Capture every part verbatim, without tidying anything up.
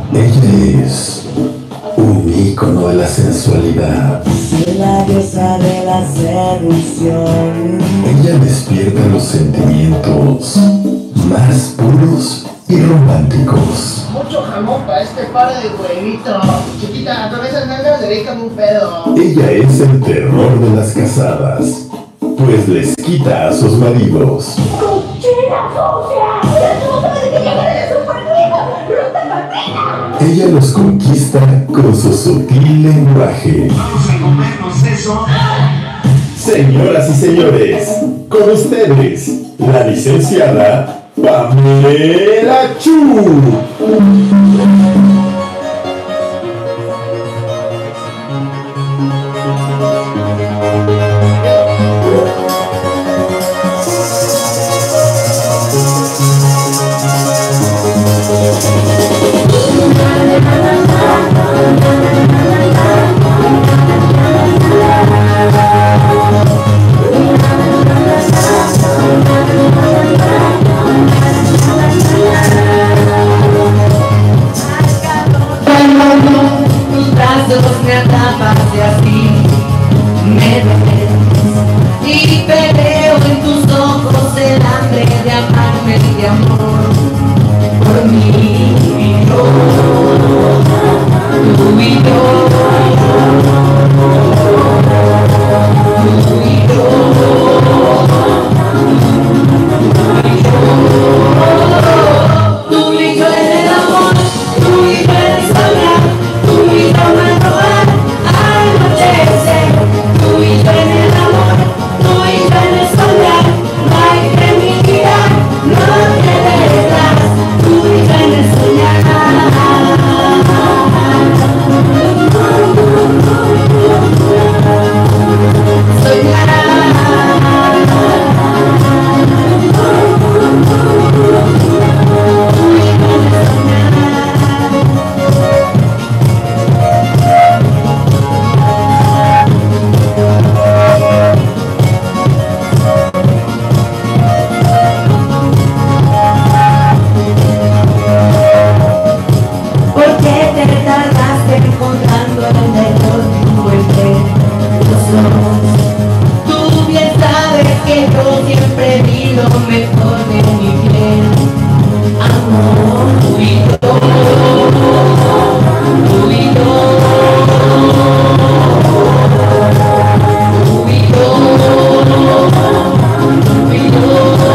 Ella es un ícono de la sensualidad. La diosa de la seducción. Ella despierta los sentimientos más puros y románticos. Mucho jamón para este par de huevitos. Chiquita, con esas nalgas dedícame un pedo. Ella es el terror de las casadas, pues les quita a sus maridos. ¡Cochina sucia! ¡Tú sabes que yo eres súper rico! ¡Bruta patrina! Ella los conquista con su sutil lenguaje. Vamos a comernos eso. Señoras y señores, con ustedes, la licenciada Pamela Chu. Tus brazos me atrapas y así me ves y peleo en tus ojos el hambre de amarme y de amor por mí y yo, tú y yo, tú y yo, tú y yo en el amor, tú y yo en soñar, tú y yo en robar, anochecer, tú y yo en el amor, tú y yo en el soñar, no hay que mirar, no te detrás, tú y yo en el soñar. Encontrando el error entre los ojos. Tú bien sabes que yo siempre vi lo mejor de mi piel. Amor, tú y yo, tú y yo, tú y yo, tú y yo,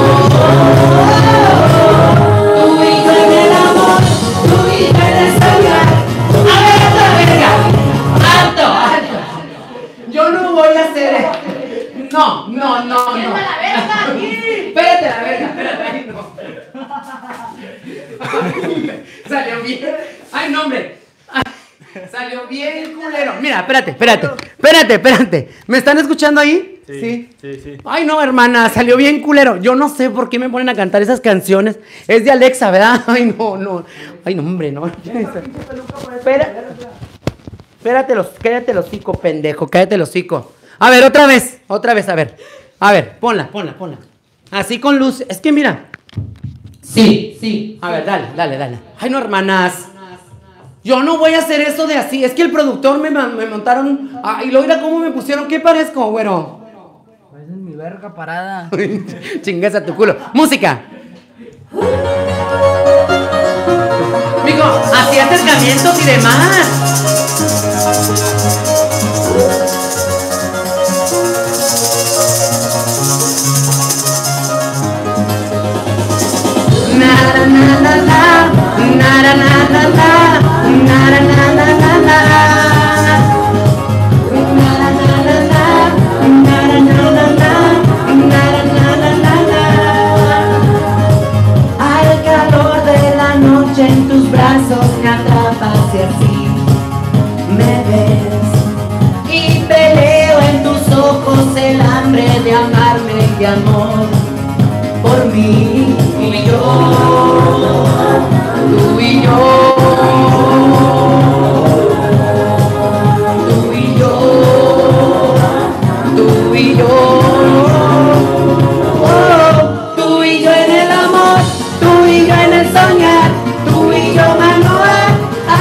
tú y yo en el amor, tú y yo en el soñar. ¡Alto! ¡Alto! Yo no voy a hacer esto. No, no, no, no. la verga aquí! Espérate la verga, espérate, ay, no. Salió bien. Ay, no, hombre. Ay, salió bien culero. Mira, espérate, espérate. Espérate, espérate. ¿Me están escuchando ahí? Sí, Sí. sí, sí. Ay, no, hermana, salió bien culero. Yo no sé por qué me ponen a cantar esas canciones. Es de Alexa, ¿verdad? Ay, no, no. Ay, no, hombre, no. Espera. Espérate los, cállate el hocico, pendejo, cállate el hocico. A ver, otra vez, otra vez, a ver. A ver, ponla, ponla, ponla. Así con luz, es que mira. Sí, sí. A ver, dale, dale, dale. Ay, no, hermanas. Yo no voy a hacer eso de así. Es que el productor me, me montaron. Ay, lo mira cómo me pusieron. ¿Qué parezco, güero? Pues es mi verga parada. Chingas a tu culo. Música. Mijo, así acercamientos y demás. Na na na na na na na na na na na na na na. Al calor de la noche en tus brazos me atrapas y así me ves y peleo en tus ojos el hambre de amarme y de amor por mí y yo, tú y yo, tú y yo, tú y yo, oh, tú y yo en el amor, tú y yo en el soñar, tú y yo Manuel,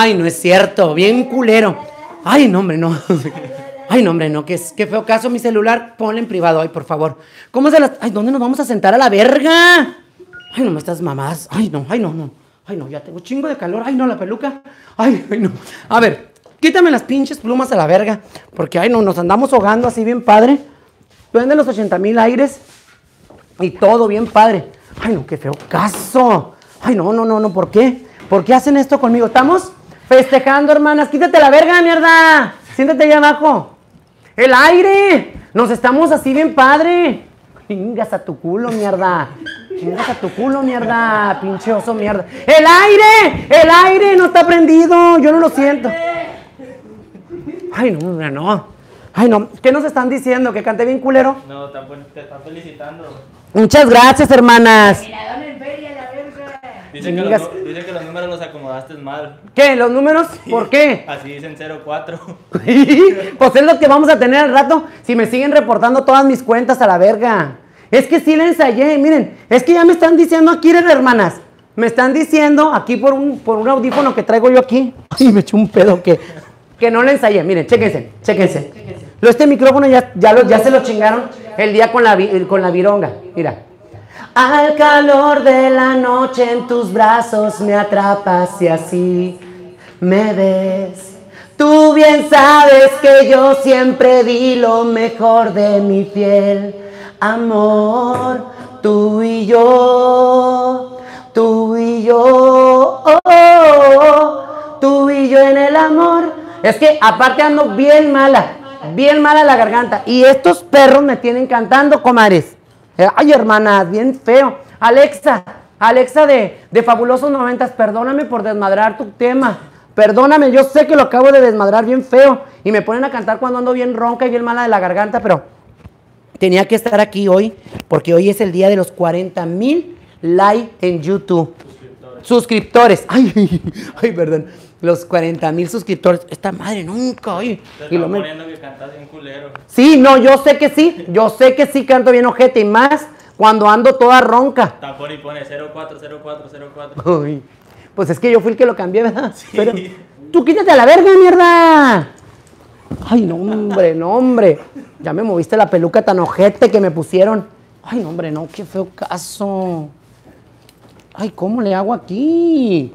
Ay, no es cierto, bien culero. Ay, no, hombre, no. Ay, no, hombre, no, qué, qué feo caso mi celular. Ponle en privado, ay, por favor. ¿Cómo se las...? Ay, ¿dónde nos vamos a sentar a la verga? Ay, no, me estás mamadas. Ay, no, ay, no, no. Ay, no, ya tengo chingo de calor. Ay, no, la peluca. Ay, ay, no. A ver, quítame las pinches plumas a la verga. Porque, ay, no, nos andamos ahogando así bien padre. Prende los ochenta mil aires. Y todo bien padre. Ay, no, qué feo caso. Ay, no, no, no, no, ¿por qué? ¿Por qué hacen esto conmigo? ¿Estamos festejando, hermanas? Quítate la verga, mierda. Siéntate allá abajo. ¡El aire! Nos estamos así bien padre. Chingas a tu culo, mierda. Chingas a tu culo, mierda. Pinche oso, mierda. ¡El aire! ¡El aire! No está prendido. Yo no lo siento. Ay, no, no, no. Ay, no. ¿Qué nos están diciendo? ¿Que canté bien culero? No, te están felicitando. Muchas gracias, hermanas. Dicen que, los, dicen que los números los acomodaste mal. ¿Qué? ¿Los números? ¿Por qué? Así dicen cero cuatro. Pues es lo que vamos a tener al rato si me siguen reportando todas mis cuentas a la verga. Es que sí la ensayé, miren, es que ya me están diciendo aquí, hermanas, me están diciendo aquí por un, por un audífono que traigo yo aquí. Ay, me eché un pedo que, que no la ensayé. Miren, chéquense, chéquense. Lo, este micrófono ya, ya, lo, ya se lo chingaron el día con la, con la vironga, mira. Al calor de la noche en tus brazos me atrapas y así me ves. Tú bien sabes que yo siempre di lo mejor de mi fiel amor. Tú y yo, tú y yo, oh, oh, oh, tú y yo en el amor. Es que aparte ando bien mala, bien mala la garganta. Y estos perros me tienen cantando, comadres. Ay, hermanas, bien feo. Alexa, Alexa de, de Fabulosos Noventas, perdóname por desmadrar tu tema. Perdóname, yo sé que lo acabo de desmadrar bien feo. Y me ponen a cantar cuando ando bien ronca y bien mala de la garganta, pero tenía que estar aquí hoy, porque hoy es el día de los cuarenta mil likes en YouTube. Suscriptores. Suscriptores. Ay, ay, perdón. Los cuarenta mil suscriptores. Esta madre nunca, oye. Te están poniendo que cantas bien culero. Sí, no, yo sé que sí. Yo sé que sí canto bien ojete. Y más cuando ando toda ronca. Tapón y pone cero cuatro cero cuatro cero cuatro. Uy, pues es que yo fui el que lo cambié, ¿verdad? Sí. Pero tú quítate a la verga, mierda. Ay, no, hombre, no, hombre. Ya me moviste la peluca tan ojete que me pusieron. Ay, no, hombre, no, qué feo caso. Ay, ¿cómo le hago aquí?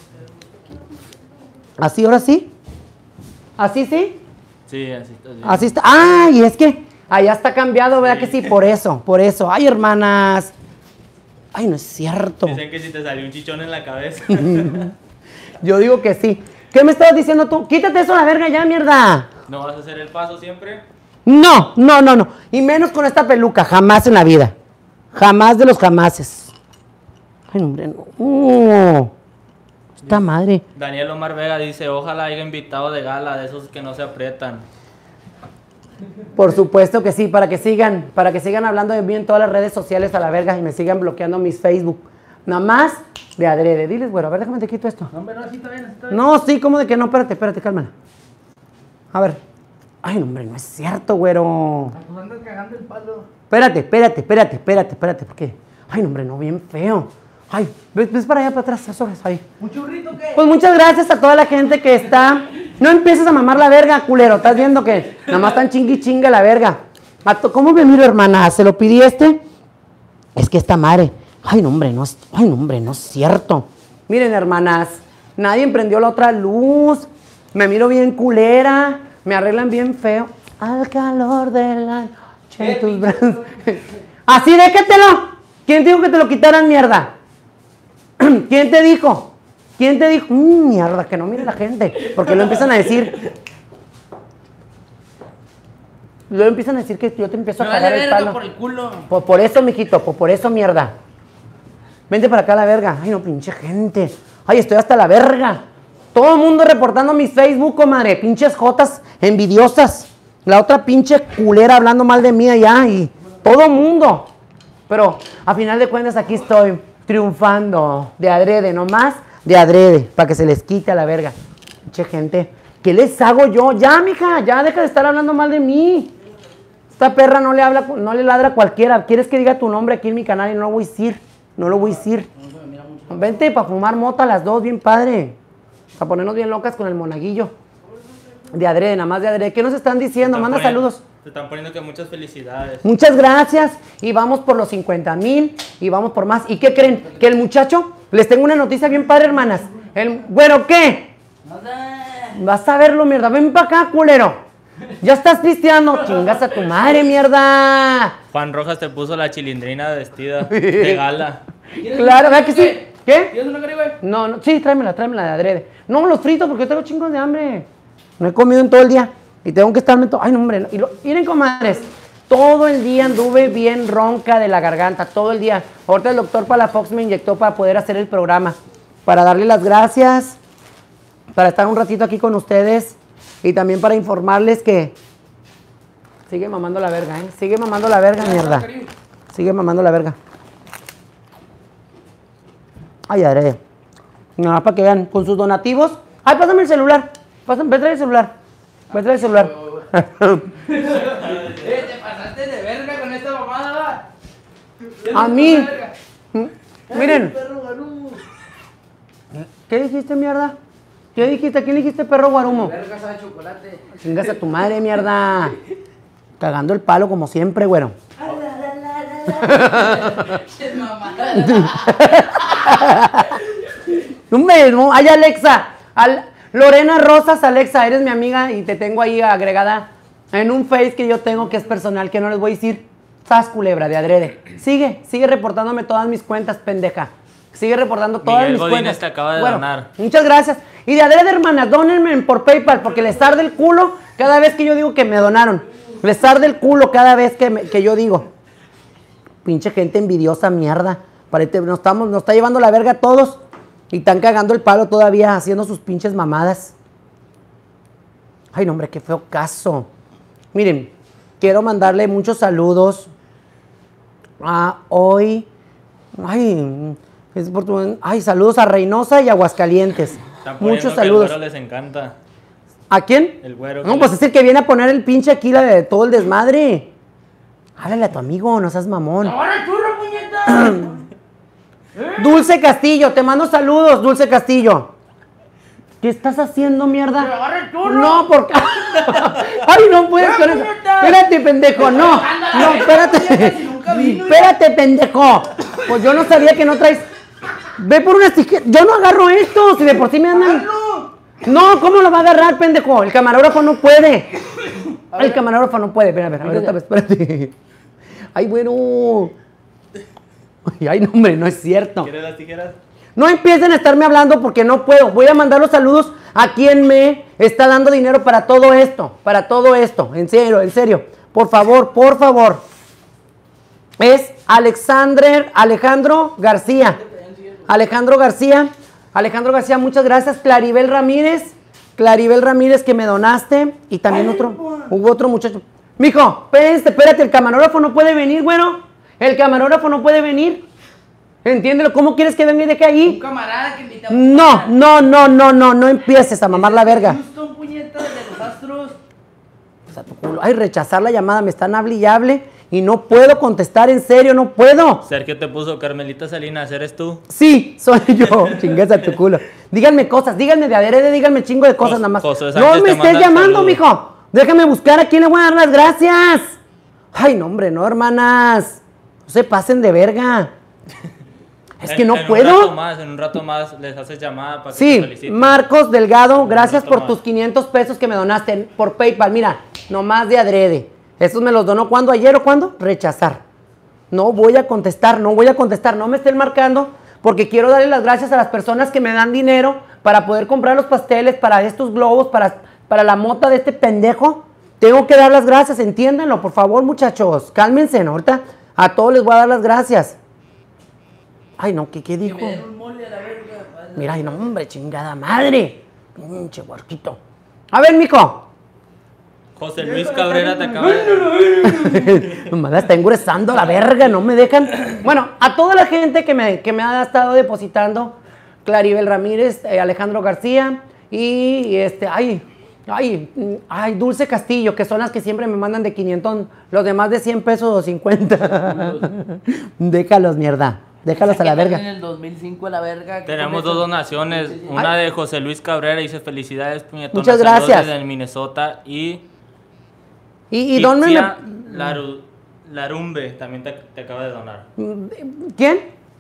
¿Así, ahora sí? ¿Así sí? Sí, así está bien. Así está. Ay, es que allá está cambiado, ¿verdad que sí? Por eso, por eso. Ay, hermanas. Ay, no es cierto. Dicen que si te salió un chichón en la cabeza. Yo digo que sí. ¿Qué me estabas diciendo tú? Quítate eso a la verga ya, mierda. ¿No vas a hacer el paso siempre? No, no, no, no. Y menos con esta peluca, jamás en la vida. Jamás de los jamases. Ay, hombre, no. Uh, esta madre. Daniel Omar Vega dice, ojalá haya invitado de gala, de esos que no se aprietan. Por supuesto que sí, para que sigan, para que sigan hablando de mí en todas las redes sociales a la verga y me sigan bloqueando mis Facebook. Nada más de adrede. Diles, güero, a ver, déjame te quito esto. No, hombre, no, sí está bien, sí está bien. No, sí, ¿cómo de que no? Espérate, espérate, cálmala. A ver. Ay, no, hombre, no es cierto, güero. Pues andas cagando el palo. Espérate, espérate, espérate, espérate, espérate, ¿por qué? Ay, no, hombre, no, bien feo. Ay, ves, ves para allá, para atrás, sobres, ahí. ¿Un churrito qué? Pues muchas gracias a toda la gente que está. No empieces a mamar la verga, culero. ¿Estás viendo que nada más están chingui chinga la verga? Mato, ¿cómo me miro, hermana? ¿Se lo pedí este? Es que esta madre. Ay, no, hombre, no es. Ay, no, hombre, no es cierto. Miren, hermanas, nadie prendió la otra luz. Me miro bien culera. Me arreglan bien feo. Al calor de la noche en tus brazos. Así, déjatelo. ¿Quién te dijo que te lo quitaran, mierda? ¿Quién te dijo? ¿Quién te dijo? Mm, mierda, que no mire la gente. Porque lo empiezan a decir. Luego empiezan a decir que yo te empiezo a Me cagar vale el verga palo. por el culo. Por, por eso, mijito, por, por eso, mierda. Vente para acá la verga. Ay, no, pinche gente. Ay, estoy hasta la verga. Todo el mundo reportando mis Facebook, comadre. Pinches jotas envidiosas. La otra pinche culera hablando mal de mí allá. Y todo el mundo. Pero, a final de cuentas, aquí estoy triunfando. De adrede, nomás de adrede. Para que se les quite a la verga. Pinche gente. ¿Qué les hago yo? Ya, mija, ya deja de estar hablando mal de mí. Esta perra no le habla, no le ladra a cualquiera. ¿Quieres que diga tu nombre aquí en mi canal y no lo voy a decir? No lo voy a decir. Vente para fumar mota las dos, bien padre. Para ponernos bien locas con el monaguillo. De adrede, nada más de adrede. ¿Qué nos están diciendo? Te están Manda poniendo- saludos. Te están poniendo que muchas felicidades. Muchas gracias. Y vamos por los cincuenta mil. Y vamos por más. ¿Y qué creen? Que el muchacho, les tengo una noticia bien padre, hermanas. El güero, ¿qué? Vas a verlo, mierda. Ven para acá, culero. Ya estás pisteando. Chingas a tu madre, mierda. Juan Rojas te puso la chilindrina vestida de gala. Claro, ¿verdad que sí? ¿Qué? ¿Tienes una caribe? No, no, sí, tráemela, tráemela de adrede. No, los fritos porque tengo chingos de hambre. No he comido en todo el día. Y tengo que estarme todo. Ay, no, hombre. No. Y lo... Miren, comadres. Todo el día anduve bien ronca de la garganta. Todo el día. Ahorita el doctor Palafox me inyectó para poder hacer el programa. Para darle las gracias. Para estar un ratito aquí con ustedes. Y también para informarles que. Sigue mamando la verga, ¿eh? Sigue mamando la verga, mierda. Sigue mamando la verga. Ay, adrede. Nada, para que vean. Con sus donativos. Ay, pásame el celular. Pásame, ve, trae el celular. Ve, trae el celular. Eh, te pasaste de verga con esta mamada. A mí. Miren. ¿Qué dijiste, mierda? ¿Qué dijiste? ¿Quién dijiste, perro guarumo? Verga sabe chocolate. Chingas a tu madre, mierda. Cagando el palo como siempre, güero. Qué mamada. Hombre, no. Ay, Alexa. Al... Lorena Rosas, Alexa, eres mi amiga y te tengo ahí agregada en un face que yo tengo que es personal, que no les voy a decir. Sas culebra de adrede. Sigue, sigue reportándome todas mis cuentas, pendeja. Sigue reportando todas Miguel mis Godínez cuentas. te acaba de Bueno, donar. Muchas gracias. Y de adrede, hermanas, dónenme por PayPal porque les arde el culo cada vez que yo digo que me donaron. Les arde el culo cada vez que, me- que yo digo. Pinche gente envidiosa, mierda. Parece, nos, estamos, nos está llevando la verga a todos. Y están cagando el palo todavía, haciendo sus pinches mamadas. Ay, no, hombre, qué feo caso. Miren, quiero mandarle muchos saludos a hoy. Ay, es por tu- ay, saludos a Reynosa y Aguascalientes. Están poniendo Muchos que al saludos. güero les encanta. ¿A quién? El güero. No, que pues les- es el que viene a poner el pinche aquí la de todo el desmadre. Háblale a tu amigo, no seas mamón. ¡Ahora churro, puñeta! Dulce Castillo, te mando saludos, Dulce Castillo. ¿Qué estás haciendo, mierda? agarra el churro! No, porque. Ay, no puedes con eso. puñeta! Espérate, pendejo, no. No, espérate. Si nunca vino, Espérate, pendejo. Pues yo no sabía que no traes. Ve por unas tijeras. Yo no agarro esto, si de por sí me andan. No, ¿cómo lo va a agarrar, pendejo? El camarógrafo no puede. El camarógrafo no puede. Espera, espera, espera, espérate. Ay, bueno. Ay, no, hombre, no es cierto. ¿Quieres las tijeras? No empiecen a estarme hablando porque no puedo. Voy a mandar los saludos a quien me está dando dinero para todo esto. Para todo esto. En serio, en serio. Por favor, por favor. Es Alexander, Alejandro García. Alejandro García. Alejandro García, muchas gracias. Claribel Ramírez. Claribel Ramírez que me donaste. Y también otro. Hubo otro muchacho. Mijo, espérate, espérate. El camarógrafo no puede venir, bueno. El camarógrafo no puede venir. Entiéndelo. ¿Cómo quieres que venga y deje Un ahí? camarada que invitamos. No, no, no, no, no. No empieces a mamar la verga. Houston, puñeta, de los Astros. Pues a tu culo. Ay, rechazar la llamada. Me están hable y hable. Y no puedo contestar en serio. No puedo. Sergio te puso Carmelita Salinas, ¿eres tú? Sí, soy yo. Chingas a tu culo. Díganme cosas. Díganme de adrede. Díganme chingo de cosas Jos- nada más. José No Sánchez me te estés manda llamando, saludos. mijo. Déjame buscar a quién le voy a dar las gracias. Ay, no, hombre, no, hermanas. No se pasen de verga. Es que En- no en puedo. Un rato más, en un rato más les haces llamada para que te Sí, feliciten. Marcos Delgado, gracias rato por más. tus quinientos pesos que me donaste por PayPal. Mira, nomás de adrede. Esos me los donó ¿cuándo? ¿Ayer o cuándo? Rechazar. No voy a contestar, no voy a contestar. No me estén marcando porque quiero darle las gracias a las personas que me dan dinero para poder comprar los pasteles, para estos globos, para, para la mota de este pendejo. Tengo que dar las gracias, entiéndanlo, por favor, muchachos. Cálmense, ¿no? Ahorita a todos les voy a dar las gracias. Ay, no, ¿qué, qué dijo? Me den un mole a la verga. padre. Mira, ay, no, hombre, chingada madre. Pinche huarquito. A ver, mico. José Luis Cabrera te acaba de... Nomás la está enguresando la verga, no me dejan. Bueno, a toda la gente que me, que me ha estado depositando, Claribel Ramírez, eh, Alejandro García y, y este, ay, ay, mm, ay, Dulce Castillo, que son las que siempre me mandan de quinientos, los demás de cien pesos o cincuenta. Déjalos, mierda. Déjalas a la En verga. el dos mil cinco a la verga. ¿qué Tenemos con dos eso? donaciones. Una de José Luis Cabrera dice felicidades, puñetón. Muchas gracias. Desde Minnesota. Y Y, y don me- Ixia Laru- Larumbe también te, te acaba de donar. ¿Quién?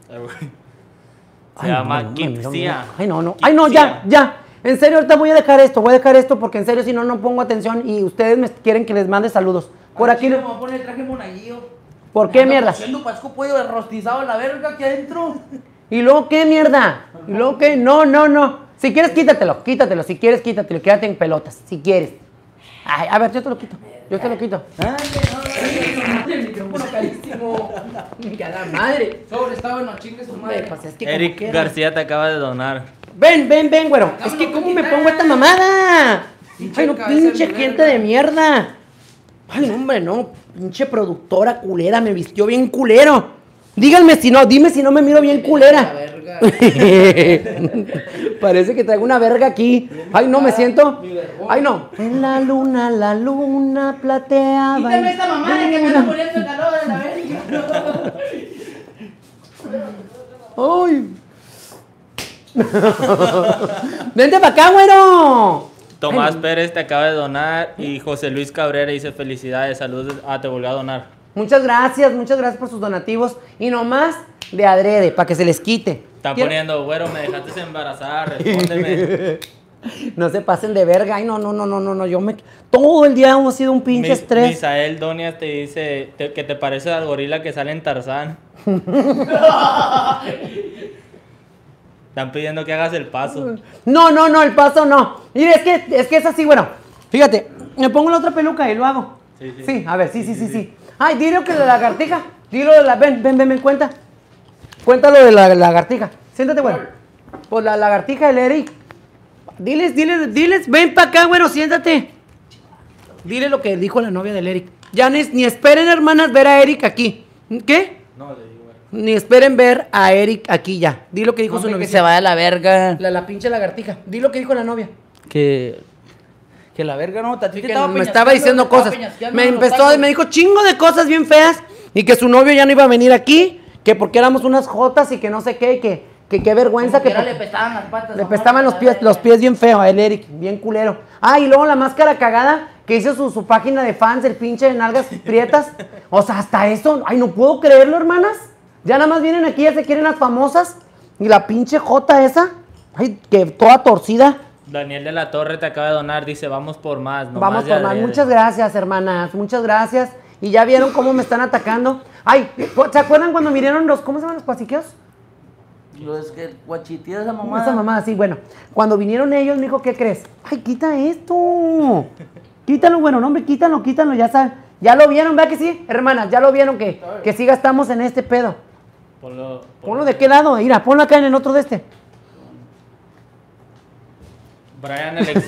Se llama no, no, Kipsia. Ay, no, no. Ay, no, ya, ya. En serio, ahorita voy a dejar esto, voy a dejar esto porque en serio, si no, no pongo atención y ustedes me quieren que les mande saludos. Por aquí, Me voy a poner el traje monaguillo. ¿por qué mierda? Haciendo pasco pollo rostizado a la verga aquí adentro. ¿Y luego qué mierda? ¿Y luego qué? No, no, no. Si quieres, quítatelo, quítatelo. Si quieres, quítatelo. Quédate en pelotas, si quieres. Ay, a ver, yo te lo quito. Yo te lo quito. El micrófono carísimo. ¡Ya la madre! Sobre, está bueno, chingue su madre. Pues es que como Eric quieras. García te acaba de donar. Ven, ven, ven, güero. Es que cómo me pongo esta mamada. Pinche Ay, no, cabeza pinche de gente verga. de mierda. Ay, no, hombre, no. Pinche productora culera, me vistió bien culero. Díganme si no, dime si no me miro bien La culera. verga. Parece que traigo una verga aquí. Ay, no, me siento. Ay, no. En la luna, la luna plateaba. Quítame esta mamada que me anda poniendo el calor de la verga. Ay. Vente para acá, güero. Tomás Pérez te acaba de donar. Y José Luis Cabrera dice felicidades, saludos. Ah, te volvió a donar. Muchas gracias, muchas gracias por sus donativos. Y nomás de adrede, para que se les quite. Está Quiero- poniendo, güero, me dejaste embarazada, respóndeme. No se pasen de verga. Ay, no, no, no, no, no, no. Yo me. Todo el día hemos sido un pinche Mis- estrés. Misael Donias te dice te- que te parece al gorila que sale en Tarzán. Están pidiendo que hagas el paso. No, no, no, el paso no. Mire, es que, es que es así, bueno. Fíjate, me pongo la otra peluca y lo hago. Sí, sí. a ver, sí, sí, sí, sí. Ay, dilo que de la lagartija. Dilo de la. Ven, ven, ven, ven, cuenta. Cuéntalo de la lagartija. Siéntate, bueno. Pues la lagartija, el Eric. Diles, diles, diles, ven para acá, bueno, siéntate. Dile lo que dijo la novia del Eric. Ya ni, ni esperen, hermanas, ver a Eric aquí. ¿Qué? No, le digo, güey. Ni esperen ver a Eric aquí ya. Di lo que dijo su Hombre, novia. que se vaya a la verga. La, la pinche lagartija. Di lo que dijo la novia. Que. Que la verga no, a ti te Que estaba me peñasqueando, estaba diciendo te estaba cosas. peñasqueando Me los empezó, tacos. me dijo chingo de cosas bien feas. Y que su novio ya no iba a venir aquí. Que porque éramos unas jotas y que no sé qué. Y que, que qué vergüenza. Como Que quiera porque- le pestaban las patas. Le a pestaban Omar, los la pies, verga. los pies bien feos a él, Eric, bien culero. Ah, y luego la máscara cagada que hizo su, su página de fans, el pinche de nalgas prietas. O sea, hasta eso, ay, no puedo creerlo, hermanas. Ya nada más vienen aquí, ya se quieren las famosas. Y la pinche jota esa, ay, que toda torcida. Daniel de la Torre te acaba de donar, dice vamos por más. No Vamos de por más. adrede. Muchas gracias, hermanas, muchas gracias. Y ya vieron cómo me están atacando. Ay, ¿se acuerdan cuando vinieron los, ¿cómo se llaman los pasiqueos? Los que guachititos esa mamada. Esa mamá, sí, bueno. Cuando vinieron ellos, me dijo, ¿qué crees? Ay, quita esto. Quítalo, bueno, no, hombre, quítalo, quítalo, ya saben. Ya lo vieron, ¿verdad que sí? Hermanas, ya lo vieron que, que sí gastamos en este pedo. Ponlo, Ponlo de qué lado, mira, ponlo acá en el otro de este. Brian, Alex-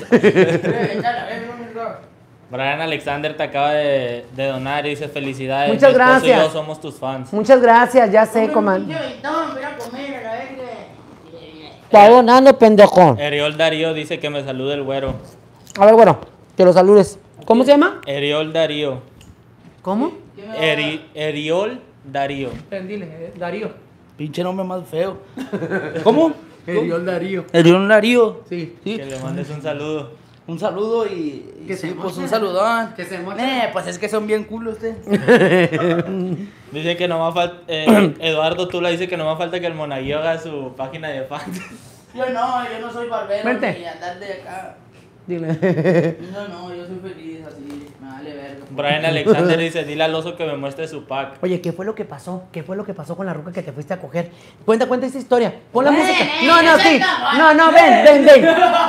Brian Alexander te acaba de, de donar y dice felicidades. Muchas mi esposo y gracias. yo somos tus fans. Muchas gracias, ya sé, coman. No, mira comer a la verga. Está donando, pendejo. Eriol Darío dice que me salude el güero. A ver, bueno, que lo saludes. ¿Cómo se llama? Eriol Darío. ¿Cómo? Eri- Eriol Darío. Dile, Darío. Pinche nombre más feo. ¿Cómo? Eriol Darío. Erión Darío. Sí. Sí. Que le mandes un saludo. Un saludo y. y Que sí, se pues mochen. un saludón. Que se mochen. Eh, pues es que son bien culos usted. Dice que no más falta. Eh, Eduardo Tula dice que no más falta que el Monaguillo haga su página de fans. Yo no, yo no soy barbero Vente. ni andar de acá. Dile. No, no, yo soy feliz así. Me vale verga. Brian Alexander dice: dile al oso que me muestre su pack. Oye, ¿qué fue lo que pasó? ¿Qué fue lo que pasó con la ruca que te fuiste a coger? Cuenta, cuenta esa historia. Pon la Ven, música. ven, No, no, ven, sí. ven, No, no, ven, ven, ven.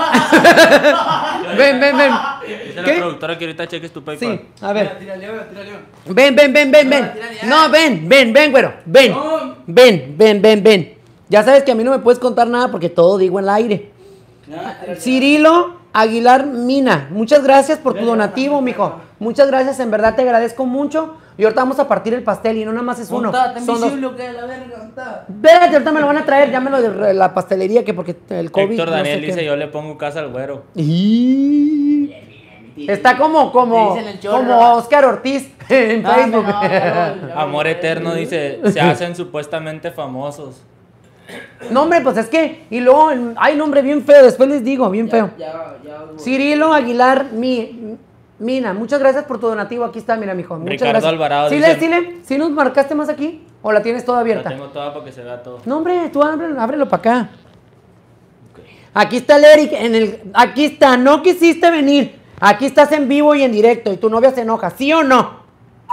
Ven, ven, ven. Dice la ¿Qué? productora que ahorita cheques tu PayPal. Sí, a ver. Tírale, tírale. Ven, ven, ven, ven, ven. tírale ya. No, ven, ven, ven, güero. Ven. No. Ven, ven, ven, ven. Ya sabes que a mí no me puedes contar nada porque todo digo en el aire. Cirilo Aguilar Mina, muchas gracias por tu donativo, mijo. Muchas gracias, en verdad te agradezco mucho. Y ahorita vamos a partir el pastel y no nada más es uno. ¿Está Son dos. invisible o qué? La verga, ¿está? Espérate, ahorita me lo van a traer, llámelo de la pastelería, que porque el COVID. Héctor no sé Daniel qué. dice: yo le pongo casa al güero. Y... Está como, como, Te dicen el chorro. como Oscar Ortiz en No, Facebook. no, no, no. Amor eterno dice, se hacen supuestamente famosos. No, hombre, pues es que, y luego, hay nombre bien feo, después les digo, bien feo. Ya, ya, ya. Cirilo Aguilar Mi, Mina, muchas gracias por tu donativo, aquí está, mira, mijo. Muchas Ricardo gracias. Alvarado ¿Sí dice- le, sí le, sí nos marcaste más aquí? ¿O la tienes toda La abierta? tengo toda para que se vea todo. No, hombre, tú ábrelo, ábrelo para acá. Aquí está el Eric, en el, aquí está, no quisiste venir. Aquí estás en vivo y en directo y tu novia se enoja, ¿sí o no?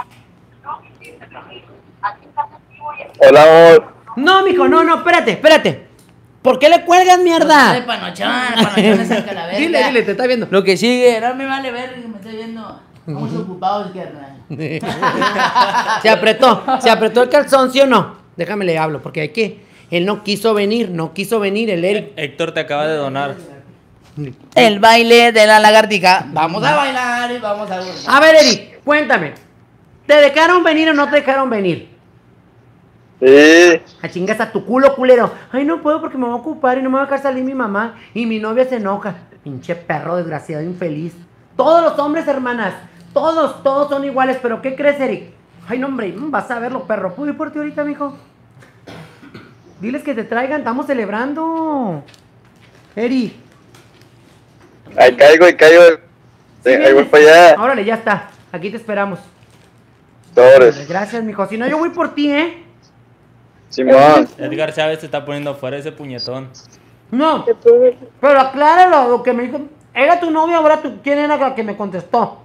Hola, amor. No, mijo, no, no, espérate, espérate. ¿Por qué le cuelgas, No, mierda? de panochón, panochón es el calavera. Dile, dile, te está viendo. Lo que sigue, no me vale ver que me estoy viendo. Estamos ocupados, carnal. Se apretó, se apretó el calzón, ¿sí o no? Déjame le hablo, porque hay que, él no quiso venir, no quiso venir, el Eric. Héctor te acaba de donar. El baile de la lagartija. Vamos a bailar y vamos a gozar. A ver, Eric, cuéntame. ¿Te dejaron venir o no te dejaron venir? Sí. A chingas a tu culo, culero. Ay, no puedo porque me voy a ocupar y no me va a dejar salir mi mamá. Y mi novia se enoja. Pinche perro desgraciado, infeliz. Todos los hombres, hermanas. Todos, todos son iguales. ¿Pero qué crees, Eric? Ay, no, hombre. mm, Vas a verlo, perro. ¿Puedo ir por ti ahorita, mijo? Diles que te traigan. Estamos celebrando. Eric. Ahí caigo, ahí caigo. Sí, ahí voy para allá. Órale, ya está. Aquí te esperamos. Sobres. Gracias, mijo. Si no, yo voy por ti, ¿eh? Simón. Edgar Chávez te está poniendo fuera ese puñetón. No. Pero acláralo, lo que me dijo. ¿Era tu novia o era tu... ¿Quién era la que me contestó?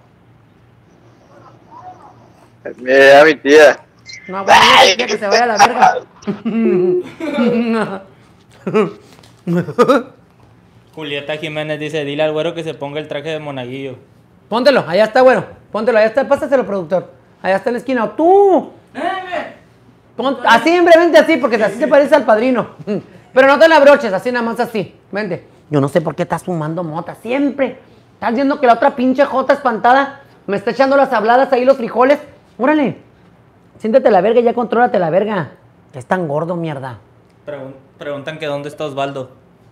Mira, mi tía. No, bueno, yo decía que se vaya a la verga. Julieta Jiménez dice, dile al güero que se ponga el traje de monaguillo. Póntelo, allá está, bueno. Póntelo, allá está, pásaselo, productor. Allá está en la esquina. ¡O tú! Pon- así, hombre, vente así, porque así se parece al padrino. Pero no te la broches, así nada más así. Vente. Yo no sé por qué estás fumando mota, siempre. Estás viendo que la otra pinche jota espantada me está echando las habladas ahí, los frijoles. Órale. Siéntate la verga y ya contrólate la verga. Es tan gordo, mierda. Pregun- preguntan que dónde está Osvaldo.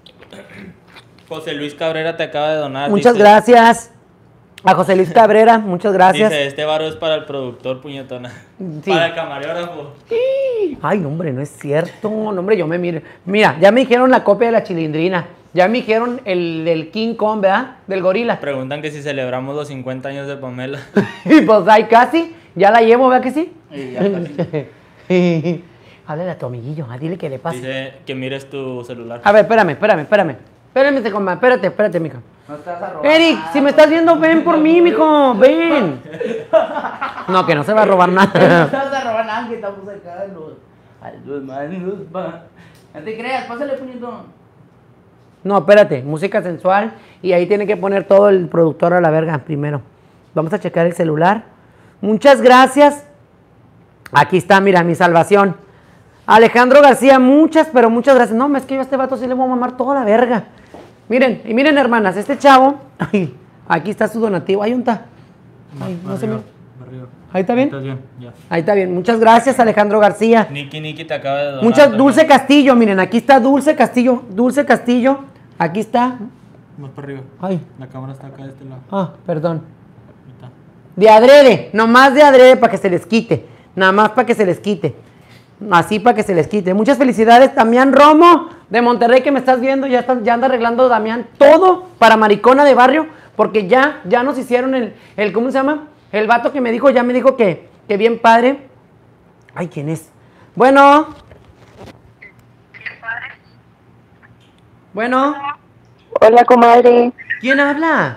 José Luis Cabrera te acaba de donar. Muchas dice- gracias. A José Luis Cabrera, muchas gracias. Dice, este varo es para el productor, puñetona. Sí. Para el camarógrafo. Ay, no, hombre, no es cierto. No, hombre, yo me miro. Mira, ya me dijeron la copia de la chilindrina. Ya me dijeron el del King Kong, ¿verdad? Del gorila. Preguntan que si celebramos los cincuenta años de Pamela. Y pues ahí casi. Ya la llevo, ¿verdad que sí? Sí, ya casi. Háblale a tu amiguillo, ah, dile que le pase. Dice que mires tu celular. A ver, espérame, espérame, espérame. Espérame, te coma, espérate, espérate, mijo. No te vas a robar Eric, nada, si me estás viendo, ven por mí, mijo, ven. No, que no se va a robar No nada. te vas a robar nada, que estamos acá en los... a los manos, pa. No te creas, pásale, puñetón. No, espérate, música sensual y ahí tiene que poner todo el productor a la verga primero. Vamos a checar el celular. Muchas gracias. Aquí está, mira, mi salvación. Alejandro García, muchas, pero muchas gracias. No, es que yo a este vato sí le voy a mamar toda la verga. Miren, y miren, hermanas, este chavo, ay, aquí está su donativo. Ahí está. Ay, no se me... Ahí está bien. ¿Estás bien? Ya. Ahí está bien. Muchas gracias, Alejandro García. Niki Niki te acaba de donar. Muchas, también. Dulce Castillo, miren, aquí está Dulce Castillo. Dulce Castillo, aquí está. Más para arriba. Ay, La cámara está acá de este lado. ah, perdón. Ahí está. De adrede, nomás de adrede para que se les quite. Nada más para que se les quite. Así para que se les quite. Muchas felicidades, Damián Romo, de Monterrey, que me estás viendo. Ya, está, ya anda arreglando, Damián, todo para Maricona de Barrio. Porque ya, ya nos hicieron el, el, ¿cómo se llama? El vato que me dijo, ya me dijo que, que bien padre. Ay, ¿quién es? Bueno. Bueno. Hola, comadre. ¿Quién habla?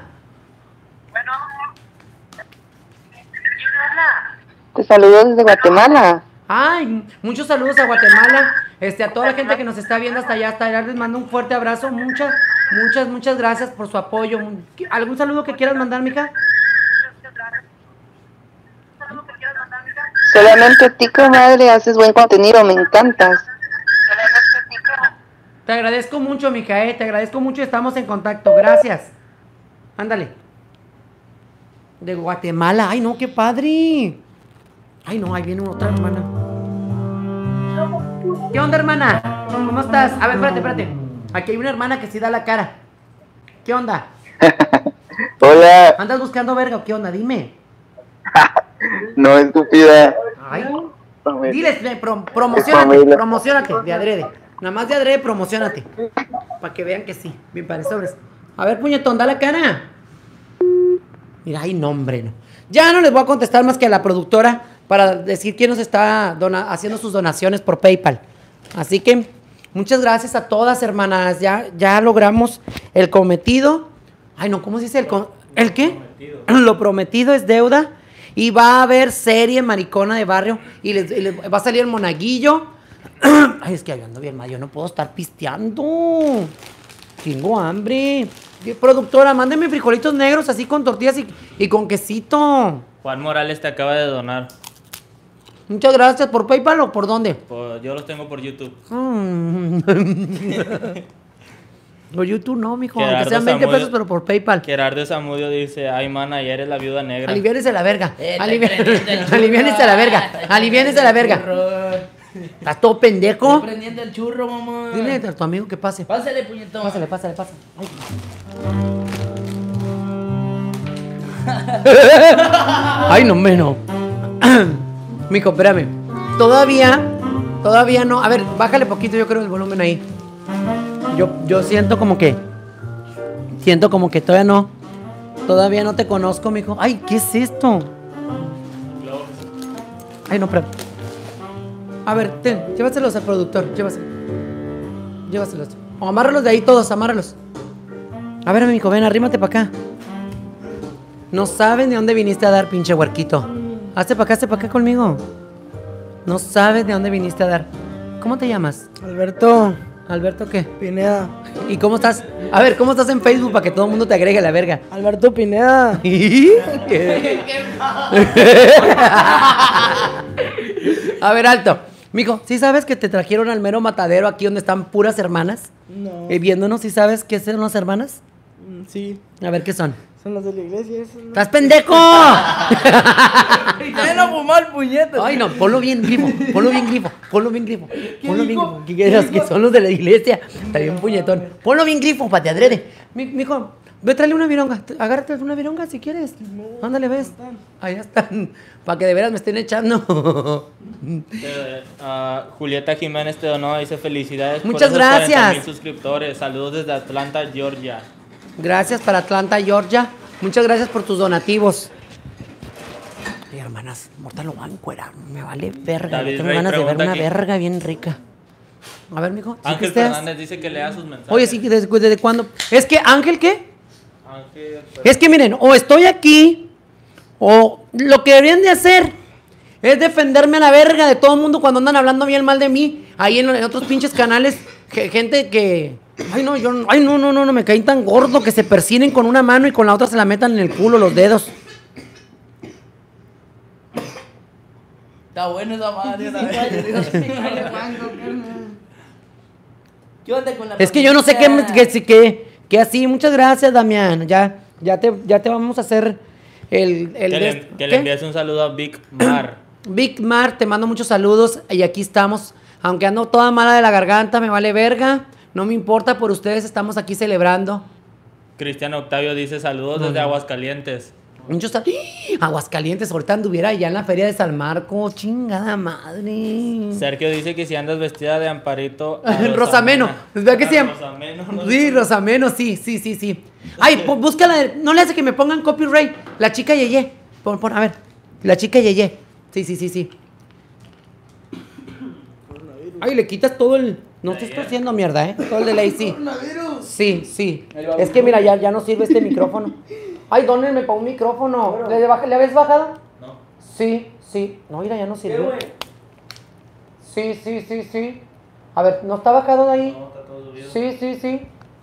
Te saludo desde Guatemala. Ay, muchos saludos a Guatemala, este, a toda la gente que nos está viendo hasta allá, hasta allá, les mando un fuerte abrazo, muchas, muchas, muchas gracias por su apoyo. ¿Algún saludo que quieras mandar, mija? Solamente a ti, comadre, haces buen contenido, me encantas. Te agradezco mucho, mija, eh, te agradezco mucho y estamos en contacto, gracias. Ándale. De Guatemala, ay no, qué padre. Ay no, ahí viene otra hermana. ¿Qué onda, hermana? ¿Cómo estás? A ver, espérate, espérate. Aquí hay una hermana que sí da la cara. ¿Qué onda? Hola. ¿Andas buscando verga o qué onda? Dime. No, estúpida. Ay. Familia. Diles, ve, pro- promocionate, Familia. promocionate, de adrede. Nada más de adrede, promocionate. Para que vean que sí. Bien, para sobres. A ver, puñetón, da la cara. Mira, ay, no, hombre, no. Ya no les voy a contestar más que a la productora para decir quién nos está dona- haciendo sus donaciones por PayPal. Así que, muchas gracias a todas, hermanas. Ya, ya logramos el cometido. Ay, no, ¿cómo se dice? ¿El, con- ¿el qué? Lo prometido es deuda. Y va a haber serie maricona de barrio. Y les, y les va a salir el monaguillo. Ay, es que yo ando bien mal. Yo no puedo estar pisteando. Tengo hambre. Productora, mándeme frijolitos negros así con tortillas y, y con quesito. Juan Morales te acaba de donar. Muchas gracias. ¿Por PayPal o por dónde? Por- yo los tengo por YouTube. Mm. Por YouTube no, mijo. Aunque Gerardo sean veinte Zamudio- pesos, pero por PayPal. Gerardo Zamudio dice, ay, mana, ayer eres la viuda negra. Aliviánese la verga. Eh, te Alivi- prendiste el churro. Aliviánese la verga. Aliviánese la verga. Churro. ¿Estás todo pendejo? Estoy prendiendo el churro, mamá. Dile a tu amigo que pase. Pásale, puñetón. Pásale, pásale, pásale. Ay. Ay, no, hombre, no. Mijo, espérame. Todavía, todavía no. A ver, bájale poquito, yo creo, el volumen ahí. Yo, yo siento como que. Siento como que todavía no. Todavía no te conozco, mijo. Ay, ¿qué es esto? Ay, no, espérame. A ver, ten, llévaselos al productor, llévaselos. Llévaselos. O amárralos de ahí todos, amárralos. A ver, mijo, ven, arrímate para acá. No sabes de dónde viniste a dar, pinche huerquito. Hazte para acá, hazte para acá conmigo. No sabes de dónde viniste a dar. ¿Cómo te llamas? Alberto ¿Alberto qué? Pineda. ¿Y cómo estás? A ver, ¿cómo estás en Facebook para que todo el mundo te agregue a la verga? Alberto Pineda. ¿Qué? A ver, alto. Mijo, ¿sí sabes que te trajeron al mero matadero aquí donde están puras hermanas? No. Eh, viéndonos, ¿sí sabes qué son las hermanas? Mm, Sí, A ver, ¿qué son? son los de la iglesia. esos, ¿no? ¡Estás pendejo! Ven a fumar, puñetas. Ay, no, ponlo bien grifo, ponlo bien grifo, ponlo bien grifo, ponlo bien grifo. ¿Qué quieras? Que son los de la iglesia. Está bien puñetón. Ponlo bien grifo, pa' te adrede. Mi, mijo, ve, tráele una vironga. Agárrate una vironga si quieres. Ándale, ves. Ahí están. Para que de veras me estén echando. Eh, ah, Julieta Jiménez te donó, dice felicidades. por Muchas esos gracias. cuarenta mil suscriptores. Saludos desde Atlanta, Georgia. Gracias para Atlanta, Georgia. Muchas gracias por tus donativos. Ay, hermanas, mortal lo van a encuerar. Me vale verga. David Yo tengo Rey ganas de ver pregunta una aquí. verga bien rica. A ver, mijo. ¿sí Ángel pisteas? Fernández dice que lea sus mensajes. Oye, sí, ¿desde, desde cuándo? Es que, Ángel, ¿qué? Ángel, Es que miren, o estoy aquí, o lo que deberían de hacer es defenderme a la verga de todo el mundo cuando andan hablando bien mal de mí. Ahí en, en otros pinches canales, que- gente que... Ay, no, yo... no- Ay, no, no, no, no, me caen tan gordo que se persinen con una mano y con la otra se la metan en el culo los dedos. Está bueno esa madre. la verdad. ¿Qué onda con la Es que yo no sé qué, familia? que, que, que, que así. Muchas gracias, Damián. Ya, ya, te, ya te vamos a hacer el... el que de- le, que ¿qué? le envíes un saludo a Big Mar. Big Mar, te mando muchos saludos y aquí estamos. Aunque ando toda mala de la garganta, me vale verga. No me importa, por ustedes estamos aquí celebrando. Cristian Octavio dice saludos desde Aguascalientes. Muchos sal- ¡Ah! Aguascalientes, ahorita anduviera allá en la feria de San Marco. Chingada madre. Sergio dice que si andas vestida de Amparito. a Rosameno. ¿Verdad que sí? A Rosameno, no Sí, sé. Rosameno, sí, sí, sí, sí. Ay, pu- búscala. de- No le hace que me pongan copyright. La chica Yeye. Pon, pon, a ver. La chica Yeye. Sí, sí, sí, sí. Ay, le quitas todo el... No te estoy haciendo mierda, ¿eh? Todo el delay, sí. Sí, sí. Es que mira, ya, ya no sirve este micrófono. Ay, dónenme para un micrófono. ¿Le, baj- ¿Le habéis bajado? No. Sí, sí. No, mira, ya no sirve. Sí, sí, sí, sí. A ver, ¿no está bajado de ahí? No, está todo subido. Sí, sí, sí.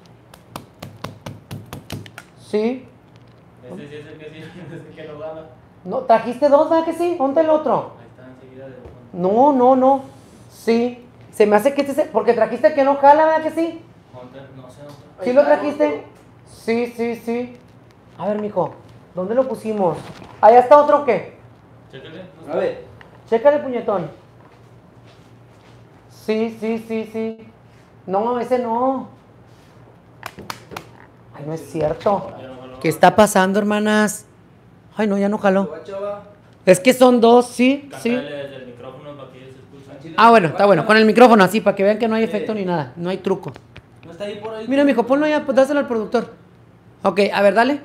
Sí. Ese sí es el que sí, es el que lo gana. No, ¿trajiste dos, verdad que sí? ¿Dónde el otro? Ahí está enseguida de No, no, no. Sí. Se me hace que este... se- Porque trajiste el que no jala, ¿verdad que sí? No sé dónde. ¿Sí lo trajiste? Sí, sí, sí. A ver, mijo, ¿dónde lo pusimos? ¿Allá está otro o qué? Chécale. A ver. Chécale, puñetón. Sí, sí, sí, sí. No, ese no. Ay, no es cierto. Ya no me lo ¿Qué está pasando, hermanas? Ay, no, ya no jaló. Guacho, va. Es que son dos, sí, sí. Cántale desde el micrófono para que ellos escuchen. Ah, bueno, está bueno. Con el micrófono así, para que vean que no hay efecto ni nada. No hay truco. No está ahí por ahí. Mira, mijo, ponlo ya, pues dáselo al productor. Ok, a ver, dale.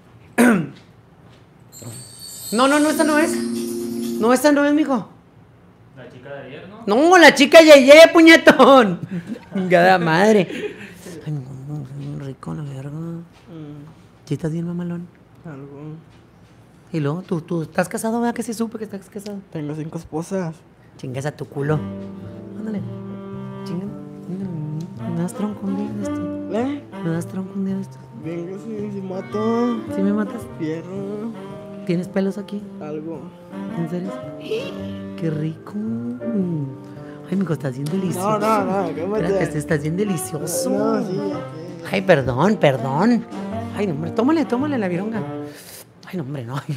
No, no, no, esa no es. No, esa no es, mijo. La chica de ayer, ¿no? No, la chica Yeye, puñetón. Cada madre. Ay, no, no, no, rico, la verga. ¿Sí estás bien, mamalón? Algo. Y luego, ¿tú, tú estás casado, verdad? Que sí supe que estás casado. Tengo cinco esposas. Chingas a tu culo. Ándale. Chinga. ¿Me das tronco un día de esto? ¿Eh? ¿Me das tronco un día de esto? Venga, si, si mato. ¿Sí me matas? Fierro. ¿Tienes pelos aquí? Algo. ¿En serio? ¡Qué rico! Ay, mijo, estás bien delicioso. No, no, no, cálmate. Espérate, estás bien delicioso. No, sí, ok. Ay, perdón, perdón. Ay, no, hombre, tómale, tómale la vironga. Ay, no, hombre, no. Ay.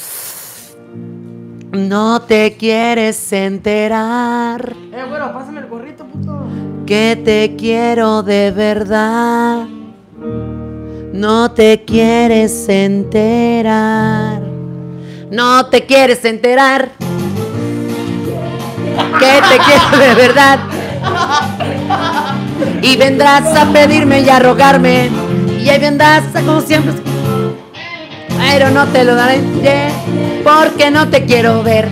No te quieres enterar Eh, güero, pásame el gorrito, puto. que te quiero de verdad. No te quieres enterar. No te quieres enterar que te quiero de verdad. Y vendrás a pedirme y a rogarme. Y ahí vendrás a como siempre. Pero no te lo daré, yeah, porque no te quiero ver.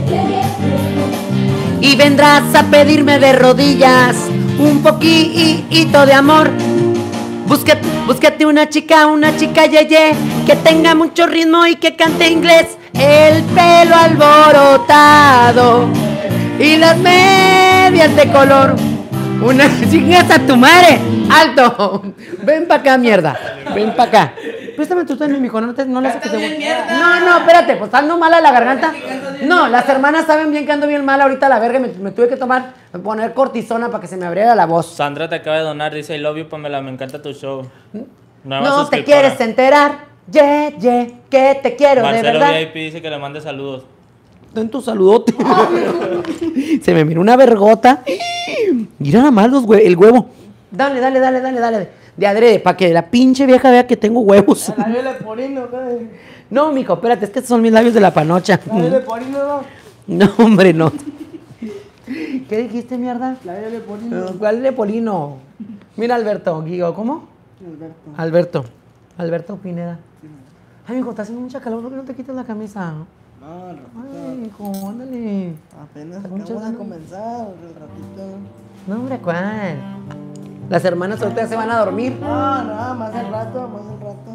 Y vendrás a pedirme de rodillas un poquito de amor. Búscate, búscate una chica, una chica yeye, que tenga mucho ritmo y que cante inglés. El pelo alborotado y las medias de color. Una chingas a tu madre. ¡Alto! Ven pa' acá, mierda. Ven pa' acá. Préstame tu tenis, mijo. No, te, no le hace que te bien, mierda. No, no, espérate. Pues ando mala la garganta. No, las hermanas saben bien que ando bien mala ahorita la verga. Me, me tuve que tomar, poner cortisona para que se me abriera la voz. Sandra te acaba de donar, dice I love you, Pamela, me encanta tu show. Nueva No te suscriptora. quieres enterar, ye, ye, que te quiero de Marcelo verdad. V I P dice que le mande saludos. En tu saludote. Se me mira una vergota. Mira nada más los hue- el huevo. Dale, dale, dale, dale, dale. De adrede, para que la pinche vieja vea que tengo huevos. La labios leporino, ¿qué? No, mijo, espérate, es que estos son mis labios de la panocha. Labios leporino, no. No, hombre, no. ¿Qué dijiste, mierda? Labios leporino. ¿Cuál de Polino? Mira, Alberto, Guigo, ¿cómo? Alberto. Alberto. Alberto Pineda. Ay, mijo, está haciendo mucha calor, ¿por qué no te quitas la camisa? No, no. Ay, hijo, ándale. Apenas Muchas acabamos de ganas. comenzar el ratito. No, hombre, ¿cuál? Las hermanas ahorita ya se van a dormir. No, no, más al rato, más al rato.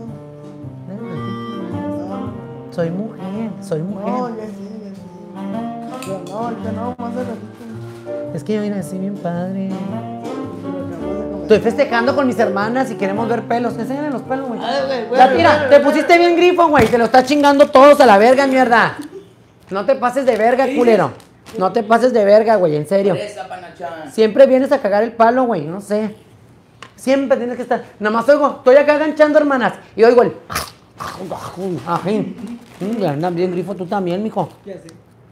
No, Soy mujer, soy mujer. no, ya sí, ya sí. Pero no, ahorita no, más al ratito. Es que yo vine así bien padre. Pero acabamos de comenzar. Estoy festejando con mis hermanas y queremos ver pelos. Enséñame los pelos, güey. Ay, güey, güey, Ya, mira, güey, te güey. pusiste bien grifo, güey. Te lo estás chingando todos a la verga, mierda. No te pases de verga, culero. No te pases de verga, güey, en serio. Esa panachón. Siempre vienes a cagar el palo, güey, no sé. Siempre tienes que estar. Nada más oigo, estoy acá ganchando, hermanas. Y oigo el. Ajín. Mm, Andas bien grifo tú también, mijo. ¿Qué hace?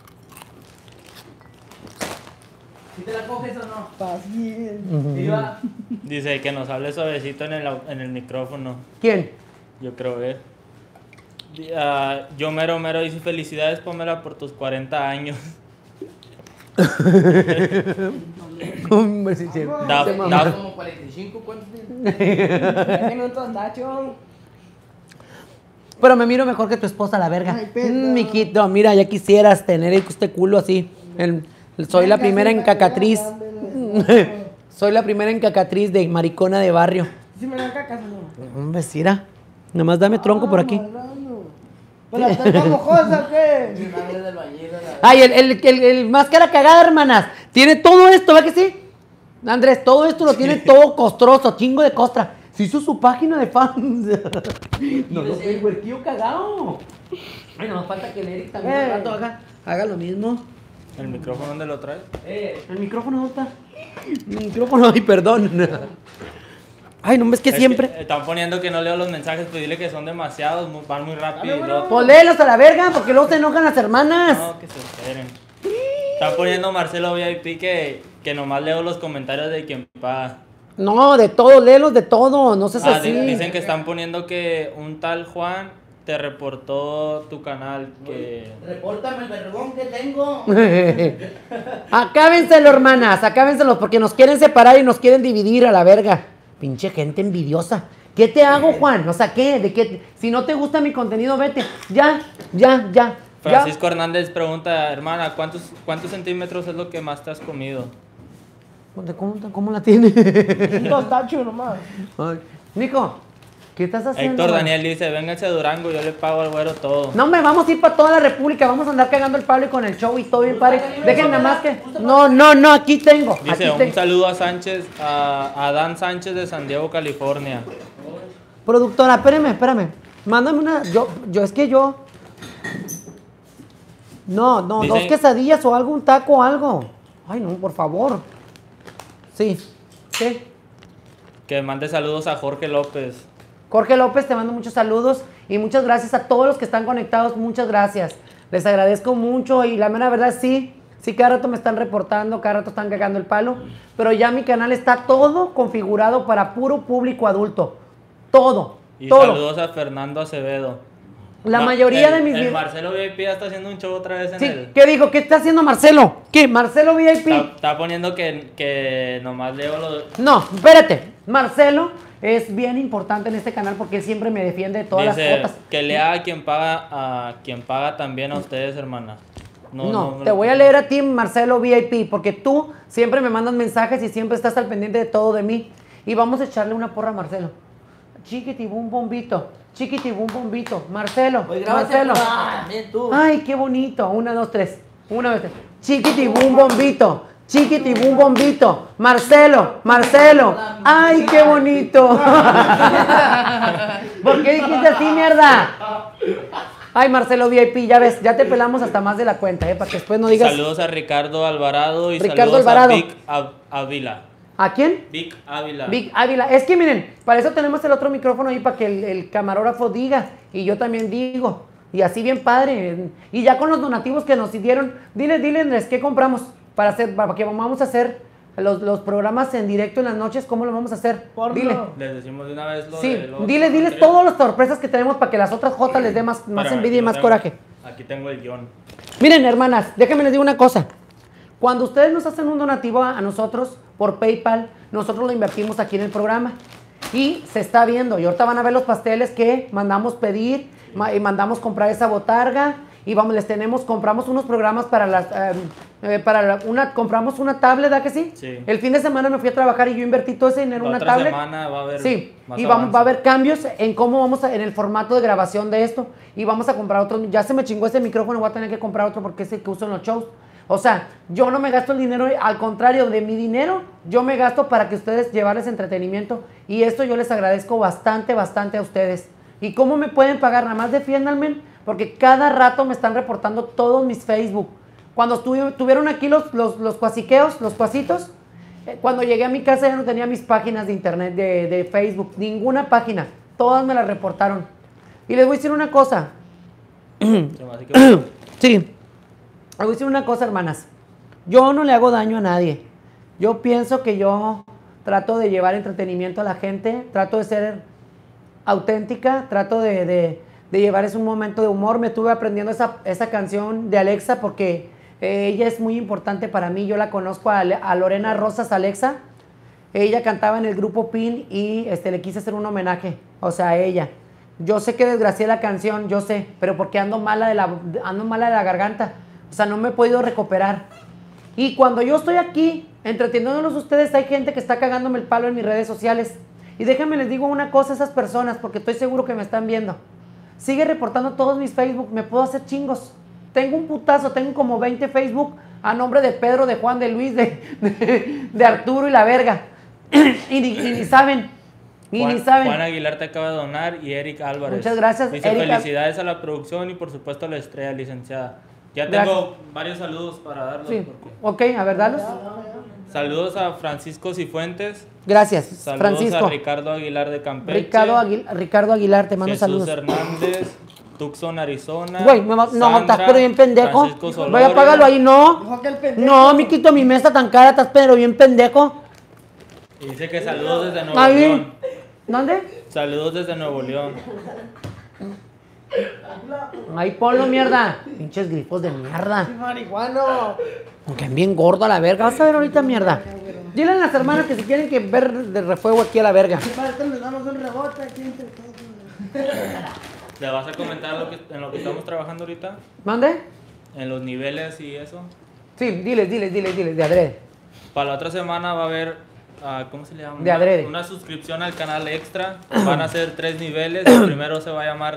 ¿Si te la coges o no? Fácil. Iba. Dice que nos hable suavecito en el, au- en el micrófono. ¿Quién? Yo creo ver. Di- ah, yo mero mero dice felicidades, Pamela, por tus cuarenta años. Hombre, sí, sí. Da- Se mamó. da- Como cuarenta y cinco, ¿cuántos tienes? Ya tengo otro andacho. Pero me miro mejor que tu esposa, la verga. Ay, pedo. Mm, miquito, mira, ya quisieras tener este culo así. El- el- soy la primera en cacatriz. Soy la primera en cacatriz de maricona de barrio. ¿Sí me dan cacas o no? Hombre, Cira. Nada más dame tronco por aquí. ¿Pero está tan mojosa o qué? Una vez del bañil, la verdad. Ay, el, el, el, el máscara cagada, hermanas. Tiene todo esto, ¿verdad que sí? Andrés, todo esto lo tiene todo costroso, chingo de costra. Se hizo su página de fans. No, no, el huerquillo cagado. Ay, no, falta que el Eric también al rato haga, haga lo mismo. ¿El micrófono dónde lo traes? Eh, ¿El micrófono dónde está? El micrófono, ay, perdón. Ay, no, es que Es siempre. que están poniendo que no leo los mensajes, pues dile que son demasiados, mu- van muy rápido. y luego- Pues léelos a la verga, porque luego se enojan las hermanas. No, que se esperen. Están poniendo Marcelo V I P que, que nomás leo los comentarios de quien paga. No, de todo, léelos de todo, no seas Ah, así. di- dicen que están poniendo que un tal Juan te reportó tu canal. Que... Repórtame el vergón que tengo. Acábenselo, hermanas, acábenselos porque nos quieren separar y nos quieren dividir a la verga. Pinche gente envidiosa. ¿Qué te hago, Juan? O sea, ¿qué? ¿De qué? Si no te gusta mi contenido, vete. Ya, ya, ya. Francisco Hernández pregunta, hermana, ¿cuántos, ¿cuántos centímetros es lo que más te has comido? Ya. ¿Cómo, cómo la tiene? Un tostacho nomás. Ay, Nico, ¿qué estás haciendo? Héctor Daniel dice, vénganse a Durango, yo le pago al güero todo. No, me vamos a ir para toda la república, vamos a andar cagando el palo y con el show y todo bien padre. Dejen nada más que... No, no, no, aquí tengo. Dice, aquí un tengo. saludo a Sánchez, a, a Dan Sánchez de San Diego, California. Productora, espérame, espérame. Mándame una... Yo, yo, es que yo... No, no, Dicen- dos quesadillas o algo, un taco o algo. Ay, no, por favor. Sí. ¿Qué? Que mande saludos a Jorge López. Jorge López, te mando muchos saludos y muchas gracias a todos los que están conectados. Muchas gracias. Les agradezco mucho y la mera verdad sí, sí, cada rato me están reportando, cada rato están cagando el palo, pero ya mi canal está todo configurado para puro público adulto. Todo. Y todo. saludos a Fernando Acevedo. La No, mayoría el- de mis El videos... Marcelo V I P ya está haciendo un show otra vez en Sí, el... ¿qué dijo? ¿Qué está haciendo Marcelo? ¿Qué? ¿Marcelo V I P? Está, está poniendo que, que nomás leo lo... No, espérate. Marcelo es bien importante en este canal porque él siempre me defiende de todas Dice las fotos. que lea a quien paga, a quien paga también a ustedes, hermana. No, No, no, te no. voy a leer a ti, Marcelo V I P, porque tú siempre me mandas mensajes y siempre estás al pendiente de todo de mí. Y vamos a echarle una porra a Marcelo. Chiquitibum bombito, chiquitibum bombito. Marcelo, Oye, grábate, Marcelo. ah, también tú. Ay, qué bonito. Una, dos, tres. Una, dos, tres. Chiquitibum bombito, chiquitibum bombito. Marcelo, Marcelo. Ay, qué bonito. ¿Por qué dijiste así, mierda? Ay, Marcelo V I P, ya ves, ya te pelamos hasta más de la cuenta, ¿eh? Para que después no digas... Saludos a Ricardo Alvarado y Ricardo saludos Alvarado. a Vic Av- Ávila. ¿A quién? Vic Ávila. Vic Ávila. Es que miren, para eso tenemos el otro micrófono ahí para que el, el camarógrafo diga y yo también digo. Y así bien padre. Y ya con los donativos que nos dieron, dile, diles qué compramos para hacer, para que vamos a hacer los, los programas en directo en las noches, ¿cómo lo vamos a hacer? Porno. Dile. Les decimos de una vez lo Sí, de lo- dile, diles todas las sorpresas que tenemos para que las otras J les dé más, más Espérame, envidia y aquí lo más tengo. coraje. Aquí tengo el guión. Miren, hermanas, déjenme les digo una cosa. Cuando ustedes nos hacen un donativo a, a nosotros por PayPal, nosotros lo invertimos aquí en el programa. Y se está viendo. Y ahorita van a ver los pasteles que mandamos pedir, ma- y mandamos comprar esa botarga. Y vamos, les tenemos, compramos unos programas para las, eh, eh, para la- una, compramos una tablet, ¿da que sí? Sí. El fin de semana me fui a trabajar y yo invertí todo ese dinero en La una otra tablet. semana va a haber Sí, más y vamos, avance. va a haber cambios en cómo vamos a, en el formato de grabación de esto. Y vamos a comprar otro. Ya se me chingó este micrófono, voy a tener que comprar otro porque es el que uso en los shows. O sea, yo no me gasto el dinero, al contrario de mi dinero, yo me gasto para que ustedes llevarles entretenimiento. Y esto yo les agradezco bastante, bastante a ustedes. ¿Y cómo me pueden pagar? Nada más defiéndanme, porque cada rato me están reportando todos mis Facebook. Cuando estuvi- tuvieron aquí los, los, los cuasiqueos, los cuasitos, eh, cuando llegué a mi casa ya no tenía mis páginas de internet, de, de Facebook, ninguna página. Todas me las reportaron. Y les voy a decir una cosa. Así que- Sí. Les voy a decir una cosa, hermanas. Yo no le hago daño a nadie. Yo pienso que yo trato de llevar entretenimiento a la gente, trato de ser auténtica, trato de, de, de llevarles un momento de humor. Me estuve aprendiendo esa, esa canción de Alexa porque eh, ella es muy importante para mí. Yo la conozco a, Le- a Lorena Rosas Alexa. Ella cantaba en el grupo Pin y este, le quise hacer un homenaje, o sea, a ella. Yo sé que desgracié la canción, yo sé, pero porque ando mala de la, ando mala de la garganta. O sea, no me he podido recuperar. Y cuando yo estoy aquí, entreteniéndolos ustedes, hay gente que está cagándome el palo en mis redes sociales. Y déjenme les digo una cosa a esas personas, porque estoy seguro que me están viendo. Sigue reportando todos mis Facebook, me puedo hacer chingos. Tengo un putazo, tengo como veinte Facebook a nombre de Pedro, de Juan, de Luis, de, de, de Arturo y la verga. y, ni, y ni saben. Y Juan, ni saben. Juan Aguilar te acaba de donar y Eric Álvarez. Muchas gracias, Dice Erika. felicidades a la producción y por supuesto a la estrella licenciada. Ya Gracias. tengo varios saludos para darlos. Sí. porque- Ok, a ver, dalos. Saludos a Francisco Cifuentes. Gracias, Saludos Francisco. a Ricardo Aguilar de Campeche. Ricardo, Aguil- Ricardo Aguilar, te mando Jesús saludos. Hernández, Tucson, Arizona. Güey, me va- no, Sandra, estás pero bien pendejo. Francisco Voy a Solorio. apagarlo ahí, no. Dijo que el pendejo. No, miquito, mi mesa tan cara, estás pero bien pendejo. Y dice que saludos desde Nuevo Ahí. León. ¿Dónde? Saludos desde Nuevo León. Ahí ponlo, mierda. Pinches grifos de mierda. Marihuano. Aunque bien gordo a la verga. Vas a ver ahorita, mierda. Dile a las hermanas que si quieren que ver de refuego aquí a la verga. Para esto les damos un rebote aquí entre todos. ¿Le vas a comentar lo que, en lo que estamos trabajando ahorita? ¿Mande? En los niveles y eso. Sí, diles, diles, diles, diles, de adrede. Para la otra semana va a haber, ah, ¿cómo se le llama? De adrede. Una, una suscripción al canal extra. Van a ser tres niveles. El primero se va a llamar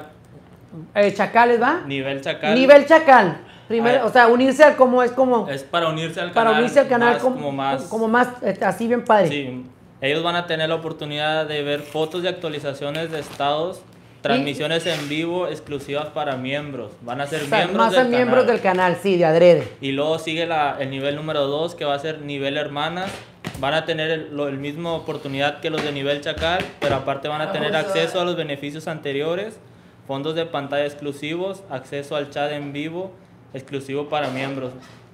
Eh, chacales, ¿va? Nivel Chacal. Nivel chacal. Primero, Ah. o sea, unirse al como es como. Es para unirse al Para canal. unirse al canal más, como, como más. como más, eh, así bien padre. Sí, ellos van a tener la oportunidad de ver fotos y actualizaciones de estados, transmisiones en vivo exclusivas para miembros. Van a ser O sea, miembros más del a miembros canal. del canal, sí, de adrede. Y luego sigue la, el nivel número dos, que va a ser nivel hermanas. Van a tener el, lo, el mismo oportunidad que los de nivel Chacal, pero aparte van a tener acceso a los beneficios anteriores, fondos de pantalla exclusivos, acceso al chat en vivo exclusivo para miembros.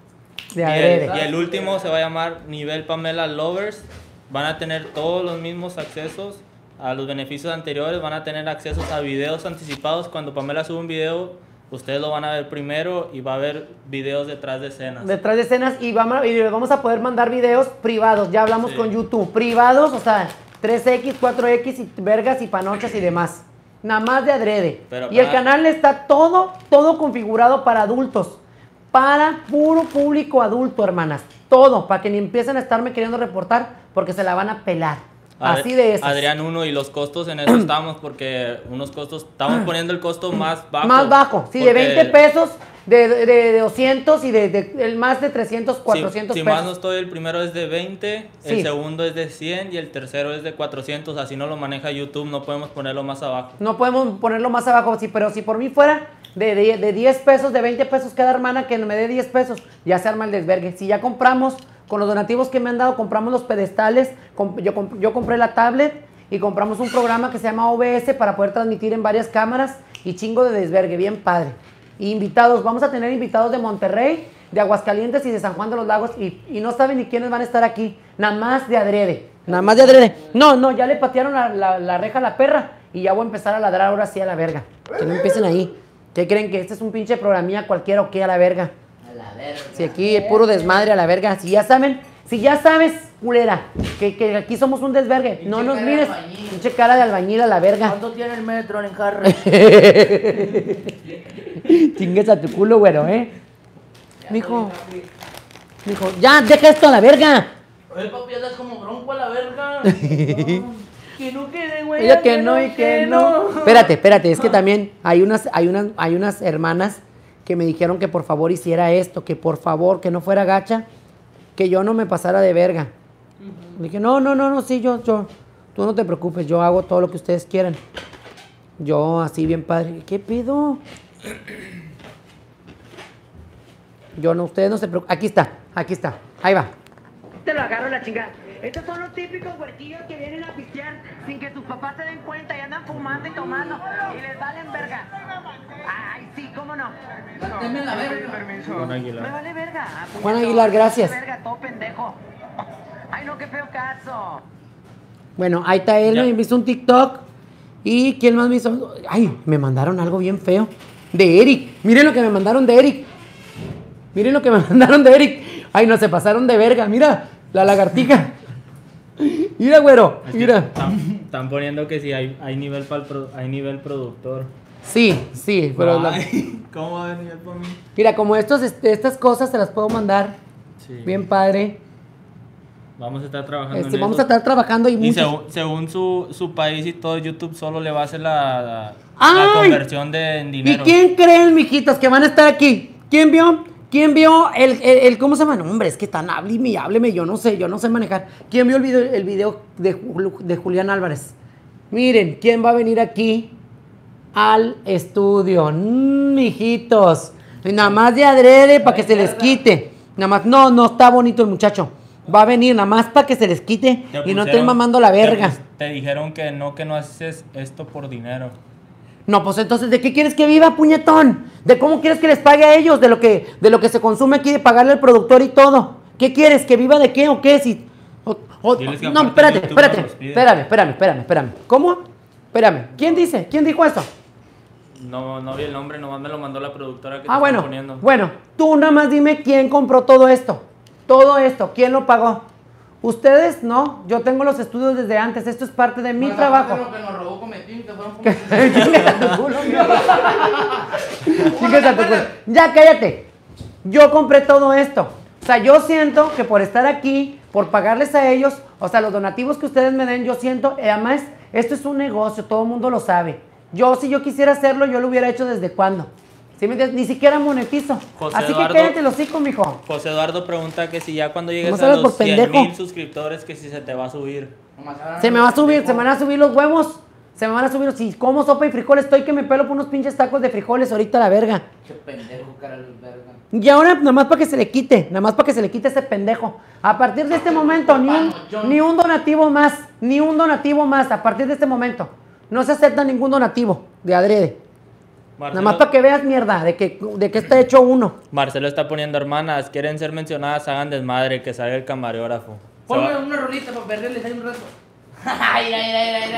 De Y adrede. el, y el último se va a llamar nivel Pamela Lovers. Van a tener todos los mismos accesos a los beneficios anteriores. Van a tener accesos a videos anticipados. Cuando Pamela sube un video, ustedes lo van a ver primero y va a haber videos detrás de escenas. Detrás de escenas y vamos, a, y vamos a poder mandar videos privados. Ya hablamos Sí. con YouTube. Privados, o sea, tres equis, cuatro equis y vergas y panochas y demás. Nada más de adrede. Pero y el para- canal está todo, todo configurado para adultos. Para puro público adulto, hermanas. Todo, para que ni empiecen a estarme queriendo reportar porque se la van a pelar. Ad- Así de eso. Adrián uno, y los costos en eso estamos porque unos costos, estamos poniendo el costo más bajo. Más bajo, sí, de porque veinte pesos, de, de, de doscientos y de, de- el más de trescientos, cuatrocientos Si, si pesos. más no estoy, el primero es de veinte, Sí. el segundo es de cien y el tercero es de cuatrocientos. Así no lo maneja YouTube, no podemos ponerlo más abajo. No podemos ponerlo más abajo, sí, pero si por mí fuera de, de, de diez pesos, de veinte pesos cada hermana que me dé diez pesos, ya se arma el desvergue. Si ya compramos, con los donativos que me han dado, compramos los pedestales, comp- yo, comp- yo compré la tablet y compramos un programa que se llama O B S para poder transmitir en varias cámaras y chingo de desvergue, bien padre. Y invitados, vamos a tener invitados de Monterrey, de Aguascalientes y de San Juan de los Lagos y, y no saben ni quiénes van a estar aquí, nada más de adrede, nada más de adrede. No, no, ya le patearon la, la, la reja a la perra y ya voy a empezar a ladrar ahora sí a la verga. Que no empiecen ahí. ¿Qué creen? Que este es un pinche programilla cualquiera o qué a la verga. A la verga. Si aquí es puro desmadre a la verga. Si ya saben, si ya sabes, culera, que, que aquí somos un desvergue. Pinche No nos cara de mires. albañil. Pinche cara de albañil a la verga. ¿Cuánto tiene el metro en Harry? Chingues a tu culo, güero, ¿eh? Mijo, mijo, ya, deja esto a la verga. Oye, papi, andas como bronco a la verga. Que no quede, güey. Ella que no y que no. Espérate, espérate, es que también hay unas, hay unas, hay unas hermanas que me dijeron que por favor hiciera esto, que por favor, que no fuera gacha, que yo no me pasara de verga. Le dije, no, no, no, no, sí, yo, yo, tú no te preocupes, yo hago todo lo que ustedes quieran. Yo así bien padre, ¿qué pido? Yo no, ustedes no se preocupen. Aquí está, aquí está, ahí va. Te lo agarro la chingada. Estos son los típicos huerquillos que vienen a pistear sin que sus papás se den cuenta y andan fumando y tomando y les valen verga. Ay, sí, cómo no. Denme la verga. Juan Me Aguilar. vale verga. Juan Aguilar, gracias. Verga, todo pendejo. Ay, no, qué feo caso. Bueno, ahí está él, Ya. me hizo un TikTok. ¿Y quién más me hizo? Ay, me mandaron algo bien feo. De Eric. Miren lo que me mandaron de Eric. Miren lo que me mandaron de Eric. Ay, no, se pasaron de verga. Mira, la lagartija. Mira, güero. Es que Mira. Están, están poniendo que sí hay, hay, nivel pa'l pro- hay nivel productor. Sí, sí, pero la- Ay, ¿cómo va a haber nivel para mí? mira, como estos, este, estas cosas se las puedo mandar. Sí. Bien padre. Vamos a estar trabajando Este, en vamos eso. a estar trabajando y, Y muchos- según, según su, su país y todo, YouTube solo le va a hacer la, la, la ¡Ay! conversión de en ¿Y dinero. quién creen, mijitos, que van a estar aquí? ¿Quién vio? ¿Quién vio el, el, el- cómo se llama? No, hombre, es que tan hábleme y hábleme, yo no sé, yo no sé manejar. ¿Quién vio el video, el video de, Ju- de Julián Álvarez? Miren, ¿quién va a venir aquí al estudio? Mm, mijitos, nada más de adrede para que se les quite. Nada más, no, no está bonito el muchacho. Va a venir nada más para que se les quite Te y no pusieron- estén mamando la te verga. pus- Te, dijeron que no, que no haces esto por dinero. No, pues entonces, ¿de qué quieres que viva, puñetón? ¿De cómo quieres que les pague a ellos? De lo que, de lo que se consume aquí, de pagarle al productor y todo. ¿Qué quieres? ¿Que viva de qué o qué? Si, o, O- Diles que no, aparte espérate, YouTube nos espérate. los pide. Espérame, espérame, espérame, espérame. ¿Cómo? Espérame. ¿Quién dice? ¿Quién dijo eso? No, no vi el nombre, nomás me lo mandó la productora que Ah, te bueno. están poniendo. Bueno, tú nada más dime quién compró todo esto. Todo esto, ¿quién lo pagó? Ustedes no, yo tengo los estudios desde antes. Esto es parte de mi Pues, trabajo. aparte de lo que nos robó Cometín, que fueron como... Chingas a tu culo, mierda. Chingas a tu culo. Ya, cállate. Yo compré todo esto. O sea, yo siento que por estar aquí, por pagarles a ellos, o sea, los donativos que ustedes me den, yo siento, eh, además, esto es un negocio, todo el mundo lo sabe. Yo, si yo quisiera hacerlo, yo lo hubiera hecho desde cuándo. ¿Sí me entiendes? Ni siquiera monetizo. José Así Eduardo- que cállate los hocico, mijo. José Eduardo pregunta que si ya cuando llegues ¿Cómo a sabes los por cien pendejo? mil suscriptores, que si se te va a subir. Se me va a subir, se me van a subir los huevos. Se me van a subir, si como sopa y frijoles, estoy que me pelo por unos pinches tacos de frijoles ahorita a la verga. Qué pendejo, cara de verga. Y ahora, nada más para que se le quite, nada más para que se le quite ese pendejo. A partir de este momento, ni un, ni un donativo más, ni un donativo más, a partir de este momento. No se acepta ningún donativo de adrede. Marcelo, Nada más para que veas, mierda, de que, de que está hecho uno. Marcelo está poniendo, hermanas, quieren ser mencionadas, hagan desmadre, que salga el camarógrafo. Se Ponme va- una rolita para perderles ahí un rato. Ay, ay, ay, ay,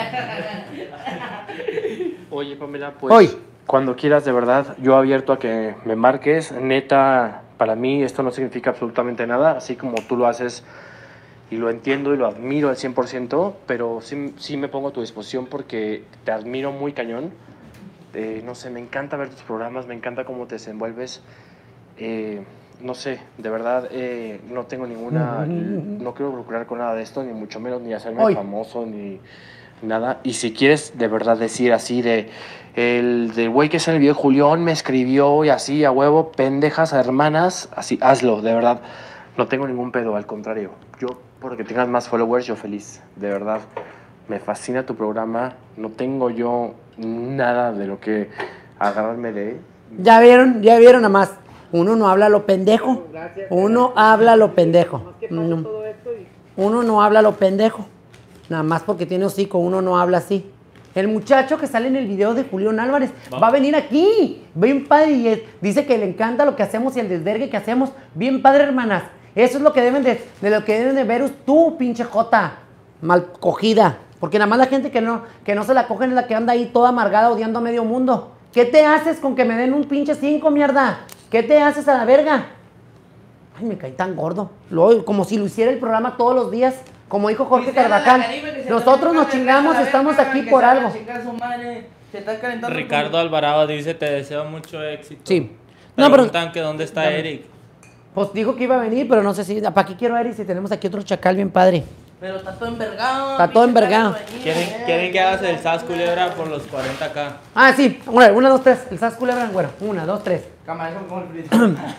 ay. Oye, Pamela, pues Hoy. cuando quieras, de verdad, yo abierto a que me marques. Neta, para mí esto no significa absolutamente nada, así como tú lo haces y lo entiendo y lo admiro al cien por ciento, pero sí, sí me pongo a tu disposición porque te admiro muy cañón. Eh, no sé, me encanta ver tus programas, me encanta cómo te desenvuelves. Eh, no sé, de verdad, eh, no tengo ninguna, no quiero procurar con nada de esto, ni mucho menos, ni hacerme Hoy. famoso, ni nada. Y si quieres de verdad decir así de, el del güey que es en el video, Julián me escribió y así, a huevo, pendejas, hermanas, así, hazlo, de verdad. No tengo ningún pedo, al contrario. Yo, porque tengas más followers, yo feliz, de verdad. Me fascina tu programa, no tengo yo nada de lo que agarrarme de. Ya vieron, ya vieron nada más. Uno no habla lo pendejo. Uno habla lo pendejo. No. Uno no habla lo pendejo. Nada más porque tiene hocico, uno no habla así. El muchacho que sale en el video de Julián Álvarez va a venir aquí. Bien padre. Y es- dice que le encanta lo que hacemos y el desvergue que hacemos. Bien padre, hermanas. Eso es lo que deben de, de lo que deben de ver tú, pinche jota. Mal cogida. Porque nada más la gente que no, que no se la cogen es la que anda ahí toda amargada odiando a medio mundo. ¿Qué te haces con que me den un pinche cinco, mierda? ¿Qué te haces a la verga? Ay, me caí tan gordo. Lo- como si lo hiciera el programa todos los días. Como dijo Jorge Carvajal. Nosotros nos chingamos, estamos aquí por algo. Ricardo Alvarado dice, te deseo mucho éxito. Sí. No, pero- Preguntan que dónde está Dame. Eric. Pues dijo que iba a venir, pero no sé si... ¿Para qué quiero a Eric si tenemos aquí otro chacal bien padre? Pero está todo envergado. Está todo envergado. ¿Quieren, quieren que hagas el Sas Culebra por los cuarenta k. Ah, sí. Una, una dos, tres. El Sas Culebra, güero. Una, dos, tres. Cámara, como el frito.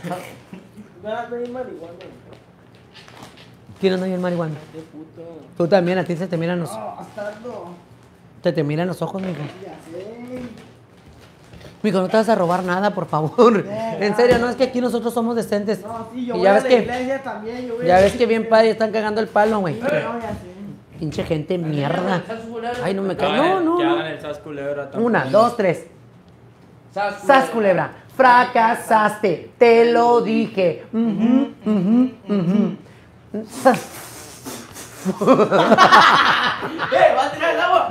¿Quién anda bien marihuana? Tú también, a ti se te miran los... Se te miran los ojos, mijo. Mijo, no te vas a robar nada, por favor. En serio, no es que aquí nosotros somos decentes. Sí, yo Y voy ya a ves la que... iglesia también. Yo voy Ya a la ves que bien iglesia. padre están cagando el palo, güey. No, ya sé. Pinche gente mierda. Ay, no me Que cae. hagan No, el- no, que no. hagan el Sas Culebra también. Una, dos, tres. Sas culebra. Fracasaste. Te lo dije. Ujú, ujú, ujú. Sas. ¡Eh, va a tirar el agua!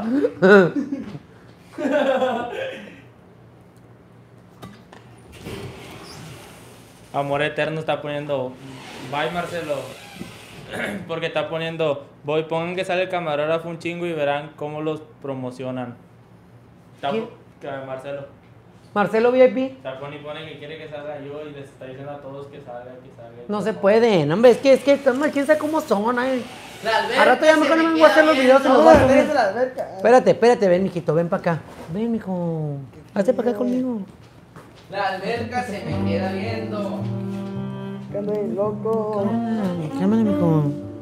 Amor Eterno está poniendo. Bye, Marcelo. Porque está poniendo. Voy, pongan que sale el camarógrafo un chingo y verán cómo los promocionan. Está, ¿Quién? que Marcelo. Marcelo V I P. Está pone y pone que quiere que salga yo y les está diciendo a todos que salga, que salga. No se puede. No, hombre, es que, es que, hombre, quién sabe cómo son. Ay. La alberca Al rato ya mejor se no me me voy a hacer queda los videos, se viendo. los voy a No, subir. regresa a la alberca. Espérate, espérate, ven, mijito, ven para acá. Ven, mijo. Hazte para acá conmigo. La alberca se me queda viendo. Que ando bien loco. Cámara, cámara, mijo.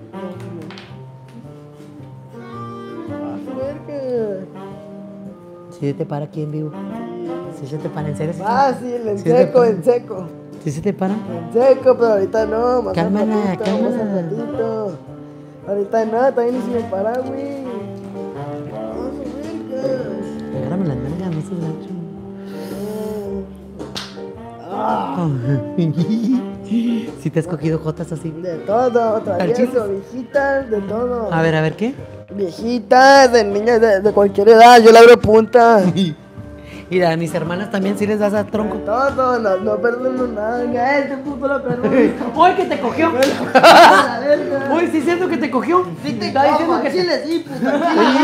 Alberca. Si se te para aquí en vivo. Si se te para, en serio. Fácil, en Sí, se seco, te- en seco. Si se te para. En seco, pero ahorita no. Más al Cámara, ratito, más al cámara. ratito. Ahorita no, también ni si me para, güey. Vamos, alberca. Agárrame las nalgas, no seas gacho. Ah. Ah. ¿Sí te has cogido jotas así? De todo, ¿Al chile? travieso, viejitas, de todo. A ver, a ver, ¿qué? Viejitas, de niñas de, de cualquier edad, yo le abro punta. Mira, a mis hermanas también sí les das a tronco. Todo, no, no perdemos nada. Mira, este puto lo perdono. ¡Uy, que te cogió! Uy, sí es cierto que te cogió. Sí te Está diciendo cojo, que al chile te... sí, puta.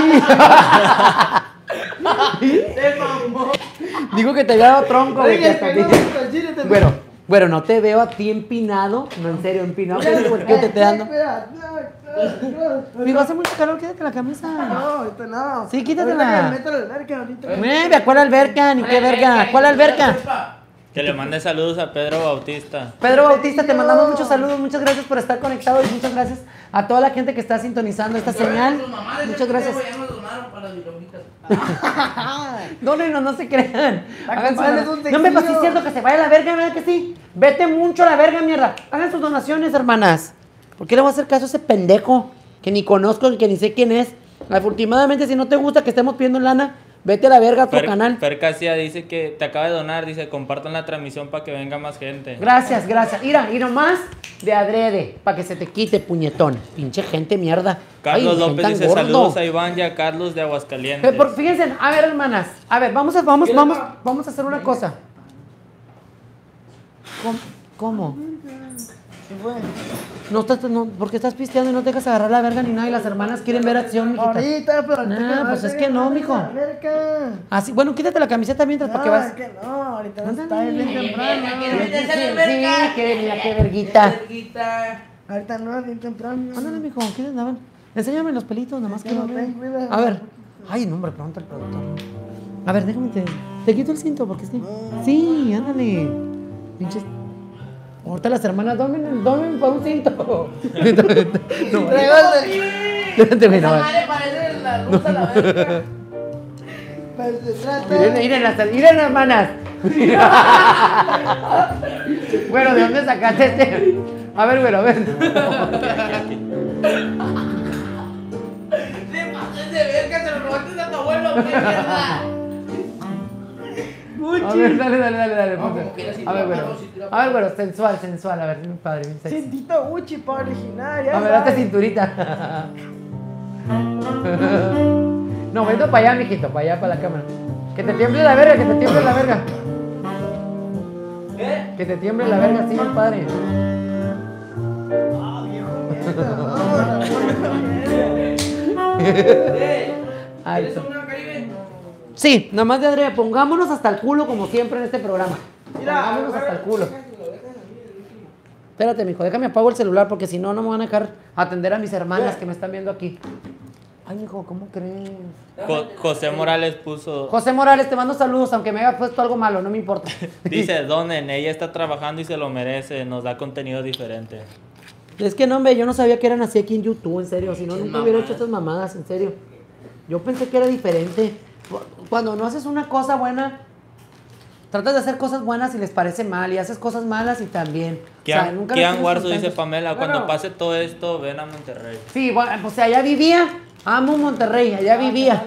Digo que te había dado tronco. Oye, güey, que es hasta que ti- no, al chile te- Bueno, bueno, no te veo a ti empinado. No, en serio, empinado. ¿Por qué te estoy dando? Espera, no, no, no. Digo, hace mucho calor, quítate la camisa. No, ahorita no. Sí, quítatela. Ahorita que me meto a la alberca, ahorita. Mueve, ¿cuál alberca? Ni qué verga. ¿Cuál alberca? Que le mande saludos a Pedro Bautista. Pedro Bautista, te mandamos muchos saludos, muchas gracias por estar conectado y muchas gracias a toda la gente que está sintonizando esta señal. Muchas gracias. No, no, no, no se crean. Hagan sus compadre, es un donaciones. No me sexillo. pasé cierto que se vaya a la verga, ¿verdad que sí? Vete mucho a la verga, mierda. Hagan sus donaciones, hermanas. ¿Por qué le voy a hacer caso a ese pendejo que ni conozco, que ni sé quién es? Últimamente, si no te gusta que estemos pidiendo lana, vete a la verga a otro Fer, canal. Fer Casia dice que te acaba de donar, dice, compartan la transmisión para que venga más gente. Gracias, gracias. Mira, y nomás de adrede, para que se te quite, puñetón. Pinche gente mierda. Carlos Ay, López gente dice, gordo. saludos a Iván y a Carlos de Aguascalientes. Eh, por- fíjense, a ver, hermanas, a ver, vamos a, vamos, vamos, vamos a hacer una cosa. ¿Cómo? ¿Cómo? No estás, no, ¿por qué estás pisteando y no te dejas agarrar la verga ni nada? Y las hermanas quieren ver acción, mijita. Ahorita, pero Nah, pues es que no, mijo. Alberca. Así, bueno, quítate la camiseta mientras para que No, vas. es que no, ahorita no está bien temprano. Sí, que mira qué verguita. Ahorita no, bien temprano. Ándale, mijo, ¿quieres nada? Enséñame los pelitos, nada más que No no veo. tengo idea. A ver. Ay, no, hombre, pronto el productor. A ver, déjame te. Te quito el cinto porque es que. Sí, ándale. Pinches. Ahorita las hermanas domen, domen por un cinto. No, espérate, güey, no. parece la luz a la verga. Pero se trata. Miren, miren, las, miren, hermanas. Bueno, ¿de dónde sacaste este? A ver, bueno, a ver. A ver, dale, dale, dale, dale. ponte. A ver, bueno. A ver, bueno, sensual, sensual. A ver, bien padre, bien sexy. Cintito Uchi para original, ya A ver, hazte sabes. cinturita. No, vete para allá, mijito, para allá, para la cámara. Que te tiemble la verga, que te tiemble la verga. ¿Qué? Que te tiemble la verga, sí, bien padre. Ahí ¿Eres está. una Caribe? Sí, nada más de Andrea, pongámonos hasta el culo como siempre en este programa. Mira, Pongámonos hasta el agarra- culo. Espérate, mijo, déjame apago el celular porque si no, no me van a dejar atender a mis hermanas que me están viendo aquí. Ay, mijo, ¿cómo crees? Jo- José Morales puso, José Morales, te mando saludos, aunque me haya puesto algo malo, no me importa. dice, donen, ella está trabajando y se lo merece, nos da contenido diferente. Es que no, hombre, yo no sabía que eran así aquí en YouTube, en serio. Si no, nunca hubiera hecho estas mamadas, en serio. Yo pensé que era diferente. Cuando no haces una cosa buena, tratas de hacer cosas buenas y les parece mal, y haces cosas malas y también. Kian, o sea, nunca los Kian tienes Warzo dice, contentos. Pamela, Bueno. cuando pase todo esto, ven a Monterrey. Sí, bueno, o sea, allá vivía. Amo Monterrey, allá vivía.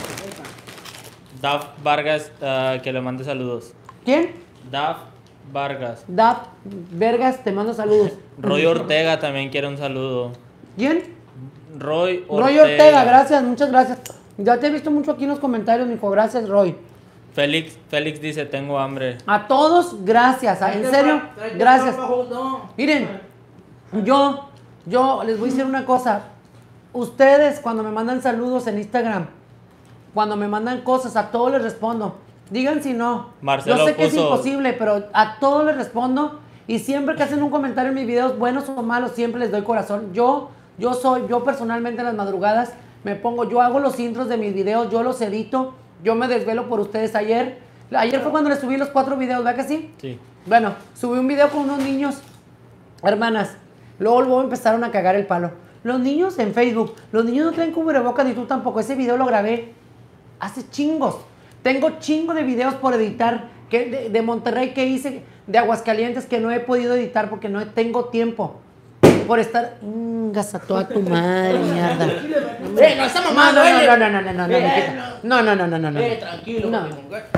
Daf Vargas, ah, que le mande saludos. ¿Quién? Daf Vargas. Dap, Vergas, te mando saludos. Roy Ortega también quiere un saludo. ¿Quién? Roy Ortega. Roy Ortega, gracias, muchas gracias. Ya te he visto mucho aquí en los comentarios, mijo. Gracias, Roy. Félix, Félix dice, tengo hambre. A todos, gracias. a- En serio, gracias. Miren, yo, yo les voy a decir una cosa. Ustedes, cuando me mandan saludos en Instagram, cuando me mandan cosas, a todos les respondo. Digan si no. Marcelo Yo sé que es puso- imposible, pero a todos les respondo. Y siempre que hacen un comentario en mis videos, buenos o malos, siempre les doy corazón. Yo, yo soy, yo personalmente en las madrugadas me pongo, yo hago los intros de mis videos, yo los edito, yo me desvelo por ustedes ayer. Ayer fue cuando les subí los cuatro videos, ¿verdad que sí? Sí. Bueno, subí un video con unos niños, hermanas. Luego, luego empezaron a cagar el palo. Los niños en Facebook, los niños no traen cubrebocas ni tú tampoco. Ese video lo grabé hace chingos. Tengo chingo de videos por editar que, de, de Monterrey que hice, de Aguascalientes que no he podido editar porque no tengo tiempo. Por estar. Gas a toda tu madre, mierda. Eh, no, esa mamá no, no, duele. no, no, no, no, no, no, Eh, mijita. no, no, no, no, no, no. Eh, tranquilo, No. papi, con-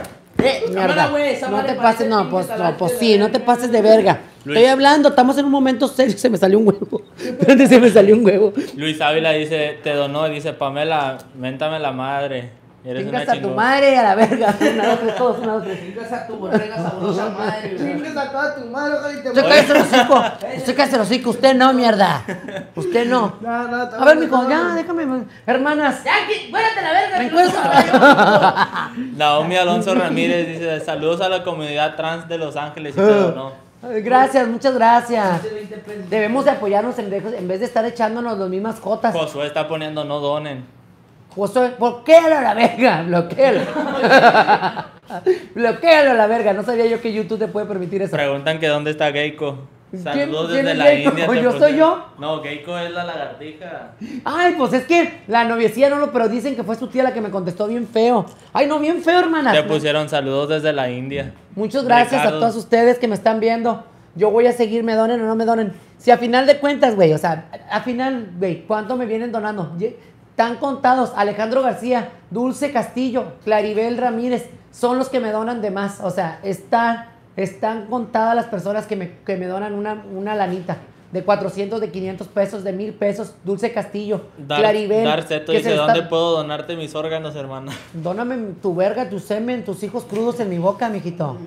Mierda. güey, esa No madre te parece pases, no, pinche pues, no, talante, pues la sí, no te verga. pases de verga. Luis. Estoy hablando, estamos en un momento serio, se me salió un huevo. Espérate, se me salió un huevo. Luis Ávila dice, te donó, dice, Pamela, méntame la madre. Eres Chingas una a tu chingona. madre, a la verga. Una, dos, tres, todos, una, dos, tres. Chingas a tu borrega sabrosa madre, güey. Chingas a toda tu madre, ojalá y te Usted cállese el hocico. Usted cállese el hocico. Usted no, mierda. Usted no. No, no, A ver, mijo, ya, déjame. Hermanas. Ya, que- muérate la verga. ¿Me que no te encuentro? Naomi Alonso Ramírez dice, saludos a la comunidad trans de Los Ángeles y te donó. Gracias, muchas gracias. Debemos de apoyarnos en vez, en vez de estar echándonos las mismas cotas. Josué está poniendo no donen. Josué, bloquéalo a la verga, bloquéalo. Bloquéalo a la verga. No sabía yo que YouTube te puede permitir eso. Preguntan que dónde está Geico. Saludos quién desde es la Geico? India. ¿Yo te soy pusieron. yo? No, Geico es la lagartija. Ay, pues es que la noviecilla no lo, pero dicen que fue su tía la que me contestó bien feo. Ay, no, bien feo, hermana. Te pusieron saludos desde la India. Muchas gracias Ricardo. a todos ustedes que me están viendo. Yo voy a seguir, me donen o no me donen. Si a final de cuentas, güey, o sea, a final, güey, ¿cuánto me vienen donando? Ye- Están contados. Alejandro García, Dulce Castillo, Claribel Ramírez, son los que me donan de más. O sea, están, están contadas las personas que me, que me donan una, una lanita. De cuatrocientos, de quinientos pesos, de mil pesos. Dulce Castillo, Dar, Claribel. Darceto que dice, se le ¿dónde está- puedo donarte mis órganos, hermana? Dóname tu verga, tu semen, tus hijos crudos en mi boca, mijito.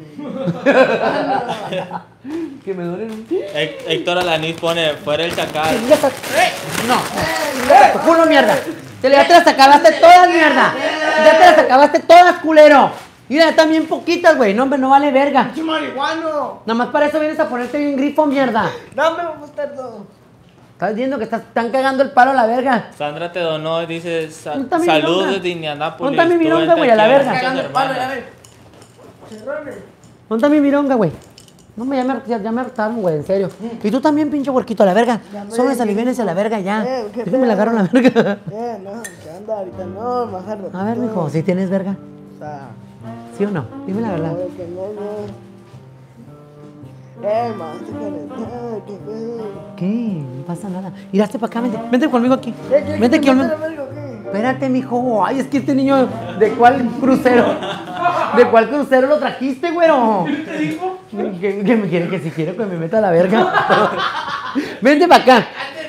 Que me donen un... Hé- Héctor Alaniz pone, fuera el chacal. Chingas a- No, chingas a tu culo, mierda. Te, ya te las acabaste todas, mierda. Ya te las acabaste todas, culero. Mira, también poquitas, güey. No, hombre, no vale verga. ¡Pinche marihuano! Nada más para eso vienes a ponerte bien grifo, mierda. Dame un bastardo. Estás viendo que estás, están cagando el palo a la verga. Sandra te donó, dice, sa- ¿Dónde está mi saludos vironga? desde Indianápolis. ¿Dónde está mi Tú vironga, vente güey, a la aquí, verga? muchas Cagando el palo, hermanas. ya ves. ¿Dónde está mi vironga, güey? No me, ya me, ya, ya me hartaron, güey, en serio. Y tú también, pinche huerquito, a la verga. Solo aliviénense a la verga ya. Eh, ¿qué Déjame la agarro a la verga. Eh, no, ¿qué anda ahorita? No, más al ratito. A ver, mijo, ¿si tienes verga? O sea, ¿Sí o no? Dime la verdad. no, que no, no. Eh, más, te calentar, qué feo. ¿Qué? No pasa nada. Miraste para acá, vente. Vente conmigo aquí. Eh, ¿qué- Vente qué aquí. te Olme- mata la verga o qué? Espérate, mijo. Ay, es que este niño, ¿de cuál crucero? ¿De cuál crucero lo trajiste, güero? ¿Qué te dijo? Que, que me quiere, que si quiere que me meta a la verga. Vente para acá.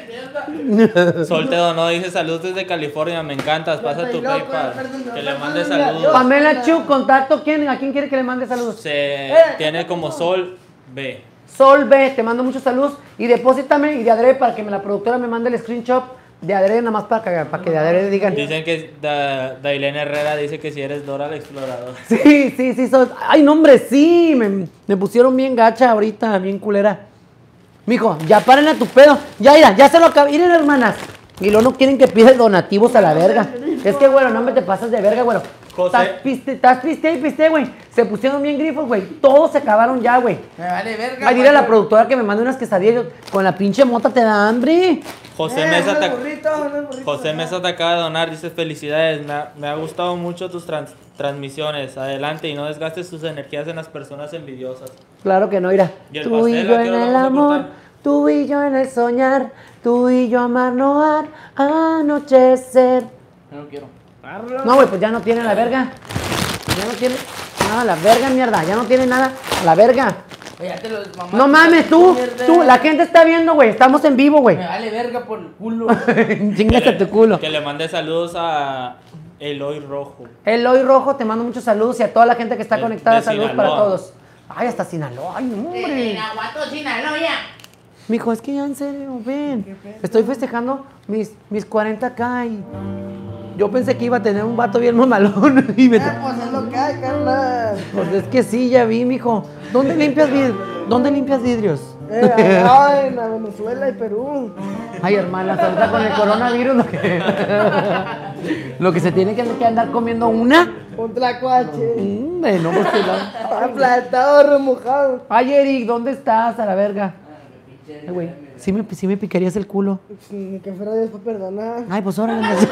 Sol te donó, dice, saludos desde California, me encantas, pasa tu estoy loco, PayPal. perdón, Que le perdón, mande perdón, saludos. Pamela Chu, contacto. ¿Quién? ¿A quién quiere que le mande saludos? Se tiene como Sol B. Sol B, te mando muchos saludos. Y depósitame y de adrede para que me, la productora me mande el screenshot de adrede nada más para que, para que de adrede digan. Dicen que da, Dailene Herrera dice que si eres Dora la exploradora. Sí, sí, sí. Sos... Ay, no, hombre, sí. Me, me pusieron bien gacha ahorita, bien culera. Mijo, ya paren a tu pedo. Ya, mira, ya se lo acabé. Miren, hermanas. Y luego no quieren que pides donativos a la verga. Es que, güero, no me te pasas de verga, güero. José. Estás piste, estás piste y piste, güey. Se pusieron bien grifos, güey. Todos se acabaron ya, güey. Me vale verga. Ay, dile a la mayor. productora que me mande unas quesadillas. Con la pinche mota te da hambre. José Eh, Mesa unos te, burritos, unos burritos. José Mesa te acaba de donar, dice felicidades, me ha, me ha gustado mucho tus trans- transmisiones, adelante y no desgastes tus energías en las personas envidiosas. Claro que no, irá. ¿Y el Tú y pastel, yo a qué en hora el vamos a amor, cortar? tú y yo en el soñar, tú y yo amar no har anochecer. Yo no quiero. No, güey, pues ya no tiene la verga. Ya no tiene nada la verga, mierda. Ya no tiene nada la verga. Oye, ya te lo desmamaste. No mames, tú, Mierda. tú, la gente está viendo, güey. Estamos en vivo, güey. Me vale verga por el culo. Chingas a tu culo. Que le mande saludos a Eloy Rojo. Eloy Rojo, te mando muchos saludos y a toda la gente que está De- conectada, de saludos Sinaloa. para todos. Ay, hasta Sinaloa, ay, no, hombre. Aguato, Sinaloa. Mijo, es que ya en serio, ven. Estoy festejando mis, mis cuarenta K y yo pensé que iba a tener un vato bien mamalón. Y me Eh, pues es lo que hay, carnal. Pues es que sí, ya vi, mijo. ¿Dónde limpias vidrios? ¿Dónde limpias vidrios? Eh, allá en la Venezuela y Perú. Ay, hermana, ahorita con el coronavirus lo que, lo que se tiene que, que andar comiendo una. Un tlacuache. Mm, no, pues que la- Aplastado, remojado. Ay, Eric, ¿dónde estás? A la verga. Ay, güey, sí me, sí me picarías el culo. Ni que fuera Dios para perdonar. Ay, pues órale. pues.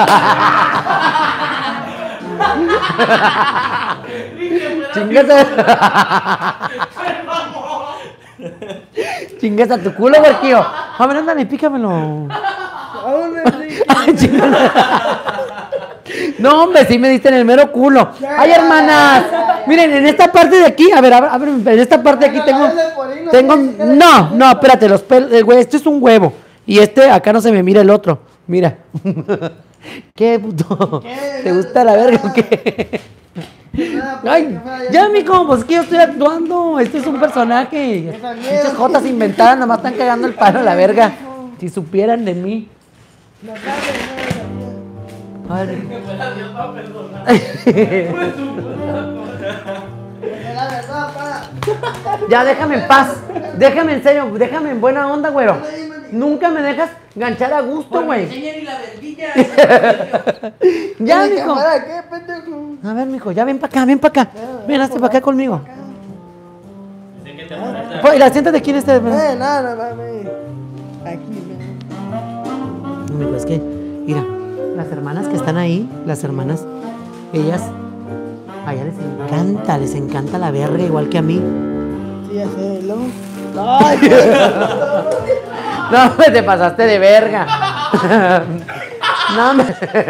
Chingas a... Chingas a tu culo, huerquillo. A ver, ándale, pícamelo. Aún Enrique. Ay, chingada. No, hombre, sí me diste en el mero culo. Ay, hermanas. Miren, en esta parte de aquí, a ver, a ver, a ver, en esta parte de aquí tengo, tengo, no, no, espérate, los pelos, eh, güey, este es un huevo, y este, acá no se me mira el otro, mira. ¿Qué, puto? ¿Te gusta la verga o qué? Ay, ya, mijo, pues que yo estoy actuando, este es un personaje. Muchas jotas inventadas, nomás están cagando el palo a la verga. Si supieran de mí. Ay. Ya, déjame en paz. Déjame en serio, déjame en buena onda, güero. Nunca me dejas ganchar a gusto, güey. Ya, mijo. A ver, mijo, ya ven para acá, ven para acá. Ven, hazte para acá conmigo. Pues, ¿la sientas de quién este? Eh, nada, mami. Aquí, no, mijo, es que, mira, las hermanas que están ahí, las hermanas, ellas, a ellas les encanta, les encanta la verga igual que a mí. Sí, ya sé, ¿no? Ay, no, me te pasaste de verga. No, me...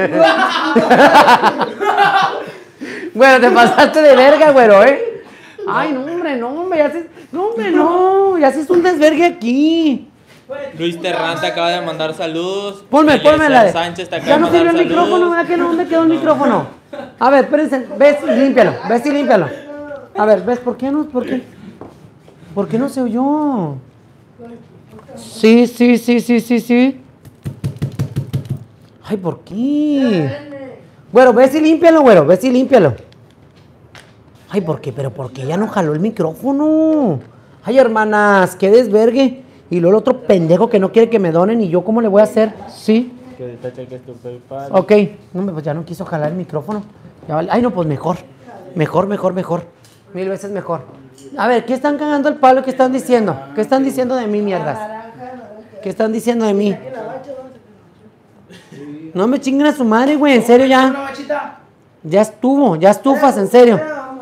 Bueno, te pasaste de verga, güero, ¿eh? Ay, no, hombre, no, hombre, ya se... No, hombre, no, ya se es un desvergue aquí. Luis Terrán te acaba de mandar saludos. Ponme, ponme la de... Sánchez te acaba ya de no mandar sirve el saludos. micrófono, ¿verdad que no? ¿Dónde quedó el micrófono? A ver, espérense, ves y límpialo, ves y límpialo. A ver, ves, ¿por qué no? ¿Por qué? ¿Por qué no se oyó? Sí, sí, sí, sí, sí, sí. Ay, ¿por qué? Güero, ves y límpialo, güero, ves y límpialo. Ay, ¿por qué? ¿Pero por qué ya no jaló el micrófono? Ay, hermanas, qué desvergue. Y luego el otro pendejo que no quiere que me donen, ¿y yo cómo le voy a hacer? Sí. Que ahorita cheques tu PayPal. Ok, no, pues ya no quiso jalar el micrófono. Ya vale. Ay, no, pues mejor. Mejor, mejor, mejor. Mil veces mejor. A ver, ¿qué están cagando el palo? ¿Qué están diciendo? ¿Qué están diciendo de mí, mierdas? ¿Qué están diciendo de mí? No me chinguen a su madre, güey, en serio ya. Ya estuvo, ya estufas, en serio.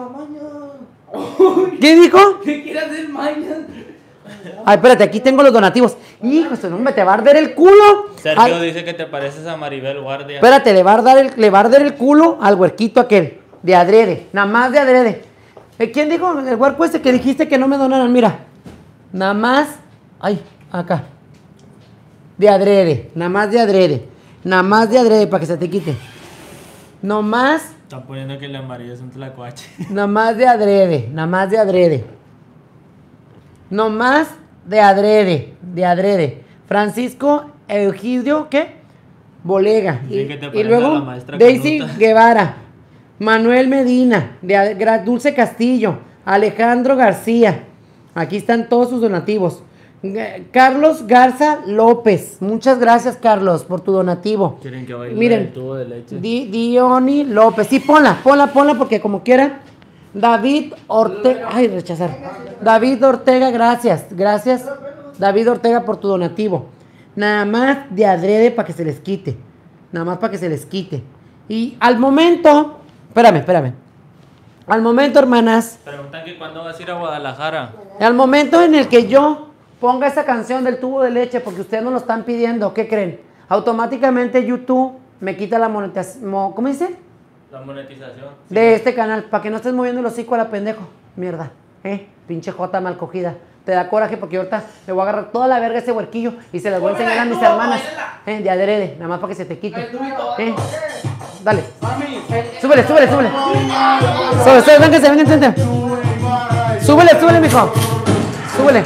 ¿Qué dijo? ¿Qué quieres hacer mañana? Ay, espérate, aquí tengo los donativos. Hijo, no me te va a arder el culo. Sergio Ay, dice que te pareces a Maribel Guardia. espérate, le va a arder el, le va a arder el culo al huerquito aquel. De adrede, nada más de adrede. Eh, ¿Quién dijo? El huerco ese que dijiste que no me donaran, mira. Nada más. Ay, acá. De adrede, nada más de adrede. Nada más de adrede para que se te quite. No más. Están poniendo que la María es un tlacuache. Nada más de adrede, nada más de adrede. No más de adrede, de adrede. Francisco Egidio, ¿qué? Bolega. Y, Dicen que te y parece a luego la maestra Daisy Canuta. Guevara, Manuel Medina, de A- Gra- Dulce Castillo, Alejandro García. Aquí están todos sus donativos. G- Carlos Garza López. Muchas gracias, Carlos, por tu donativo. Quieren que baile Miren, el tubo de leche. Di- Diony López. Sí, ponla, ponla, ponla porque como quieran. David Ortega. Ay, rechazar. David Ortega, gracias. Gracias, David Ortega, por tu donativo. Nada más de adrede para que se les quite. Nada más para que se les quite. Y al momento. Espérame, espérame. Al momento, hermanas. Preguntan que cuándo vas a ir a Guadalajara. Al momento en el que yo ponga esa canción del tubo de leche, porque ustedes no lo están pidiendo, ¿qué creen? Automáticamente YouTube me quita la monetización. ¿Cómo dice? La monetización. De este canal, para que no estés moviendo el hocico a la pendejo. Mierda, eh, pinche jota mal cogida. Te da coraje porque ahorita le voy a agarrar toda la verga a ese huerquillo y se las voy a enseñar a mis hermanas. Eh, de adrede, nada más para que se te quite. Eh, dale. Súbele, súbele, súbele. Súbele, súbele, vénganse, vénganse, vénganse. Súbele, súbele, mijo. Súbele.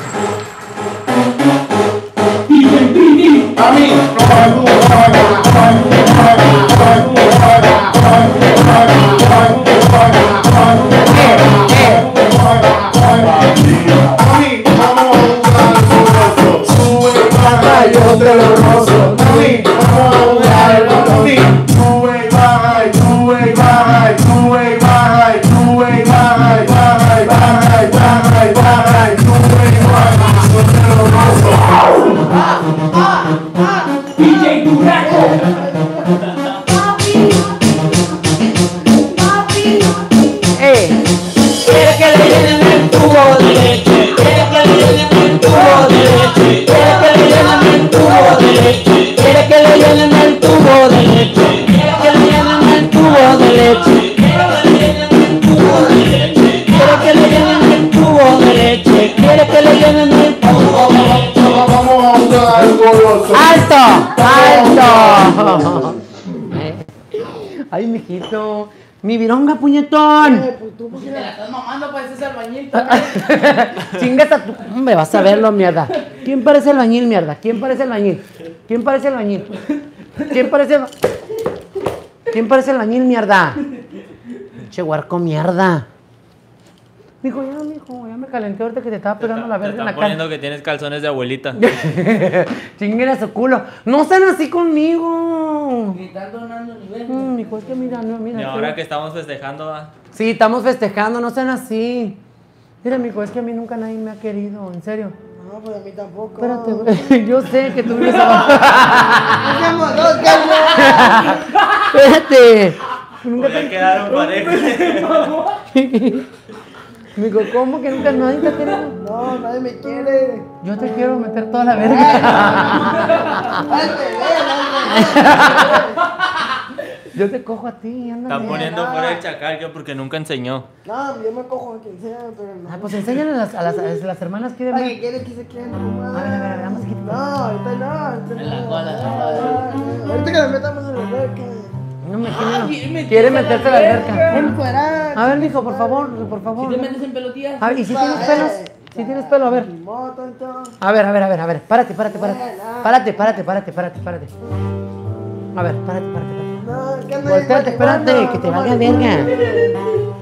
Yo te lo rozo, mami, vamos a jugar mami. Sube y baja, y sube y baja, y sube y baja, y sube y baja, y baja y baja, y baja y baja, y sube y baja. Yo te lo rozo. D J Duraco. Ay, mijito. Mi vironga, puñetón. Eh, pues tú, ¿por qué Te la la- estás mamando, pues ese albañil. Chingas a tu... Hombre, vas a verlo, mierda. ¿Quién parece el albañil, mierda? ¿Quién parece el albañil? ¿Quién parece el albañil? ¿Quién parece el... ¿Quién parece el albañil, mierda? Che, huarco, mierda. Mijo, ya, mijo, ya me calenté ahorita que te estaba pegando la Te verga en están la poniendo cara. que tienes calzones de abuelita. Chinguen a su culo. No sean así conmigo. Ni están donando nivel. Mm, mijo, es que mira, no, mira. Y es ahora que- que estamos festejando, va. Sí, estamos festejando, no sean así. Mira, mijo, es que a mí nunca nadie me ha querido, en serio. No, pues a mí tampoco. Espérate, güey. Yo sé que tú vives abajo. ¡Hacemos dos, Carlos! Espérate. Nunca Voy a quedar un pareja. Mijo, ¿cómo que nunca nadie te ha querido? No, nadie me quiere. Yo te quiero meter toda la verga. Yo te cojo a ti, ándale. Están poniendo fuera el chacal que porque nunca enseñó. No, yo me cojo a quien sea, pero no. Ah, pues enséñale a las, a las, a las hermanas que Ay, deben. que quiere que se quieran A ver, a ver, a ver, vamos a quitar. No, ahorita no, ahorita En la no. cola, Ah, ahorita que nos metamos en la alberca. No me Ay, quiero. me Quiere tira la meterse a la alberca. verga. Encuerado. A ver, mijo, por favor, por favor. Si te metes en pelotillas. A ver, ¿y si tienes pelos? Si tienes pelo, a ver. No, tonto. A ver, a ver, a ver, a ver. Párate, párate, párate. Párate, párate, párate, párate, párate. A ver, párate, párate, párate. No, que anda Volteate, espérate, marihuana, que te no valga marihuana. verga.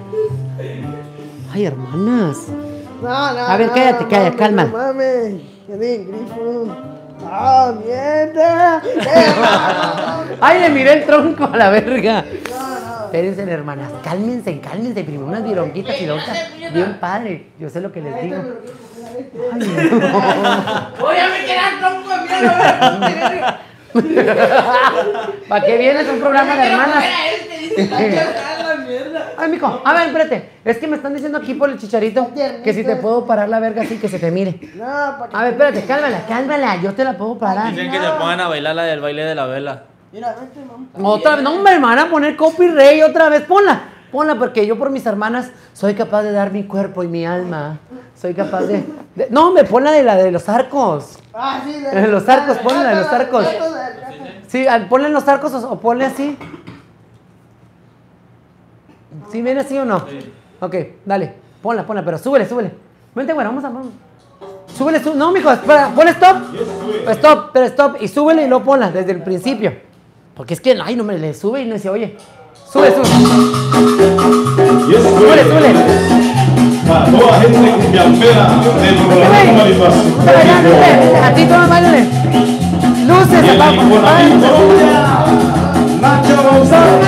Ay, hermanas. No, no, A ver, no, cállate, no cállate, mames, calma. No mames, que den grifo. ¡Ah, mierda! Ay, le miré el tronco a la verga. Espérense, hermanas, cálmense, cálmense. Primero unas vironquitas y la otra bien padre. Yo sé lo que les digo. Ay, no. Oye, me queda el tronco de mierda. ¿Para qué vienes a un programa de hermanas? Este, Ay, mijo, a ver, espérate. Es que me están diciendo aquí por el chicharito que si te puedo parar la verga así que se te mire. No, pa' que. A ver, espérate, cálmala, cálmala. Yo te la puedo parar. Dicen que se pongan a bailar la del baile de la vela. Mira, vete, mamá. Otra vez, no me van a poner copyright otra vez. Ponla, ponla, porque yo por mis hermanas soy capaz de dar mi cuerpo y mi alma. Soy capaz de. de- no, me pon la de la de los arcos. Ah, sí, Eh, los arcos, ponle la de los arcos. Gato, gato. Sí, al- ponle en los arcos o, o ponle así. ¿Sí viene así o no? Ok, dale, ponla, ponla, pero súbele, súbele. Vente, bueno, vamos a. Vamos. Súbele, súbele. No, mijo, espera, ponle stop. Stop, pero stop. Y súbele y luego ponla desde el principio. Porque es que, ay, no me le sube y no se oye. Sube, sube. Súbele, súbele. Para toda gente cumbiampera del programa Maripaz. Pero ya, vente, a ti toma, bailale. Luces, abajo. Nacho González.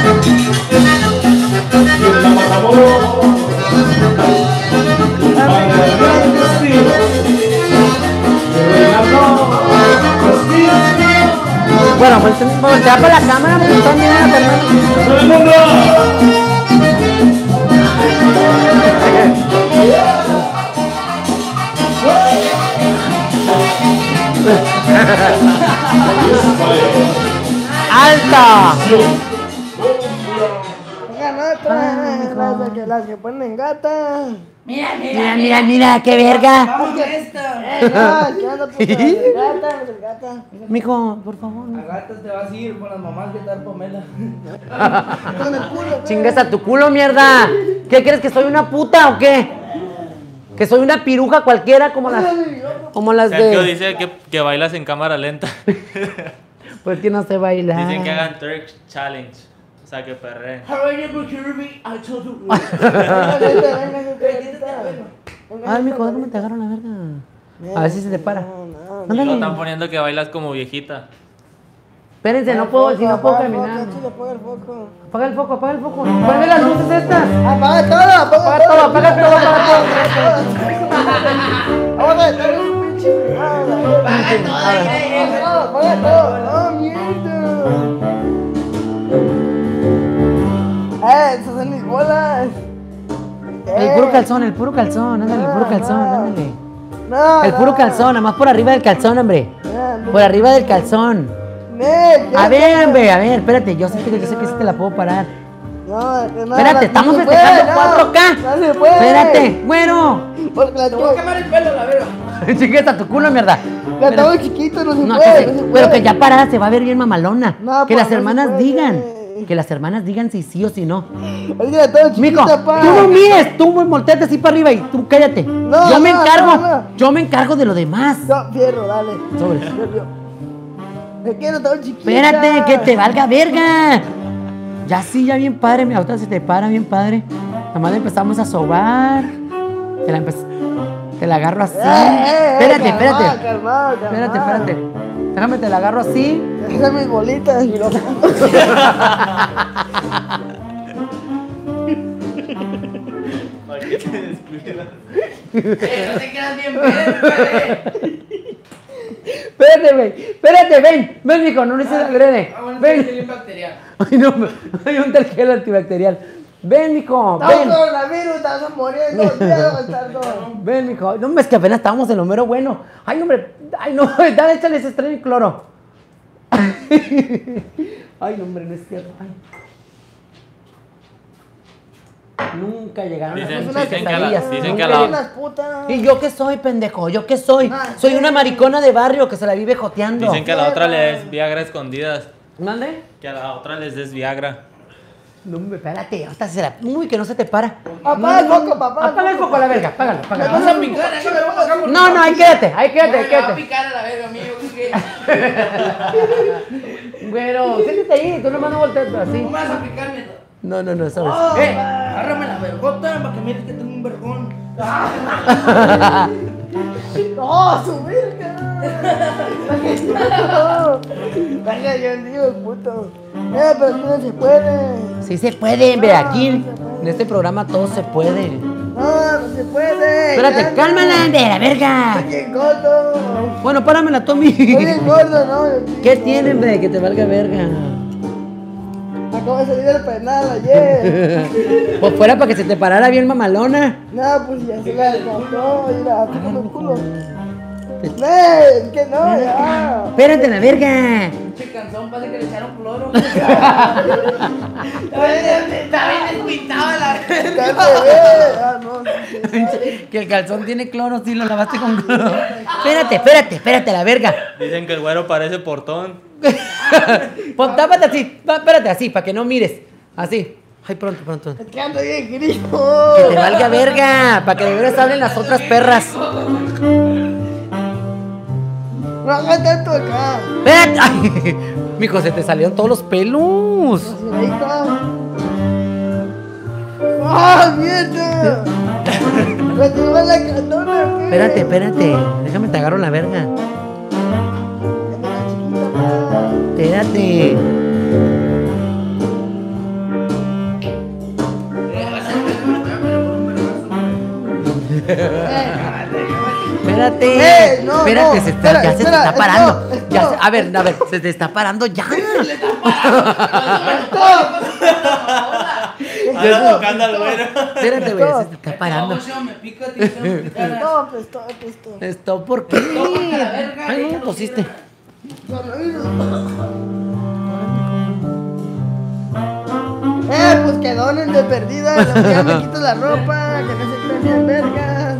La Matamoros. Magdalena Castillo. Renato Castillo. Bueno, pues voltea para la cámara porque están bien las hermanas. ¡Todo el mundo! ¡Alta! Oigan, otra. Las que, las que ponen gata. Mira, Mira, mira, mira, qué verga. Vamos a esta. Eh, no, ¿qué onda, puta? Las de gata, las de gata. Mijo, por favor. A gatas te vas a ir con las mamás que tal pomela. Con el culo, güey. Chingas a tu culo, mierda. ¿Qué crees que soy una puta o qué? Que soy una piruja cualquiera como las como las Sergio de dice que, que bailas en cámara lenta. pues que no sé bailar. Dicen que hagan Turk Challenge. O sea, que perreen. Ay, mijo, ¿cómo te agarro la verga? A ver si se te para. Y lo Ándale. están poniendo que bailas como viejita. Espérense, no puedo, si no puedo Apaga el caminar. foco, chile, apaga el foco. Apaga el foco, apaga el foco. Ponme las luces estas. Apaga todo, apaga Apaga todo, apaga todo, apaga todo. Apaga todo, un pinche. Apaga todo, apaga todo. No, mierda. Eh, esas son mis bolas. El puro calzón, el puro calzón, ándale, el puro calzón, ándale. No, El puro calzón, nada más por arriba del calzón, hombre. no. Por arriba del calzón. Nel, ya A ver, está. hombre, a ver, espérate, yo sé que yo sé que sí te la puedo parar. No, que no, Espérate, no estamos se festejando puede, cuatro K. No, no se puede. Espérate, bueno. Porque la Te voy a quemar el pelo, la verga. Chiquita, tu culo, mierda. La estaba chiquito, no se No, puede, que no se- se pero puede. que ya parada se va a ver bien mamalona. No, que pues, las no se hermanas puede. digan. Que las hermanas digan si sí o si no. Oiga, todo chiquita, Mico, pa. tú no mires, tú volteate así para arriba y tú cállate. No, yo me no, encargo, no, no. yo me encargo de lo demás. No, fierro, dale. Sobre. Me quiero todo chiquita. Espérate, que te valga verga. Ya sí, ya bien padre, mi auto se te para bien padre. Nada más le empezamos a sobar. Te la, empe- te la agarro así. Eh, eh, espérate, calma, espérate. calma, calma. Espérate, espérate. Déjame, te la agarro así. Deja mis bolitas. Y lo... ¿Para qué te descuidas? Eh, no te quedas bien verde. Espérate, güey. Espérate, ven. Ven, mijo, no necesitas agrede. Ah, bueno, Ven. tiene bacterial. Ay, no, hay un gel antibacterial. Ven, mijo, Estamos ven. con la virus, estamos muriendo. Miedo, bastardo. Ven, mijo. No, es que apenas estábamos en lo mero bueno. Ay, hombre. Ay, no, dale, échale ese estreno y cloro. Ay, no, hombre, no es cierto. Ay. Nunca llegaron Dicen- a las dicen que a la- quesadillas. dicen Nunca que a la- llegaron. Unas putas. ¿Y yo qué soy, pendejo? ¿Yo qué soy? Ah, Soy sí. una maricona de barrio que se la vive joteando. Dicen que a la otra le des Viagra escondidas. ¿Mande? Que a la otra les des Viagra. No, hombre, espérate, ahorita se la... Uy, que no se te para. Apaga el foco, papá. Apaga el foco a la verga, apágalo, Me apágalo. vas a picar, aquí me vas a No, no, ahí quédate, ahí quédate, Me ahí va a quédate. picar a la verga, amigo. ¿Qué? Bueno, siéntate ahí, tú nomás no volteas así. ¿Cómo vas a picarme? No, no, no, sabes. Oh, eh, agárrame la vergota para que mires que tengo un vergón. ¡Oh, su verga! Verga, yo digo, puto. Eh, pero tú no se puede. Sí se puede, ve, aquí en este programa todo se puede. No, no se puede. Espérate, Ya, cálmala, no. de la verga. Estoy bien gordo. Bueno, páramela, Tommy. Estoy bien gordo, ¿no? ¿Qué tienen, ve? Que te valga verga. Acabo de salir del penal ayer. Pues fuera para que se te parara bien mamalona. No, pues ya se la compró. Mira, como el culo. ¡Ven! ¡Que no! ¡Ya! Espérate, la verga. Pinche canzón, parece que le echaron cloro. Está bien está bien despintado la verga. ¡Ya te ve! Ah, no. Que el calzón tiene cloro, sí, lo lavaste con cloro. Espérate, espérate, espérate, la verga. Dicen que el güero parece portón. Pues tápate así, va, espérate así, para que no mires. Así. Ay, pronto, pronto. Es que ando bien grifo. Que te valga verga, para que de veras hablen las otras perras. No hagas tanto acá. Espérate. Ay, mijo, se te salieron todos los pelos. Ahí está. ¡Ah, mierda! ¡Me tiró la cantona! ¿qué? Espérate, espérate. Déjame te agarro la verga. Espérate. Espérate, Eh, no, espérate, no, se está, espera, ya se te espera, está parando. stop, stop. Ya se- a ver, a ver, se te está parando ya. Anda tocando al güero. Espérate, güey, se te está parando. No, se me pica, tío, se me pica. No, pues todo, pues todo. Esto, ¿por qué? Ay, no me pusiste. Eh, pues que donen de perdida. La ya me quito la ropa, que no se crean bien vergas.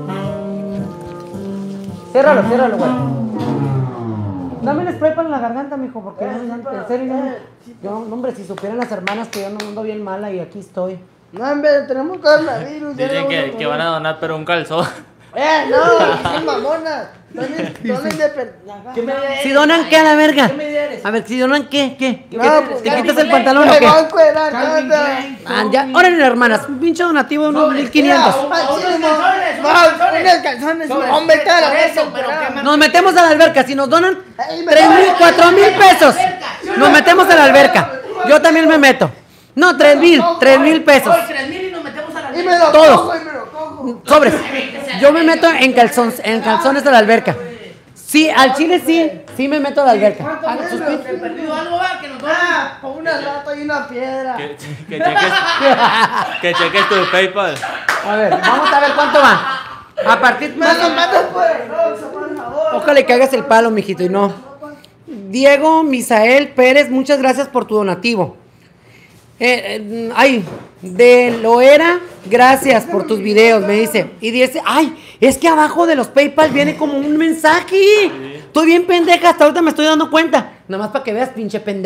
Ciérralo, ciérralo, güey. Dame el spray para la garganta, mijo, porque no, no, en serio, no, yo, no, hombre, si supieran las hermanas que yo no ando bien mala y aquí estoy. No, hombre, tenemos coronavirus. ya Dicen no que, vamos a que van a donar, pero un calzón. Eh, no, son mamonas. Donen, donen de perdida. Si donan, ¿qué a la verga? ¿Qué medida eres? A ver, si donan, ¿qué? ¿Qué? No, ¿Qué? pues, ¿Te Calvin quitas el Klein. pantalón o Me qué? van a encuerar, Calvin nada. Klein. Ah, ya, órale, hermanas, un pinche donativo de unos mil quinientos. Mira, unos machismo. calzones, unos No, calzones. unos calzones. Sobre- Hombre, está la por vez eso, pero qué Nos metemos a la alberca, si nos donan Ey, me tres voy. mil, cuatro mil pesos. Nos metemos a la alberca. Yo también me meto. No, tres mil, tres mil pesos. Oye, tres mil y nos metemos a la Y me lo Todos. cojo, y me lo cojo. Sobres. Yo me meto en calzones, en calzones a la alberca. Sí, al chile sí, sí me meto a la alberca. ¿Cuánto Hagan sus menos? pin- He perdido algo, va, que nos donen. Ah, con una lata y una piedra. Que, que cheques, que cheques tu PayPal. A ver, vamos a ver cuánto va. A partir Me lo mandas por el Roxo, por favor. Ojalá que hagas el palo, mijito, y no. Diego Misael Pérez, muchas gracias por tu donativo. Eh, eh, ay, de Loera, gracias por tus videos, me dice. Y dice, ay, es que abajo de los PayPal viene como un mensaje. Estoy bien pendeja, hasta ahorita me estoy dando cuenta. Nada más para que veas, pinche pendeja.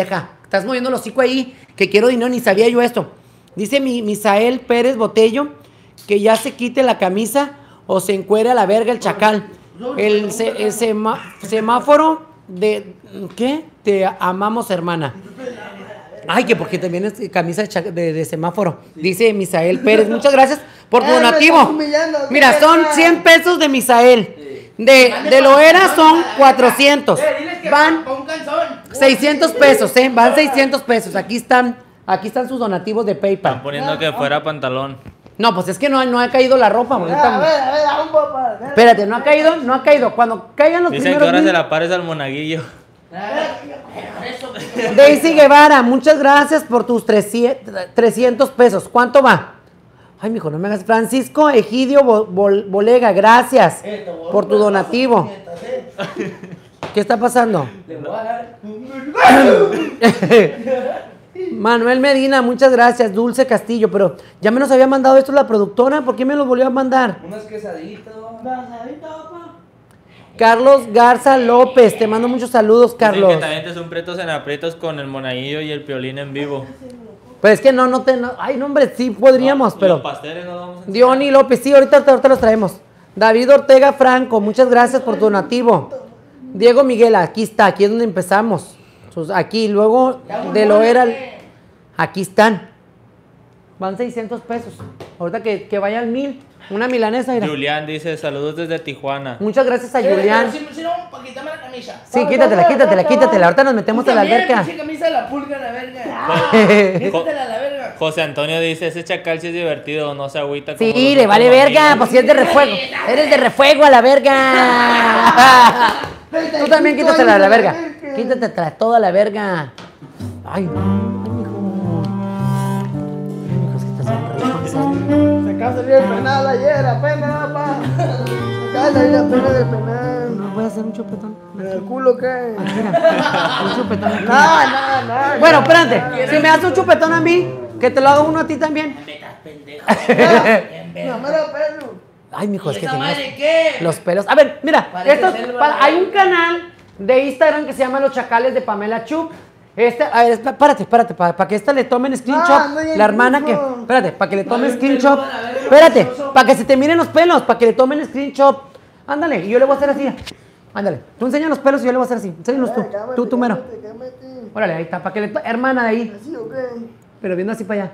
Estás moviendo el hocico ahí, que quiero dinero, ni sabía yo esto. Dice mi Misael Pérez Botello que ya se quite la camisa o se encuere a la verga el chacal. El, se, el sema, semáforo de... ¿Qué? Te amamos, hermana. Ay, que porque también es camisa de, chac- de, de semáforo. Dice Misael Pérez. Muchas gracias por tu Eh, me donativo. estás humillando, Mira, ¿qué son pasa? cien pesos de Misael. De, de Loera son cuatrocientos. Van seiscientos pesos, ¿eh? Van seiscientos pesos. Aquí están, aquí están sus donativos de PayPal. Están poniendo que fuera pantalón. No, pues es que no, no ha caído la ropa. porque A ahorita- ver, a ver, a un poco. Espérate, no ha caído, no ha caído. Cuando caigan los Dicen que primeros ahora mil- se la pares al monaguillo. Daisy Guevara, muchas gracias por tus trescientos pesos. ¿Cuánto va? Ay, mijo, no me hagas. Francisco Egidio Bo- Bol- Bolega, gracias por tu donativo. ¿Qué está pasando? Manuel Medina, muchas gracias. Dulce Castillo, pero ya me nos había mandado esto la productora. ¿Por qué me los volvió a mandar? Unas quesaditas. Carlos Garza López, te mando muchos saludos, Carlos. Dicen que también te son pretos en aprietos con el monaguillo y el piolín en vivo. Pues es que no, no te. no- ay, no, hombre, sí podríamos, No, pero. Los pasteles no vamos a Diony López, sí, ahorita, ahorita los traemos. David Ortega Franco, muchas gracias por tu donativo. Diego Miguel, aquí está, aquí es donde empezamos. Sus- Aquí, luego de lo era. Aquí están. Van seiscientos pesos. Ahorita que, que vaya al mil. Una milanesa, mira. Julián dice, saludos desde Tijuana. Muchas gracias a Eh, Julián. pero Si, si no, para quitarme la camisa. Sí, quítatela, quítatela, quítatela. Ahorita nos metemos a la También, alberca. pinche camisa de la pulga, la verga. Quítatela a la verga. José Antonio dice, ese chacal sí es divertido, no se agüita como Sí, los le vale otros verga, amigos". pues si es de refuego. Eres de refuego a la verga. Tú también quítatela a la verga. Quítatela toda a la verga. Ay, no. Ay, mijo. Ay, mijo, es que estás bien rico, en serio. Se acaba de salir el penal ayer, apenas, pa. Se acaba de salir apenas del penal. No voy a hacer un chupetón. ¿En el culo qué? Mira, un chupetón aquí. No, no, no. Bueno, espérate. Si me das un chupetón a mí, que te lo haga uno a ti también. No, me da pelo. Ay, mijo, es que ¿Esa tienes madre qué? los pelos. A ver, mira, Parece estos- selva, pa- la hay un verga. canal de Instagram que se llama Los Chacales de Pamela Chup. Este, a ver, espá- párate, párate, para que esta le tomen screenshot. Ah, no, ya la hermana que. mismo. Espérate, para que le tomen screenshot. Espérate, para que se te miren los pelos, para que le tomen screenshot. Ándale, y yo le voy a hacer así. Ándale, tú enseña los pelos y yo le voy a hacer así. Enséñalos tú, tú, tú mero. Órale, ahí está, para que le to- hermana de ahí. ¿Sí o qué? Pero viendo así para allá.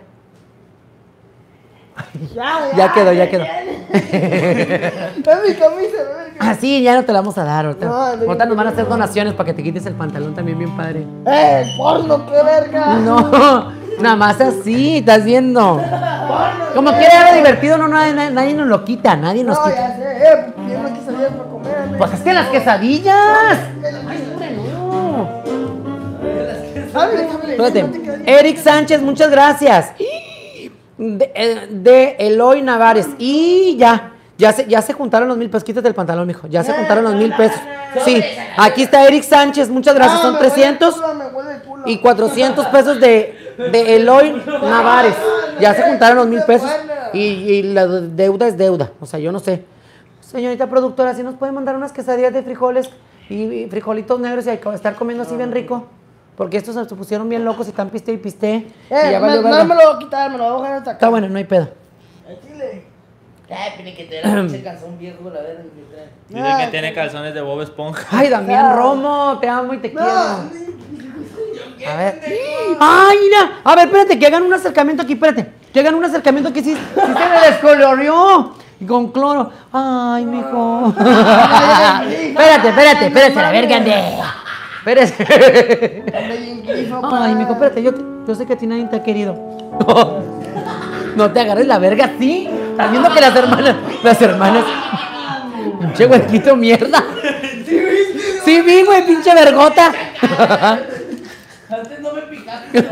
Ya, Ya quedó, ya quedó. Es mi camisa, verga. Así ya no te la vamos a dar ahorita. No, no, Ahorita nos van a no, hacer no. donaciones para que te quites el pantalón también bien padre. ¡Eh, el porno, qué verga! No, nada más así, estás viendo. Como quiera era divertido, no, nadie, nadie, nadie nos lo quita, nadie nos No, quita. ya sé, eh, yo no quise salir para comer. Pues es que las quesadillas. No. Ábrele, ábrele, Espérate. no te quedes- Eric Sánchez, muchas gracias. De, eh, de Eloy Navares. Y ya, ya se, ya se juntaron los mil pesos. Quítate el pantalón, mijo. Ya se juntaron los mil pesos. Sí, aquí está Eric Sánchez, muchas gracias. Ah, Son me huele el trescientos culo, me huele el culo. y cuatrocientos pesos de, de Eloy Navares. Ya se juntaron los mil pesos. Y, y la deuda es deuda. O sea, yo no sé. Señorita productora, ¿sí nos puede mandar unas quesadillas de frijoles y, y frijolitos negros y hay que estar comiendo así bien rico? Porque estos se pusieron bien locos y están piste y piste. y Eh, ya me- valió no verga. me lo voy a quitar, me lo voy a dejar hasta acá. Está bueno, no hay pedo. Al chile. Ay, tiene que tener un pinche calzón viejo, la verga. que trae. Dice que tiene calzones de Bob Esponja. Ay, Damián Romo, te amo y te quiero. A ver. Ay, mira. A ver, espérate, que hagan un acercamiento aquí, espérate. Que hagan un acercamiento que sí, sí se me descoloreó. Con cloro. Ay, mijo. Espérate, espérate, espérate, la verga, ande. Espérate. Ay, mijo, espérate, yo, te- yo sé que a ti nadie te ha querido. No te agarres la verga así. Estás viendo que las hermanas, las hermanas. Pinche huerquito mierda. Sí, vi, güey, pinche vergota. Antes no me picaste.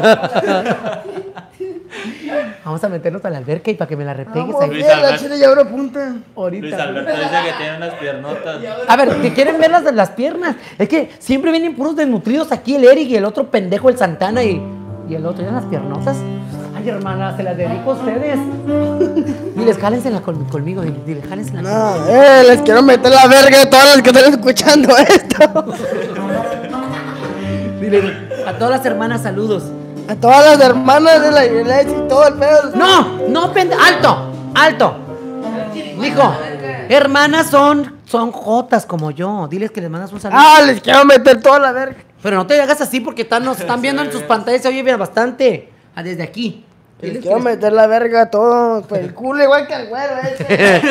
Vamos a meternos a la alberca y para que me la repegues Vamos, ahí. Luis bien, la Alberto. chile ya abrió punta. Luis Ahorita. Alberto dice que tiene unas piernotas. A ver, que quieren ver las, las piernas. Es que siempre vienen puros desnutridos aquí el Eric y el otro pendejo el Santana y, y el otro. ¿Ya las piernotas? Ay, hermana, se las dedico a ustedes. Diles, jálensela con, conmigo. Diles, diles, jálensela conmigo. No, eh, les quiero meter la verga a todos los que están escuchando esto. Dile, A todas las hermanas, saludos. A todas las hermanas de la iglesia y todo el pedo. No, no, pende... alto, alto. Dijo, hermanas son, son jotas como yo. Diles que les mandas un saludo. Ah, les quiero meter toda la verga. Pero no te hagas así porque están, nos están viendo en sus pantallas, se oye bien bastante. Ah, desde aquí. Les quiero meter la verga a todos. Pues el culo igual que al güero ese.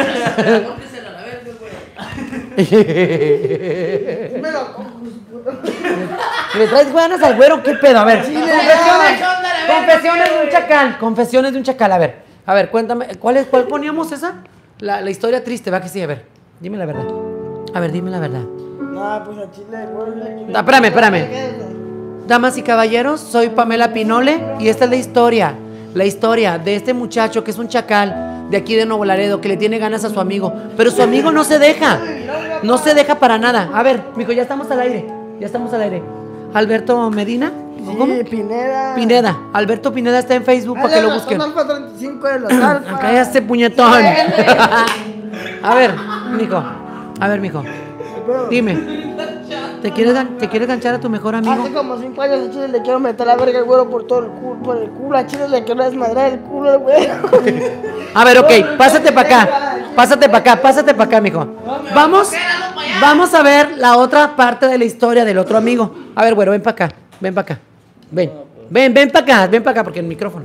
Me lo cojo. ¿Le traes ganas al güero? ¿Qué pedo? A ver. Confesiones, confesiones de un chacal. Confesiones de un chacal. A ver. A ver, cuéntame. ¿Cuál, es, cuál poníamos esa? La, la historia triste, va que sí. A ver. Dime la verdad. A ver, dime la verdad. No, pues a Chile, güero. Ah, espérame, espérame. Damas y caballeros, soy Pamela Pinole y esta es la historia. La historia de este muchacho que es un chacal de aquí de Nuevo Laredo que le tiene ganas a su amigo. Pero su amigo no se deja. No se deja para nada. A ver, mijo, ya estamos al aire. Ya estamos al aire. Alberto Medina. ¿Cómo? Sí, Pineda. Pineda. Alberto Pineda está en Facebook para que lo busquen. Alfa treinta y cinco de los alfa. Cállate, puñetón. A ver, mijo. A ver, mijo. Dime. ¿Te quieres, ¿Te quieres ganchar a tu mejor amigo? Hace como cinco años a Chile le quiero meter la verga al güero por todo el culo, por el culo. A Chile le quiero desmadrar el culo al güero. A ver, ok, pásate para acá. Pásate para acá, pásate para acá, mijo. Vamos, vamos a ver la otra parte de la historia del otro amigo. A ver, güero, ven para acá. Ven para acá. Ven. Ven, ven para acá, ven para acá porque el micrófono.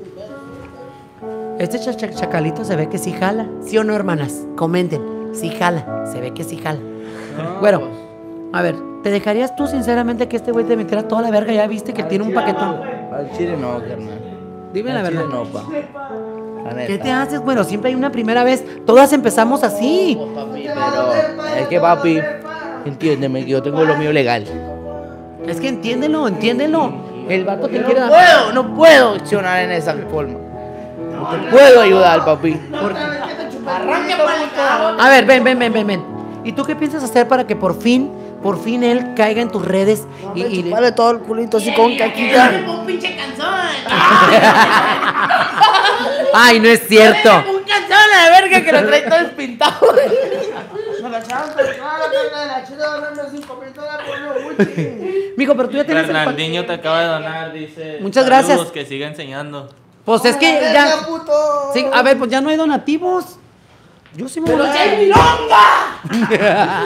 Este ch ch chacalito se ve que sí jala. ¿Sí o no, hermanas? Comenten. Sí jala. Se ve que sí jala. Güero. A ver, ¿te dejarías tú sinceramente que este güey te metiera toda la verga? Ya viste que tiene un paquetón. Al chile no, carnal. Dime la Al verdad. chile no, pa. La neta. ¿Qué te haces? Bueno, siempre hay una primera vez. Todas empezamos así. Papi, pero es que papi, entiéndeme que yo tengo lo mío legal. Es que entiéndelo, entiéndelo. El vato te quiere No dar. puedo, no puedo accionar en esa forma. No te puedo ayudar, papi. A ver, ven, ven, ven, ven, ven. ¿Y tú qué piensas hacer para que por fin, por fin él caiga en tus redes y, y Vale todo el culito así con caquita. Un pinche canzón. Ay, no es cierto. Un canzón a la verga que lo trae todo despintado. Me la echaron tan clara, carnal. La Chile donando cinco mil dólares por lo Gucci. Mijo, pero tú ya tienes el pa- Fernandinho te acaba de donar, dice. Muchas saludos, gracias. Que siga enseñando. Pues es que Verga, ya. puto. Sí, a ver, pues ya no hay donativos. Yo sí me voy ¡Pero a. ya hay milonga!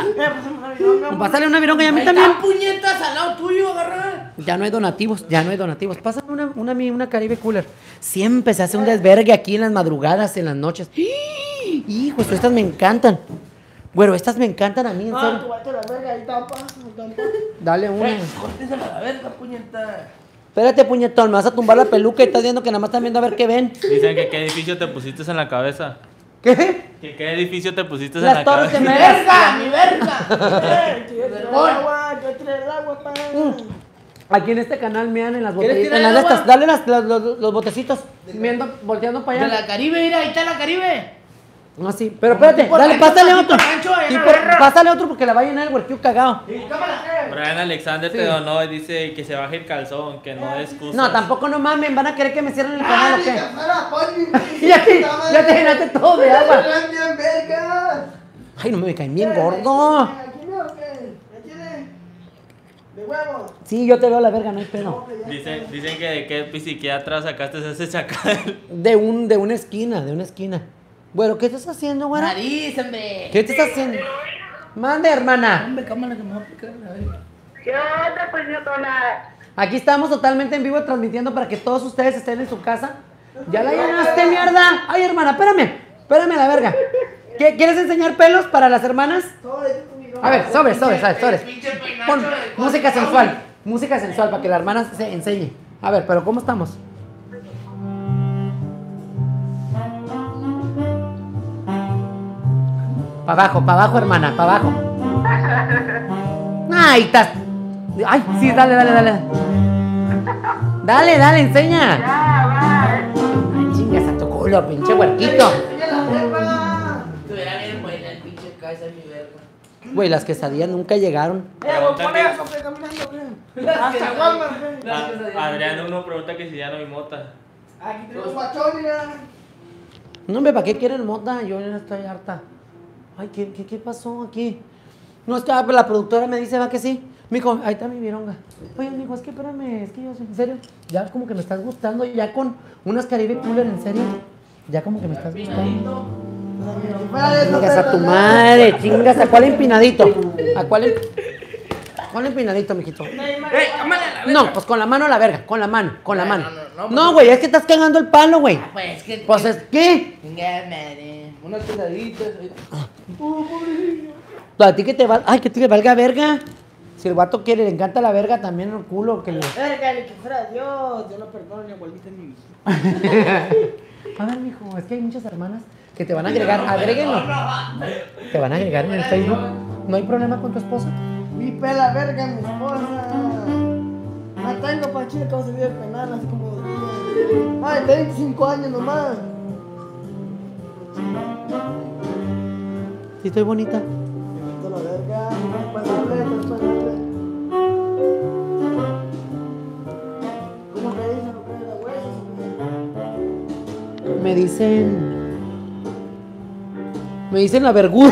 Pásale una vironga y a mí también. Están puñetas al lado tuyo, agarrar. Ya no hay donativos, ya no hay donativos. Pásame una, una, una Caribe Cooler. Siempre se hace un desvergue aquí en las madrugadas, en las noches. Hijo, estas me encantan. Bueno, estas me encantan a mí, en Ah, serio. tú vete a la verga, ahí tampa, tampa. Dale una. Córtesela a la verga, puñeta. Espérate, puñetón, me vas a tumbar la peluca y estás viendo que nada más están viendo a ver qué ven. Dicen que qué edificio te pusiste en la cabeza. ¿Qué? Que qué edificio te pusiste en Las la torres cabeza. gemelas. ¡Verga, mi verga! Eh, yo traigo el agua, yo traigo el agua, pa. Aquí en este canal mean en las ¿Quieres botellitas. tirar En las de agua? estas, dale las, los, los, los botecitos. Viendo, volteando para De allá. la Caribe, mira, ahí está la Caribe. No, sí. Pero espérate, tipo dale, rancho, pásale tipo otro. rancho, ahí en la Tipo- guerra. pásale otro porque la va a llenar el huerquillo cagado. Brian Alexander Sí. te donó y dice que se baje el calzón, que no es excusa. No, tampoco no mamen, van a querer que me cierren el canal o Ay, qué. que fuera, Poli. Ya te, ya te llenaste todo de agua. Están bien vergas. Ay, no me caen bien gordo. ¿Aquí no o qué? ¿Me tiene? ¿De huevo? Sí, yo te veo la verga, no hay pedo. Dicen, dicen que de qué psiquiatra sacaste ese chacal. De un, de una esquina, de una esquina. Bueno, ¿qué estás haciendo, güera? Nariz, hombre. ¿Qué te estás haciendo? Mande, hermana. Hombre, cámara que me va a picar la verga. ¿Qué onda, pues, yo Aquí estamos totalmente en vivo transmitiendo para que todos ustedes estén en su casa. ¿Ya la llenaste, mierda? Ay, hermana, espérame. Espérame la verga. ¿Qué, ¿Quieres enseñar pelos para las hermanas? A ver, sobres, sobres, sobres, sobres. Pon música sensual. Música sensual para que la hermana se enseñe. A ver, pero ¿cómo estamos? Para abajo, para abajo, hermana, para abajo. Ay, estás. Ay, sí, dale, dale, dale. Dale, dale, enseña. Ay, chingas a tu culo, pinche huerquito. Estuviera bien buena el pinche cabeza de mi verga. Güey, las quesadillas nunca llegaron. Pregunta que- Las caguamas, güey. A- Adrián uno pregunta que si ya no hay mota. Aquí tenemos guachón, mira. No, hombre, ¿para qué quieren mota? Yo ya estoy harta. Ay, ¿qué, qué, qué pasó aquí? No, es que ah, pero la productora me dice, va que sí. Mijo, ahí está mi vironga. Oye, mijo, es que espérame, es que yo, en serio, ya como que me estás gustando, ya con unas Caribe Cooler, en serio. Ya como que me estás gustando. Chingas a tu madre, chingas. ¿A cuál empinadito? ¿A cuál, em... ¿Cuál empinadito, mijito? No, pues con la mano a la verga, con la mano, con la mano. No, güey, es que estás cagando el palo, güey. Pues que. Pues es que. Unas pesaditas. A ti que te va. Ay, que te valga verga. Si el vato quiere, le encanta la verga también el culo. Que le... Verga, ni que fuera Dios. Yo no perdono ni abuelita ni mi hija. A ver, mijo, es que hay muchas hermanas que te van a agregar. Agréguenlo. Te van a agregar en el Facebook. ¿No hay problema con tu esposa? Mi pela verga, mi esposa. La tengo pa' chile, como se vive penal, así como dos días. Ay, veinticinco años nomás. Sí, estoy bonita. De la verga, pues dale, pues dale. ¿Cómo que dicen? ¿Lo que es la hueso? Me dicen. Me dicen la verguda.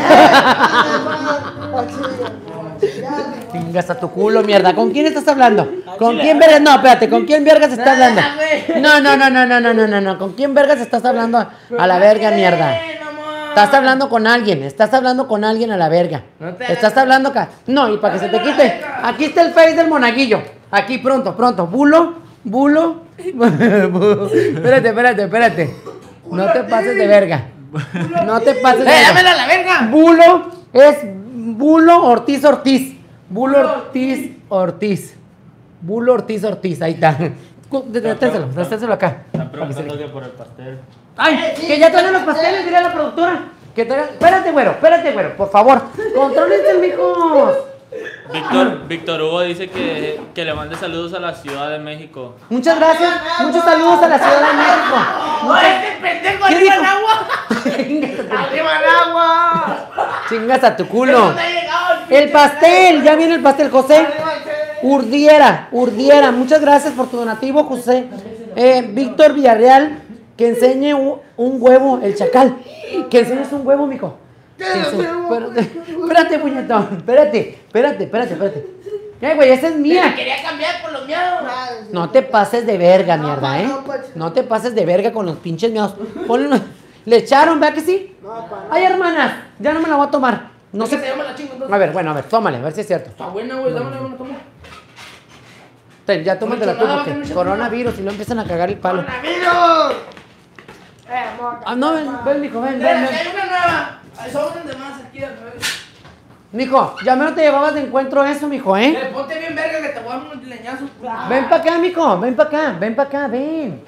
Chingas a tu culo, mierda. ¿Con quién estás hablando? ¿Con quién vergas? No, espérate, ¿con quién vergas estás hablando? No, no, no, no, no, no, no, no, no. ¿Con quién vergas estás hablando a la verga, mierda? Estás hablando con alguien, estás hablando con alguien a la verga. Estás hablando acá. No, y para que se te quite. Aquí está el face del monaguillo. Aquí pronto, pronto. Bulo, bulo. Espérate, espérate, espérate. No te pases de verga. No te pases de verga. ¡Dámela a la verga! Bulo es Bulo Ortiz Ortiz. Bulo Ortiz Ortiz. Bulo Ortiz Ortiz, ahí está. Déselo, déselo acá. Están preguntando que por el pastel. Ay, que ya traen los pasteles, diría la productora. Que traigan... Espérate, güero, espérate, güero, por favor. Contrólense, mijos. Víctor, Víctor Hugo dice que, que le mande saludos a la Ciudad de México. Muchas gracias, muchos saludos a la Ciudad de México. ¡Oye, este pendejo arriba en agua! ¡Arriba en agua! Chingas a tu culo. El pastel, ya viene el pastel, José. Urdiera, Urdiera, muchas gracias por tu donativo, José. Eh, Víctor Villarreal, que enseñe un, un huevo, el chacal. Que enseñes un huevo, mijo. Espérate, espérate, puñetón. Espérate, espérate, espérate, espérate. Eh, güey, esa es mía. Quería cambiar por los miados. No te pases de verga, mierda, ¿eh? No te pases de verga con los pinches miados. Ponle una... ¿Le echaron, vea que sí? Ay, hermanas, ya no me la voy a tomar. No sé. A ver, bueno, a ver, tómale, a ver si es cierto. Está buena, güey, dámela, una toma. Ten, ya tómatela tú porque coronavirus y lo empiezan a cagar el palo. ¡Coronavirus! Ah, no, ven, ven, mijo, ven, ven, Mira, ven. que hay una nueva. Hay sobres de más aquí al revés. Mijo, ya menos te llevabas de encuentro eso, mijo, ¿eh? Eh, ponte bien verga que te voy a dar un leñazo. Ven para acá, mijo, ven para acá, ven para acá, ven.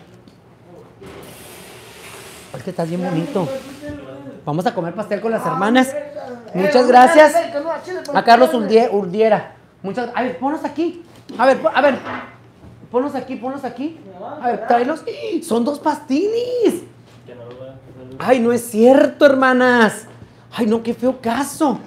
Es que estás bien bonito. Vamos a comer pastel con las hermanas. Muchas gracias a Carlos Urdie- Urdiera. Muchas, a ver, ponlos aquí. A ver, po- a ver. Ponlos aquí, ponlos aquí. A ver, tráelos. Son dos pastinis. Ay, no es cierto, hermanas. Ay, no, qué feo caso.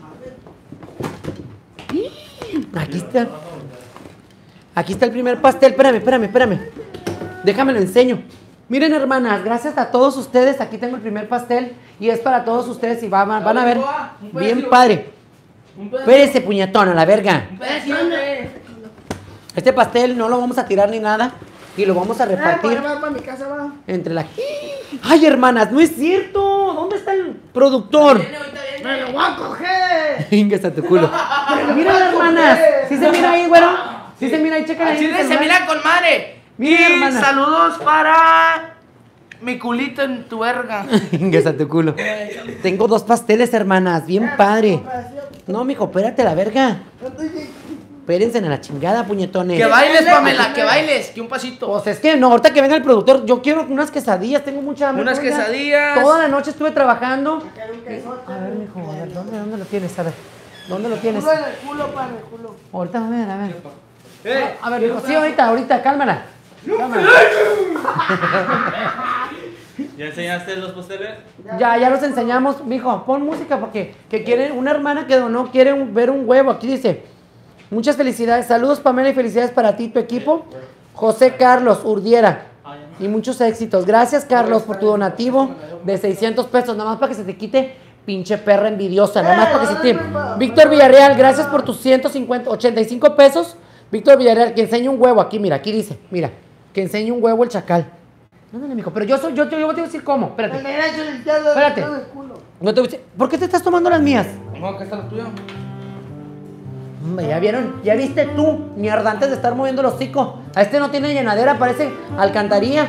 Aquí está. Aquí está el primer pastel. Espérame, espérame, espérame. Déjame lo enseño. Miren, hermanas, gracias a todos ustedes. Aquí tengo el primer pastel y es para todos ustedes y van, van a ver bien padre. Espérese, puñetón, a la verga. Este pastel no lo vamos a tirar ni nada y lo vamos a repartir entre la... Ay, hermanas, no es cierto. ¿Dónde está el productor? ¡Me lo voy a coger! Venga, hasta tu culo. Miren, hermanas. ¿Sí se mira ahí, güero? ¿Sí se mira ahí? Checa ahí. Chile se mira con madre. Miren, Y hermanas. saludos para mi culito en tu verga. Venga, hasta tu culo. Tengo dos pasteles, hermanas. Bien padre. No, mijo, espérate la verga. Espérense en la chingada, puñetones. Que bailes, Pamela, que bailes, que un pasito. Pues es que no, ahorita que venga el productor, yo quiero unas quesadillas, tengo mucha hambre. Unas oiga. quesadillas. Toda la noche estuve trabajando. A ver, mijo, a ver, ¿dónde, dónde lo tienes? A ver, ¿dónde lo tienes? Culo en el culo, para el culo. Ahorita, a ver, a ver. A ver, mijo, sí, ahorita, ahorita, cálmala. Cálmala. ¿Ya enseñaste los pasteles? Ya, ya los enseñamos, mijo, pon música porque que quieren, una hermana que donó quiere un- ver un huevo, aquí dice. Muchas felicidades, saludos Pamela y felicidades para ti y tu equipo. José Carlos Urdiera. Y muchos éxitos. Gracias, Carlos, por tu donativo de seiscientos pesos. Nada más para que se te quite Pinche perra envidiosa, nada más porque se tiene. Víctor Villarreal, gracias por tus ciento cincuenta, ochenta y cinco pesos. Víctor Villarreal, que enseñe un huevo aquí, mira, aquí dice, mira, que enseñe un huevo el chacal. No, no, mijo, pero yo soy, yo, yo, yo te voy a decir cómo, espérate. Espérate. No te voy a decir, ¿por qué te estás tomando las mías? No, acá está lo tuyo. Hombre, ya vieron, ya viste tú, mierda, antes de estar moviendo el hocico. A este no tiene llenadera, parece alcantarilla.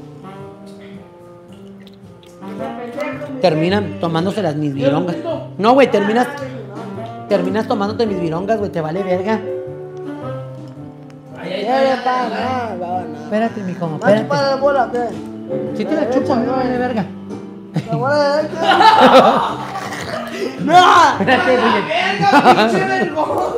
Terminan tomándose las mis virongas. No, güey, terminas. Terminas tomándote mis virongas, güey, te vale verga. Ay, ay, ay, Espérate, mijo, Macho, para espérate. la bola, ¿qué? Si te la chupo, a mí me vale verga. La bola de No, espérate, güey.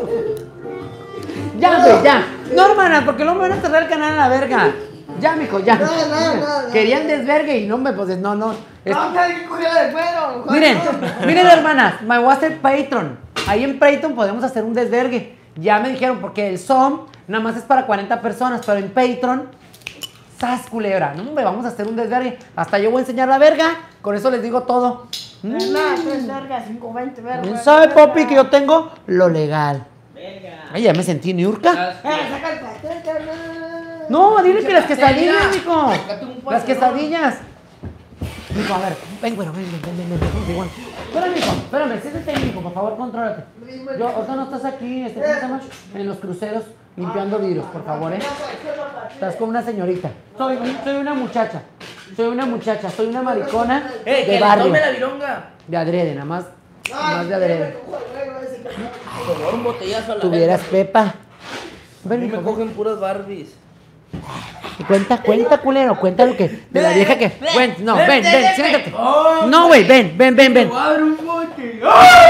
Ya, güey, ya. No, hermana, porque luego me van a cerrar el canal a la verga. Ya, mijo, ya. No, no, no, no. Querían desvergue y no me, pues no, no. Es- No, que cuida de cuero. Miren, miren, hermanas, me voy a hacer Patreon. Ahí en Patreon podemos hacer un desvergue. Ya me dijeron, porque el Zoom nada más es para cuarenta personas, pero en Patreon, ¡sas, culebra! No, hombre, vamos a hacer un desvergue. Hasta yo voy a enseñar la verga. Con eso les digo todo. Mm. Nada, tres vergas, cinco, veinte vergas. ¿Quién sabe, Poppy, que yo tengo lo legal? Ay, ya me sentí niurka. Eh, saca el pastel, carnal. No, dile que las quesadillas, Mira. mijo. Sácate un Las pastelón. quesadillas. Mijo, a ver, ven, güero, ven, ven, ven, ven, ven, ven, igual. Espérame, mijo, espérame, siéntate ahí, mijo, por favor, contrólate. Yo, ahorita no estás aquí, este, ¿cómo se llama? En los cruceros, limpiando vidrios, por favor, ¿eh? Estás con una señorita. Soy, soy una muchacha, soy una muchacha, soy una maricona Eh, que de le barrio. tome la vironga. De adrede, nada más, nada más de adrede. Por un botellazo a la Tuvieras verga. Pepa. A Ven, mí mijo, me ven. cogen puras Barbies. Y cuenta, cuenta, culero, cuenta lo que. De la vieja que. Ven, no, ven, ven, siéntate. Oh, No, güey, ven, ven, ven, ven. Te voy a dar un bote.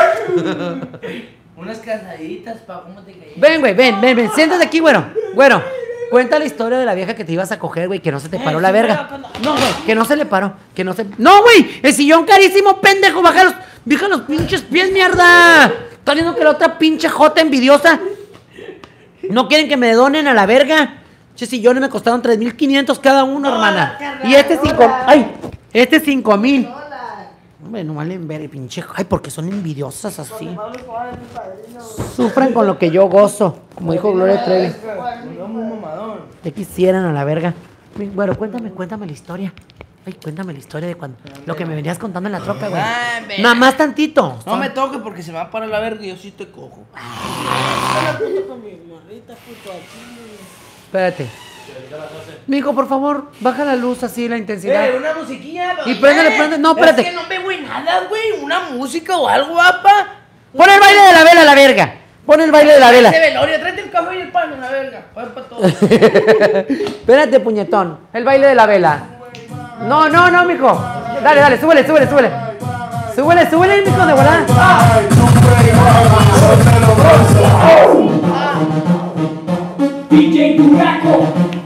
Unas casaditas, pa, ¿cómo te caí? Ven, güey, ven, ven, ven. Siéntate aquí, güero. Güero, cuenta la historia de la vieja que te ibas a coger, güey, que no se te paró la verga. No, güey, que no se le paró. Que no se. ¡No, güey! El sillón carísimo, pendejo. Baja los. Baja los pinches pies, mierda. Estás viendo que la otra pinche jota envidiosa. No quieren que me donen a la verga. Che, sillones me costaron tres mil quinientos cada uno, hermana. Y este cinco. ¡Ay! Este cinco mil. Hombre, no valen ver, pinche. Ay, porque son envidiosas así. Sufran con lo que yo gozo. Como dijo Gloria Trevi. Nos vemos un mamadón. Te quisieran a la verga. Bueno, cuéntame, cuéntame la historia. Ay, cuéntame la historia de cuando. Lo que me venías contando en la troca, güey. Ah, ve. Nada más tantito. No me toques porque se me va a parar la verga y yo sí te cojo. Espérate. Mijo, por favor, baja la luz así, la intensidad. Eh, una musiquilla. Y préndele, préndele. No, espérate. Es que no me voy nada, güey. Una música o algo, guapa. Pon el baile de la vela a la verga. Pon el baile de la vela. Ese velorio, tráete el café y el pan, la verga. Pan para todos. Espérate, puñetón. El baile de la vela. No, no, no, mijo. Dale, dale, súbele, súbele, súbele. Súbele, súbele, mijo, de volada. D J Turaco.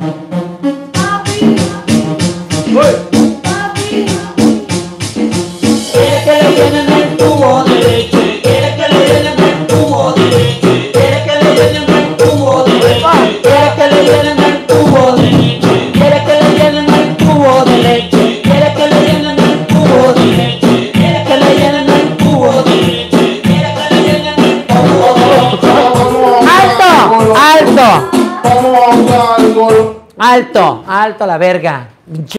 Quiere que le llenen el tubo de leche, quiere que le llenen el tubo de leche, quiere que le llenen el tubo de leche, quiere que le llenen el tubo de leche, quiere que le llenen el tubo de leche, quiere que le llenen el tubo de leche, quiere que le llenen el tubo de leche, quiere que le llenen el tubo de leche. ¡Alto! ¡Alto! Alto. Alto, alto a la verga.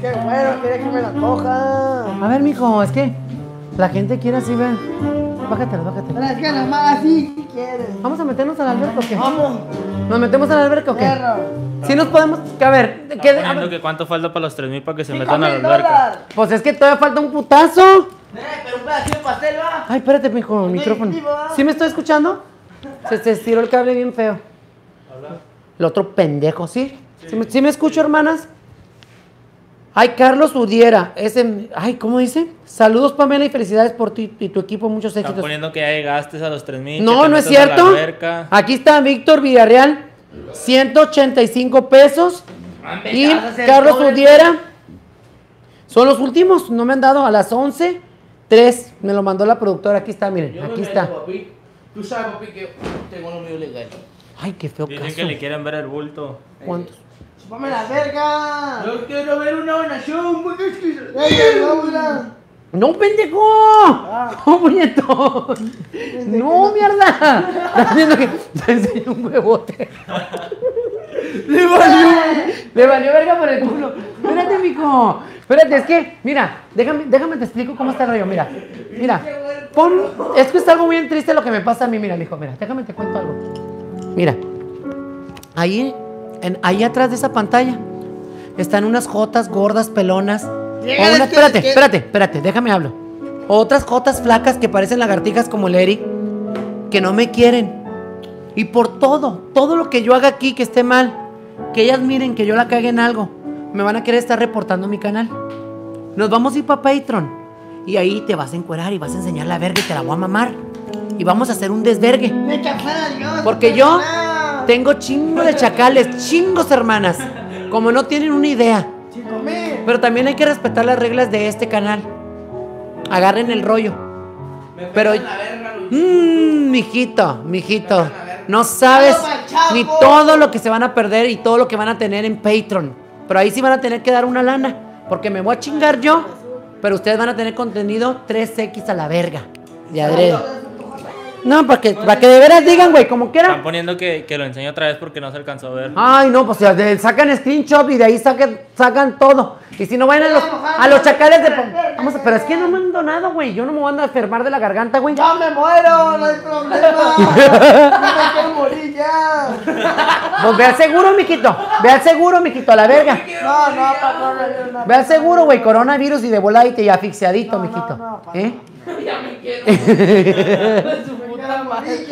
qué bueno, quería que me la coja. A ver, mijo, es que la gente quiere así, ven. Bájatelo, bájatelo. Pero es que nomás así si quieres. ¿Vamos a meternos al alberca o qué? Vamos. ¿Nos metemos al alberca o qué? Perro. Si nos podemos. A ver, ¿qué? Está A poniendo ver. que cuánto falta para los tres mil para que se Cinco metan a la mil alberca. dólares. Pues es que todavía falta un putazo. Eh, pero un pedacito de pastel, va. Ay, espérate, mijo, el micrófono. ¿Sí me estoy escuchando? Se, se estiró el cable bien feo. El otro pendejo, ¿sí? ¿Sí, me, ¿sí me escucho, hermanas? Ay, Carlos Udiera. Ese, ay, ¿cómo dice? Saludos, Pamela, y felicidades por ti y tu equipo. Muchos Están éxitos. poniendo que ya llegaste a los tres mil. No, no es cierto. Aquí está Víctor Villarreal, ciento ochenta y cinco pesos. Y Carlos Udiera. Son los últimos, no me han dado a las once. tres, me lo mandó la productora. Aquí está, miren, Yo me aquí meto, está. papi. Tú sabes, papi, que tengo lo mío legal. Ay, qué feo Dicen caso. que le quieren ver el bulto. ¿Cuántos? Chúpame la verga. Yo quiero ver una donación, porque es que... Ey, Laura. ¡No, pendejo! ¡No, puñetón! ¡No, mierda! Estás viendo que te enseñó un huevote. Le valió, le valió verga por el culo. Espérate, mijo. Espérate, es que, mira, déjame, déjame te explico cómo está el rollo. Mira, mira, pon, es que es algo bien triste lo que me pasa a mí. Mira, mijo, mira, déjame te cuento algo. Mira, ahí, en, ahí atrás de esa pantalla están unas jotas gordas, pelonas. O una- espérate, espérate, espérate, déjame hablo. Otras jotas flacas que parecen lagartijas como el Eric, que no me quieren. Y por todo, todo lo que yo haga aquí que esté mal, que ellas miren que yo la cague en algo, me van a querer estar reportando mi canal. Nos vamos a ir para Patreon. Y ahí te vas a encuerar y vas a enseñar la verga y te la voy a mamar. Y vamos a hacer un desvergue. Me chafara, Dios. Porque yo tengo chingo de chacales, chingos hermanas. Como no tienen una idea. Cinco mil. Pero también hay que respetar las reglas de este canal. Agarren el rollo. Pero, mmm, mijito, mijito, no sabes ni todo lo que se van a perder y todo lo que van a tener en Patreon. Pero ahí sí van a tener que dar una lana, porque me voy a chingar yo, pero ustedes van a tener contenido tres equis a la verga. De adrede. No, para que, para que de veras digan, güey, como quiera. Están poniendo que, que lo enseño otra vez porque no se alcanzó a ver. Ay, no, pues ya, de- sacan screenshot y de ahí sacan, sacan todo. Y si no vayan a los, a los chacales de... Vamos a- pero es que no me han donado, güey. Yo no me voy a andar a enfermar de la garganta, güey. Ya me muero, no hay problema. No me quiero morir ya. Pues ve al seguro, mijito. Ve al seguro, mijito, a la verga. No, no, pa, no, no, no. Ve al seguro, güey. Coronavirus y de volada y te asfixiadito, mijito. ¿Eh? Ya me quiero. Su puta madre.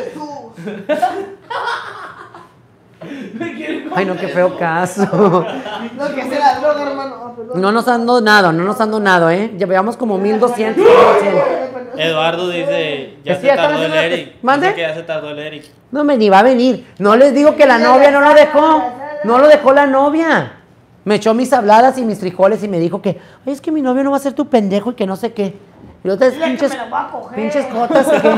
Me quiero. Ay, no, qué feo caso. Lo que sea la droga, hermano. Ah, perdón. No nos han donado, no nos han donado, ¿eh? Llevamos como mil doscientos. Eduardo dice, ya Sí, se ya están tardó el haciendo- Eric. ¿Mande? Dice que ya se tardó el Eric. No me ni va a venir. No les digo que la novia no lo dejó. No lo dejó la novia. Me echó mis habladas y mis frijoles y me dijo que, ay, es que mi novio no va a ser tu pendejo y que no sé qué. Y otras pinches, pinches jotas que...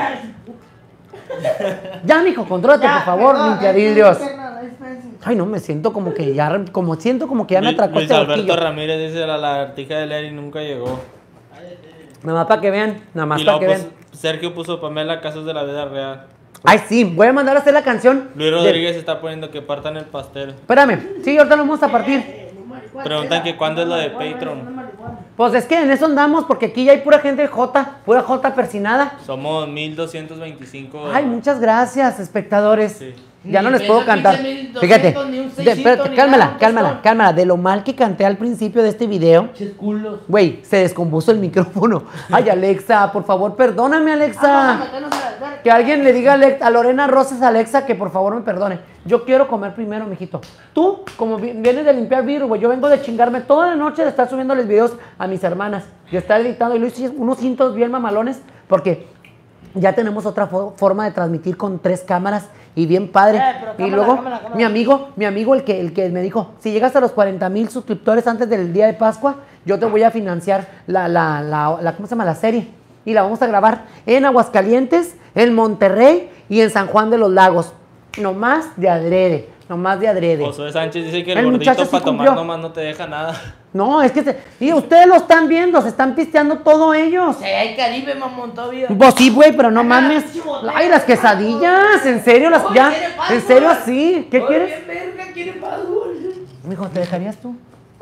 Ya, mijo, contrólate, por favor, limpiadillos. Ay, no, me siento como que ya, como siento como que ya me Luis, atracó Luis este Alberto boquillo. Ramírez dice, la lagartija del Eric nunca llegó. Nada más para que vean, nada más Y para luego que pues, vean. Sergio puso Pamela Casos de la Vida Real. Ay, sí, voy a mandar a hacer la canción. Luis de- Rodríguez está poniendo que partan el pastel. Espérame, sí, ahorita lo vamos a partir. Preguntan que cuándo es lo de Patreon. Pues es que en eso andamos, porque aquí ya hay pura gente J, pura J persinada. Somos mil doscientos veinticinco. Ay, muchas gracias, espectadores. Sí. Ya no Ni les puedo pesa cantar. quince mil Fíjate, doscientos, ni un de- seiscientos, espérate, ni cálmala, nada, cálmala, tostón. cálmala. De lo mal que canté al principio de este video, Ches culos. güey, se descompuso el micrófono. Ay, Alexa, por favor, perdóname, Alexa. Que alguien le diga a, Alex- a Lorena Rosas, Alexa, que por favor me perdone. Yo quiero comer primero, mijito. Tú, como vi- vienes de limpiar vidrio, güey, yo vengo de chingarme toda la noche de estar subiéndoles videos a mis hermanas. Yo estar editando y lo hice unos cintos bien mamalones, porque ya tenemos otra fo- forma de transmitir con tres cámaras y bien padre. Eh, pero y cámara, luego, cámara, cámara. mi amigo, mi amigo, el que, el que me dijo, si llegas a los cuarenta mil suscriptores antes del día de Pascua, yo te voy a financiar la, la, la, la, ¿cómo se llama? La serie. Y la vamos a grabar en Aguascalientes, en Monterrey y en San Juan de los Lagos. Nomás de adrede, nomás de adrede. Josué Sánchez dice que el, El muchacho gordito sí para tomar cumplió. nomás no te deja nada. No, es que se, y ustedes lo están viendo, se están pisteando todos ellos. Sí, hay Caribe, mamón, todavía. Pues sí, güey, pero no mames. Ay, las quesadillas, en serio, las ya. En serio, así. ¿Qué Oye, quieres? verga, quiere más dulce. Mijo, ¿te dejarías tú?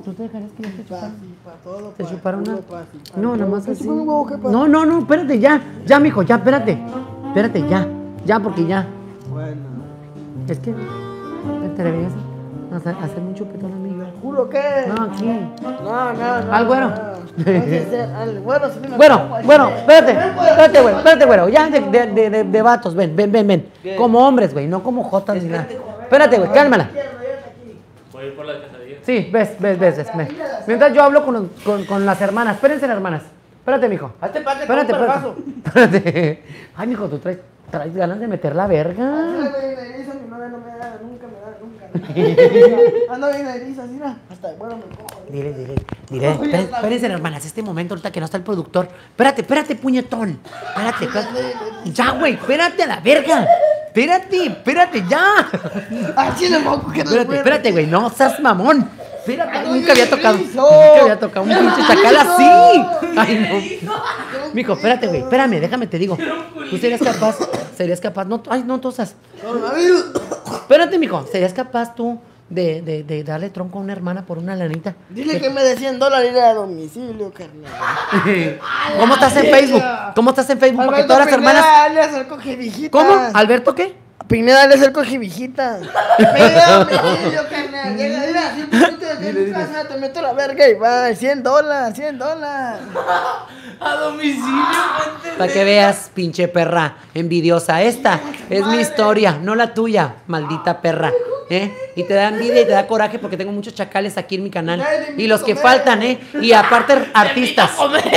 ¿No te dejarías que yo te chupara? Para todo, ¿Te para chupara una? culo, pa' sí, pa' No, todo. nada más ¿Te así. chupan un huevo, qué pasa? No, no, no, espérate, ya. Ya, mijo, ya, espérate. Espérate, ya. Ya, porque ya. Bueno. Es que te deberías hacer, hacerme un chupetón a mí. ¿Culo qué? No, aquí. No, no, no. Al güero. no. No sé hacer- al güero sí me Bueno, como, bueno, así. espérate, Ven, güero. espérate, güey, espérate, güero. Ya de, de, de, de, de vatos, ven, ven, ven, ven. Como hombres, güey, no como jotas ni nada. Espérate, güey, cálmala. Voy a ir por las quesadillas. Sí, ves, ves, ves, ves, ves. Mientras yo hablo con, los- con, con las hermanas. Espérense, las hermanas. Espérate, mijo. Hazte parte Espérate, con un espérate. Espérate. Ay, mijo, tú traes, traes ganas de meter la verga. Ando bien erizo, mi madre no me da, nunca me da, nunca. Ando bien erizo, así, mira. Hasta el güero me cojo. Dile, dile, dile. Espérense, espérense, hermanas, este momento ahorita que no está el productor. Espérate, espérate, puñetón. Espérate, espérate. Ya, güey, espérate a la verga. Espérate, espérate, ya. Así le voy a coger el Espérate, güero. espérate, güey, no seas mamón. Espérate, Ay, nunca había no, tocado. erizo. Nunca había tocado un pinche chacal Erizo. así. Ay, no. Mijo, espérate, güey, espérame, déjame te digo. Tú serías capaz, serías capaz, no, ay, no tosas. Coronavirus. Espérate, mijo, serías capaz tú de, de, de darle tronco a una hermana por una lanita. Dile que me dé cien dólares ir a domicilio, carnal. ¿Cómo estás en Facebook? ¿Cómo estás en Facebook? Porque todas las hermanas. le acerco jevijita. ¿Cómo? ¿Alberto qué? Pineda le acerco jevijita. Pineda, domicilio, carnal. Llega, mira, cien minutos de tu casa, te meto la verga y va. cien dólares, cien dólares. A domicilio, Para que veas, pinche perra envidiosa. Esta es mi historia, no la tuya, maldita perra. ¿Eh? Y te da envidia y te da coraje porque tengo muchos chacales aquí en mi canal. Y los que faltan, ¿eh? Y aparte artistas.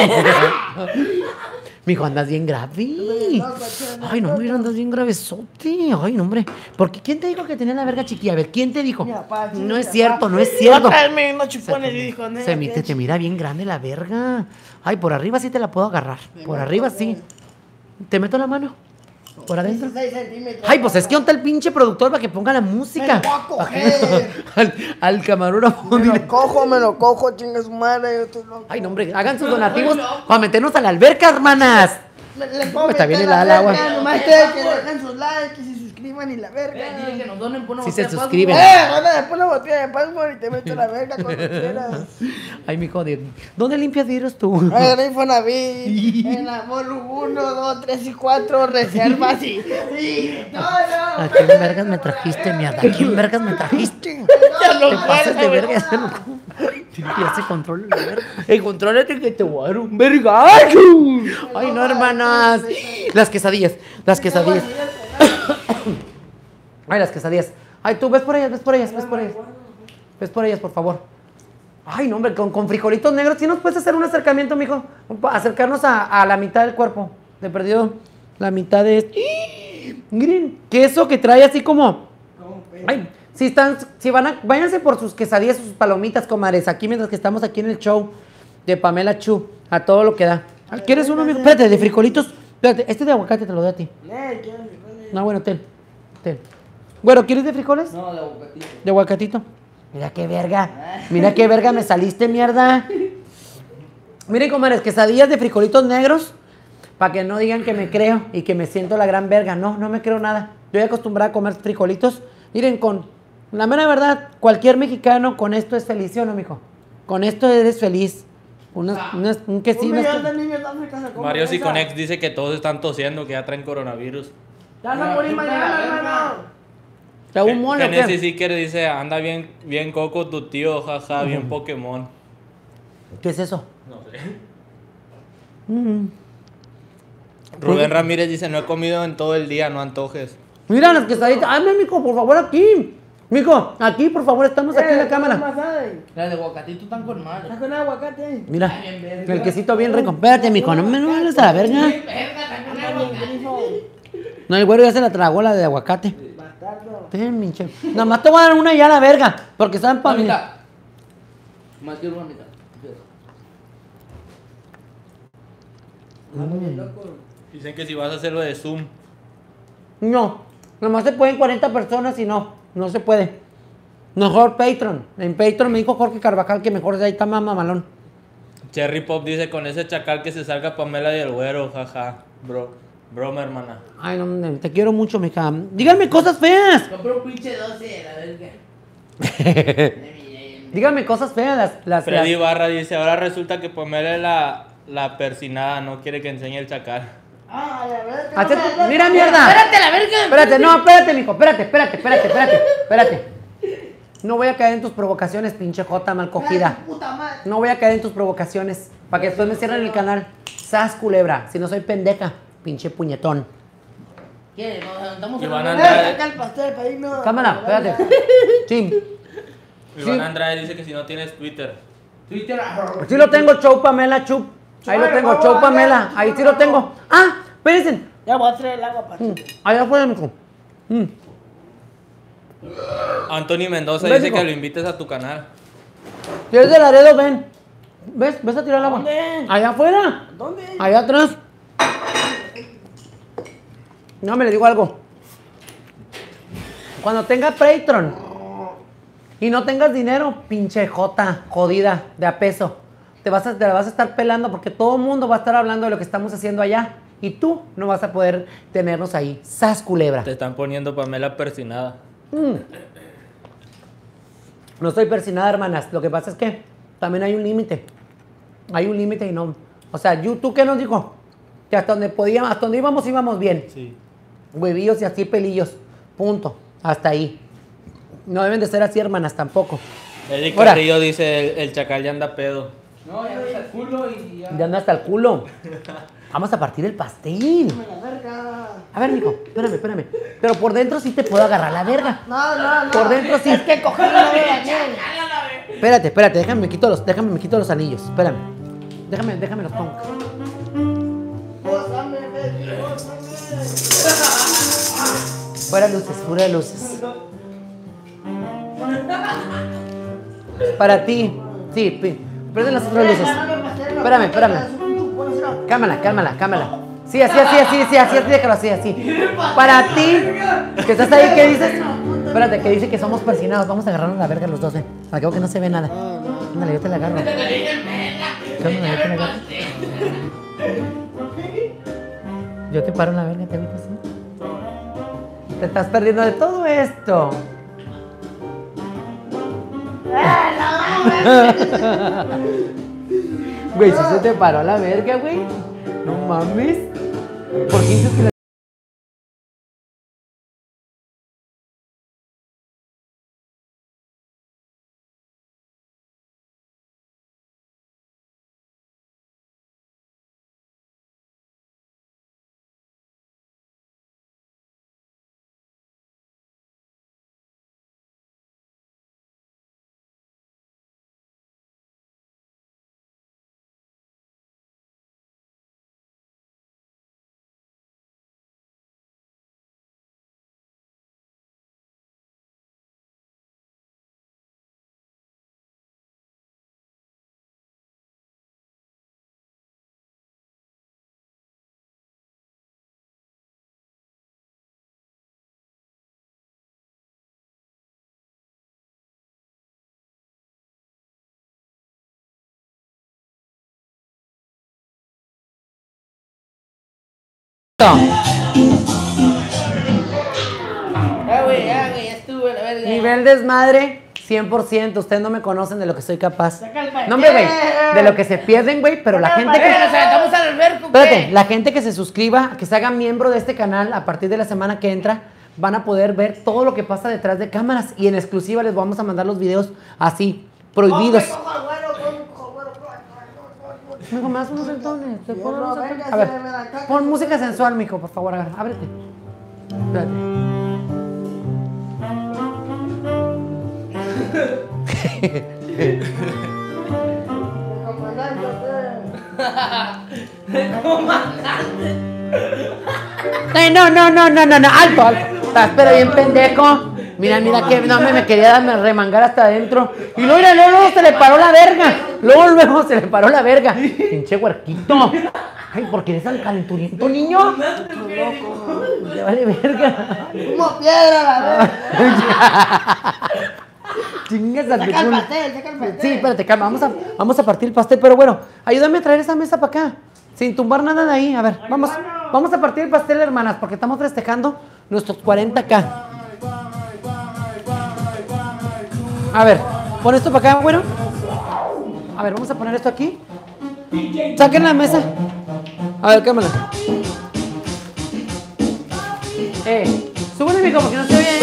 Mijo, andas bien grave. Ay, no, mira, andas bien gravesote. Ay, no, hombre. Porque ¿quién te dijo que tenía la verga chiquilla? A ver, ¿quién te dijo? No es cierto, no es cierto. Tráeme unos chupones y dijo, Se me, te, te mira bien grande la verga. Ay, por arriba sí te la puedo agarrar. Por arriba sí. ¿Te meto la mano? ¿Por adentro? dieciséis centímetros. Ay, pues es que ¿dónde está el pinche productor para que ponga la música? Me lo voy a coger. al, al camarógrafo. Me dile. lo cojo, me lo cojo, chinga su madre. Yo estoy loco. Ay, no, hombre, hagan sus donativos para meternos a la alberca, hermanas. Le, le puedo Está bien meter helada la el agua. verga, nomás ustedes que dejen sus likes, que se suscriban y la verga. Dile que nos donen por una Sí se botella de suscriben. Passport. Eh, van a después una botella de Passport y te meto la verga cuando quieras. Ay, mijo, de- ¿dónde limpias vidrios tú? Ay, en Infonavit, en la Molu uno, dos, tres y cuatro, reservas y... y todo. ¿A quién vergas me trajiste, mierda? ¿A quién vergas me trajiste? Te pasas de verga, ya no. Ya se controla la verga. Ey, contrólate que te voy a dar un vergazo. Ay, no, hermanas. Las quesadillas, las quesadillas. Ay, las quesadillas. Ay, tú, ves por ellas, ves por ellas, ves por ellas. Ves por ellas, por favor. Ay, no, hombre, con, con frijolitos negros. ¿Sí nos puedes hacer un acercamiento, mijo? Pa- Acercarnos a, a la mitad del cuerpo. Te perdió la mitad de este. ¡Ih! Miren, queso que trae así como... Ay, si están, si van a, váyanse por sus quesadillas, sus palomitas, comadres, aquí mientras que estamos aquí en el show de Pamela Chu, a todo lo que da. Ay, ¿quieres uno, amigo? Espérate, de frijolitos. Espérate, este de aguacate te lo doy a ti. No, bueno, ten, ten. Bueno, ¿quieres de frijoles? No, de aguacatito. De aguacatito. Mira qué verga. Mira qué verga me saliste, mierda. Miren, comadres, quesadillas de frijolitos negros. Para que no digan que me creo y que me siento la gran verga. No, no me creo nada. Yo he acostumbrado a comer frijolitos. Miren, con la mera verdad, cualquier mexicano con esto es feliz, ¿sí o no, mijo? Con esto eres feliz. Unas, unas, un quesito. Un millón unas- de niños de África se comen Mario esa. Siconex dice que todos están tosiendo, que ya traen coronavirus. Ya vas a morir mañana, hermano. ¿Te hago un mole o qué? Genesis Seeker dice, anda bien, bien coco tu tío, jaja, bien Pokémon. ¿Qué es eso? No sé. Mm. Rubén Ramírez dice, no he comido en todo el día, no antojes. Mira las quesaditas. Hazme, mijo, por favor, aquí. Mijo, aquí, por favor, estamos aquí en la cámara. Las de aguacatito están con madre. ¿Estás con aguacate ahí? Mira, Ay, bien verga. el quesito bien rico. Espérate, mijo, no me no me hables a la verga. Verga, están con aguacate. No, el güero ya se la tragó la de aguacate. Bastardo. Ten, pinche. Nada más te voy a dar una ya a la verga. Porque saben La para mí. mitad. Más que una mitad. Dicen que si vas a hacerlo de Zoom. No, nomás se pueden cuarenta personas y no, no se puede. Mejor Patreon. En Patreon me dijo Jorge Carvajal que mejor de ahí está más mamalón. Cherry Pop dice, con ese chacal que se salga Pamela y el güero, jaja. Bro, broma, hermana. Ay, no, te quiero mucho, mija. Díganme cosas feas. Compré un pinche doce, la verga. Díganme cosas feas las... las Freddy las- Barra dice, ahora resulta que Pamela la, la persinada no quiere que enseñe el chacal. Ay, a ver, Hazte- no me- Mira, mierda. Espérate, la verga. Espérate, no, espérate, mijo. Espérate, espérate, espérate, espérate. Espérate. No voy a caer en tus provocaciones, pinche jota mal cogida. Puta madre. No voy a caer en tus provocaciones. Para que después me cierren el canal. Sas culebra. Si no soy pendeja, pinche puñetón. ¿Qué? Nos levantamos Iván a Eh, Andrade, saca el pastel para irnos. Cámara, espérate. Chim. Iván Sí. Andrade dice que si no tienes Twitter. Twitter. Sí lo tengo, Chow Pamela, Chup. Ahí lo tengo, Chow Pamela. Ahí sí lo tengo. Ah, espérense. Ya voy a traer el agua para Mm, allá afuera, mijo. Mm. Anthony Mendoza Ven, dice hijo. que lo invites a tu canal. Si eres de Laredo, ven. ¿Ves? ¿Ves a tirar el agua? ¿Dónde? Allá afuera. ¿Dónde? Allá atrás. No, me le digo algo. Cuando tenga Patreon y no tengas dinero, pinche jota, jodida, de a peso, te vas a, te la vas a estar pelando porque todo el mundo va a estar hablando de lo que estamos haciendo allá y tú no vas a poder tenernos ahí. Sas culebra. Te están poniendo Pamela persinada. Mm. No estoy persinada, hermanas. Lo que pasa es que también hay un límite. Hay un límite y no. O sea, ¿tú qué nos dijo? Que hasta donde podíamos, hasta donde íbamos, íbamos bien. Sí. Huevillos y así pelillos. Punto. Hasta ahí. No deben de ser así, hermanas, tampoco. Eric Ahora. Carrillo dice, el, el chacal ya anda pedo. No, ya está el culo y ya. Ya anda hasta el culo. Vamos a partir el pastel. La verga. A ver, mijo, espérame, espérame. Pero por dentro sí te puedo agarrar la verga. No, no, no. Por dentro sí. Es que cogí la verga bien. Espérate, espérate, déjame me quito los, déjame me quito los anillos. Espérame. Déjame, déjame los pongo. Gózame, baby, gózame. Fuera luces, fuera luces. Para ti. Sí, pi- prende las otras luces. Espérame, espérame. Cámala, cámala, cámala. Sí, así, así, así, así, así, así, déjalo así, así. Para ti, que estás ahí, ¿qué dices? Espérate, que dice que somos persinados. Vamos a agarrarnos la verga los dos, ven. Para que no se ve nada. Ándale, yo te la agarro. Cámala, yo te la agarro. Yo te paro la verga, te agüitas, ¿sí? Te estás perdiendo de todo esto. Güey, si se te paró la verga, güey. No mames. ¿Por qué dices que la... Ya, güey, ya, güey, ya estuve, la verga. Nivel desmadre, cien por ciento. Ustedes no me conocen de lo que soy capaz. Saca el pastel. No, hombre, güey. De lo que se pierden, güey. Pero la gente que... Nos aventamos al alberco, Espérate, güey. la gente que se suscriba, que se haga miembro de este canal a partir de la semana que entra, van a poder ver todo lo que pasa detrás de cámaras. Y en exclusiva les vamos a mandar los videos así, prohibidos. Mijo, me das unos sentones. Te pongo unos sentones. A ver, pon música sensual, mijo, por favor. A ver, ábrete. Espérate. Ay, no, no, no, no, no, no, alto, alto. Estás pero bien pendejo. Mira, mira que no me, me quería darme remangar hasta adentro. Y luego, mira, luego, luego se le paró la verga. Luego, luego se le paró la verga. Pinche huerquito. Ay, ¿por qué eres tan calenturiento, niño? Te vale verga. Como piedra, la verga. Chingas a tu Saca el culo. pastel, saca el pastel. Sí, espérate, calma, vamos a, vamos a partir el pastel, pero bueno, ayúdame a traer esa mesa para acá, sin tumbar nada de ahí. A ver, vamos, vamos a partir el pastel, hermanas, porque estamos festejando nuestros cuarenta K. A ver, Pon esto para acá, bueno. A ver, vamos a poner esto aquí. Saquen la mesa. A ver, cámara. Eh, súbele, mijo, porque no se oye.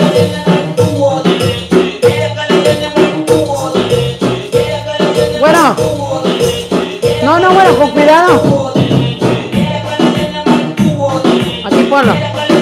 Bueno. No, no, bueno, con cuidado. Aquí ponlo.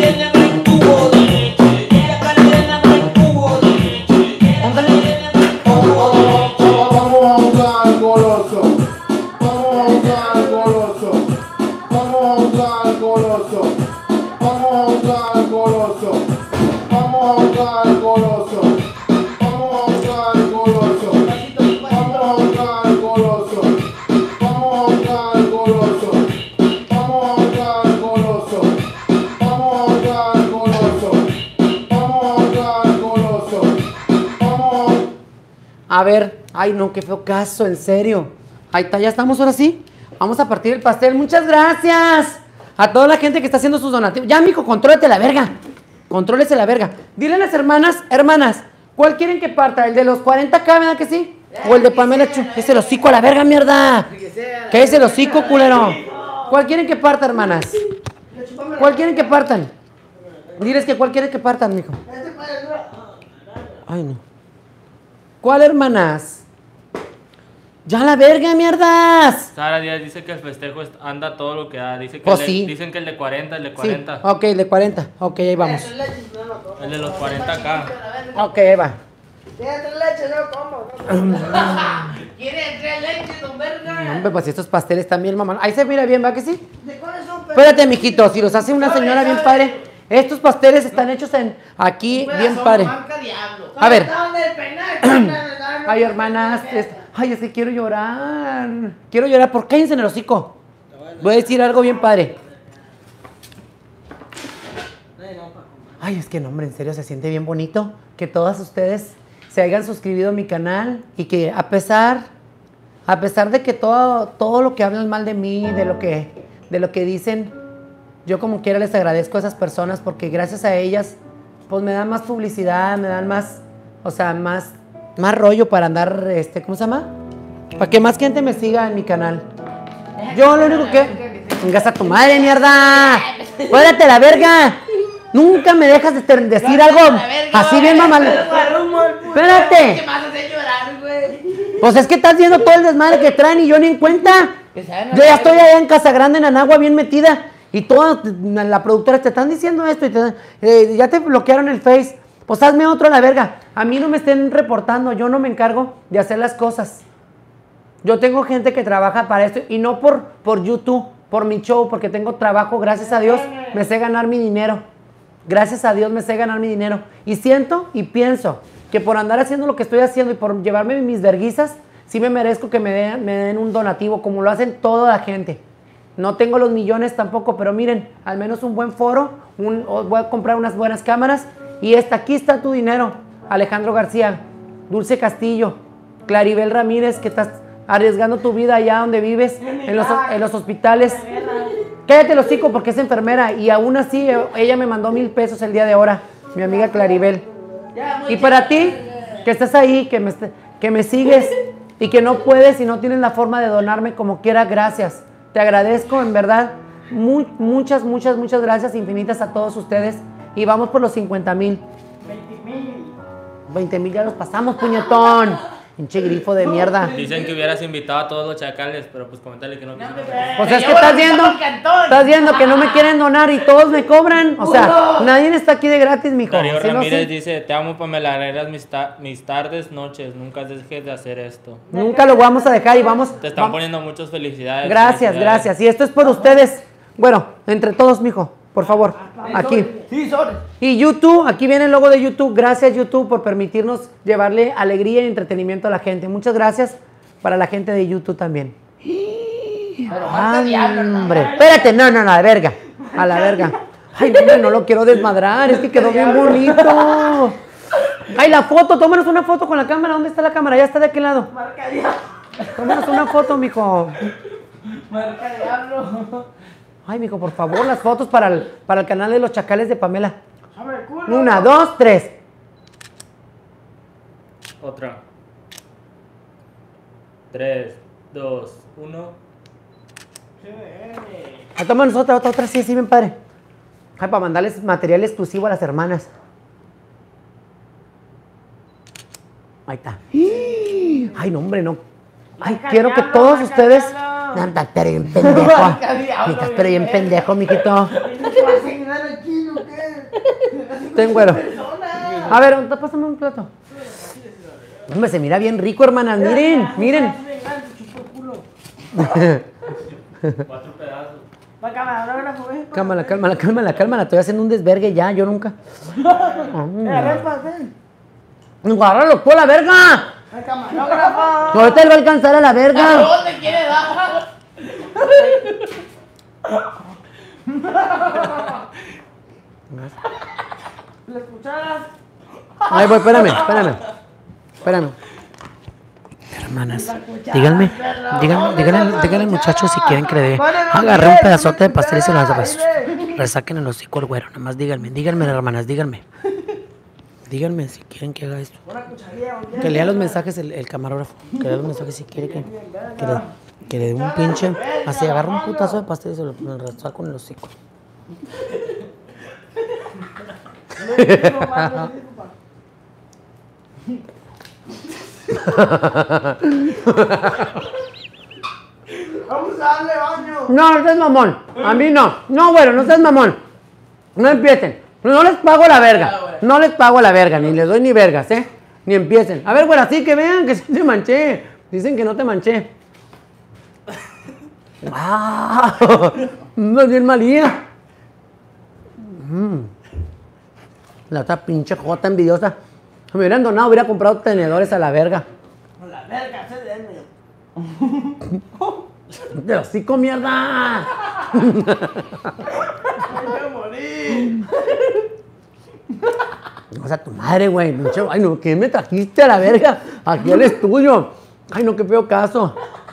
A ver, ay no, qué feo caso, en serio. Ahí está, ya estamos ahora sí. Vamos a partir el pastel. Muchas gracias a toda la gente que está haciendo sus donativos. Ya, mijo, contrólate la verga. Contrólese la verga. Dile a las hermanas, hermanas, ¿cuál quieren que parta? ¿El de los cuarenta K, verdad que sí? ¿O el de Pamela Chu? ¿Qué es el hocico a la verga, mierda? ¿Qué es el hocico, culero? ¿Cuál quieren que parta, hermanas? ¿Cuál quieren que partan? Diles que cuál quieren que partan, mijo. Ay, no. ¿Cuál, hermanas? ¡Ya la verga, mierdas! Sara Díaz dice que el festejo anda todo lo que da. Dice que Pues el de- sí. Dicen que el de cuarenta, el de cuarenta. Sí. Ok, el de cuarenta. Ok, ahí vamos. El de los cuarenta K. Ok, ahí va. Tiene tres leches, no como. Quiere tres leches, don verga. No, hombre, pues estos pasteles también, mamá. Ahí se mira bien, ¿va que sí? ¿De cuáles son? Espérate, mijito, si los hace una señora bien padre. Estos pasteles están hechos en aquí bien padre. A ver. Ay, hermanas, es- ay, es que quiero llorar. Quiero llorar, ¿por qué cállense en el hocico? Voy a decir algo bien padre. Ay, es que no, hombre, en serio, se siente bien bonito que todas ustedes se hayan suscribido a mi canal y que a pesar, a pesar de que todo, todo lo que hablan mal de mí, de lo que, de lo que dicen, yo como quiera les agradezco a esas personas porque gracias a ellas, pues me dan más publicidad, me dan más, o sea, más, más rollo para andar, este, ¿cómo se llama? Para que más gente me siga en mi canal. Yo lo único que... ¡Vengas a tu madre, mierda! ¡Fuérate la verga! Nunca me dejas de ter- decir algo así bien mamá. Espérate. Pues es que estás viendo todo el desmadre que traen y yo ni en cuenta. Yo ya estoy allá en Casa Grande, en Anagua, bien metida. Y toda la productora te están diciendo esto y te- eh, ya te bloquearon el Face. Pues hazme otro a la verga. A mí no me estén reportando, yo no me encargo de hacer las cosas. Yo tengo gente que trabaja para esto y no por, por YouTube, por mi show, porque tengo trabajo, gracias a Dios, me sé ganar mi dinero. Gracias a Dios me sé ganar mi dinero. Y siento y pienso que por andar haciendo lo que estoy haciendo y por llevarme mis verguizas, sí me merezco que me den, me den un donativo, como lo hacen toda la gente. No tengo los millones tampoco, pero miren, al menos un buen foro, un, o voy a comprar unas buenas cámaras. Y esta, aquí está tu dinero. Alejandro García, Dulce Castillo, Claribel Ramírez, que estás arriesgando tu vida allá donde vives, en los, en los hospitales. Cállate el hocico porque es enfermera y aún así ella me mandó mil pesos el día de ahora, mi amiga Claribel. Y para ti, que estás ahí, que me, que me sigues y que no puedes y no tienes la forma de donarme como quiera, gracias. Te agradezco, en verdad, muy, muchas, muchas, muchas gracias infinitas a todos ustedes. Y vamos por los cincuenta mil. veinte mil ya los pasamos, puñetón. Pinche grifo de mierda. Dicen que hubieras invitado a todos los chacales, pero pues coméntale que no. Pues es que estás viendo, estás viendo que no me quieren donar y todos me cobran. O sea, nadie está aquí de gratis, mijo. Darío Si no, Ramírez sí. dice, te amo Pamela, alegras mis, ta- mis tardes, noches, nunca dejes de hacer esto. Nunca lo vamos a dejar y vamos. Te están vamos. poniendo muchas felicidades. Gracias, felicidades. gracias. Y esto es por ustedes. Bueno, entre todos, mijo, por favor. Aquí. Sí, sobre. Y YouTube, aquí viene el logo de YouTube. Gracias, YouTube, por permitirnos llevarle alegría y entretenimiento a la gente. Muchas gracias para la gente de YouTube también. Hombre, espérate, no, no, no, a la verga. A la verga. Ay, no, hombre, no lo quiero desmadrar, es que quedó bien bonito. Ay, la foto, tómanos una foto con la cámara. ¿Dónde está la cámara? Ya está de aquel lado. Marca diablo. Tómanos una foto, mijo. Marca diablo. Ay, mijo, por favor, las fotos para el, para el canal de los chacales de Pamela. Hombre, culo. Una, dos, tres. Otra. tres, dos, uno. Ah, toma nosotros, otra, otra, sí, sí, bien padre. Ay, para mandarles material exclusivo a las hermanas. Ahí está. Ay, no, hombre, no. Ay, quiero que todos ustedes. Anda, espera bien pendejo. Mija, espera bien pendejo, mijito. Ten güero. A ver, pásame un plato. Hombre, se mira bien rico, hermanas. Miren, miren. Cuatro pedazos. Va camarógrafo, ¿eh? Cálmala, cálmala, cálmala, cálmala. Estoy haciendo un desvergue ya, yo nunca. ¡Agárralo tú a la verga! ¡El camarógrafo! Ahorita él va a alcanzar a la verga. ¿A dónde quiere dar? ¿Lo escucharas? Ay, voy, espérame, espérame. Espérame. Hermanas, díganme, díganme, díganle, díganle al muchacho si quieren que le dé. Agarré un pedazote de pastel y se lo resaquen el hocico al güero. Nada más díganme, díganme, hermanas, díganme. Díganme si quieren que haga esto. Que lea los mensajes el, el camarógrafo. Que lea los mensajes si quiere que, que, le, que le dé un pinche. Así agarra un putazo de pastel y se lo resaco en el hocico. Vamos a darle baño. No, no seas mamón. A mí no. No, güero, no seas mamón. No empiecen. No les pago la verga. No les pago la verga. Ni les doy ni vergas, ¿eh? Ni empiecen. A ver, güero, así que vean que sí te manché. Dicen que no te manché. ¡Ah! No es bien malía. Mm. La otra pinche jota envidiosa. Me hubieran donado, hubiera comprado tenedores a la verga. La verga, se deme. ¡De hocico, mierda! ¡Me voy a morir! O sea, tu madre, güey. Ay, no, ¿qué me trajiste a la verga? Aquí el estudio. Ay, no, qué feo caso.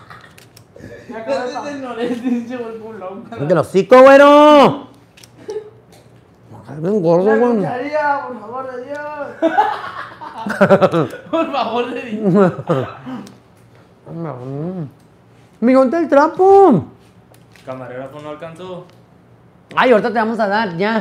¡De hocico, güero! Ay, bien gordo, güey. Por favor de Dios. Por favor de Dios. ¡Me conté el trapo! Camarógrafo no alcanzó. Ay, ahorita te vamos a dar, ya.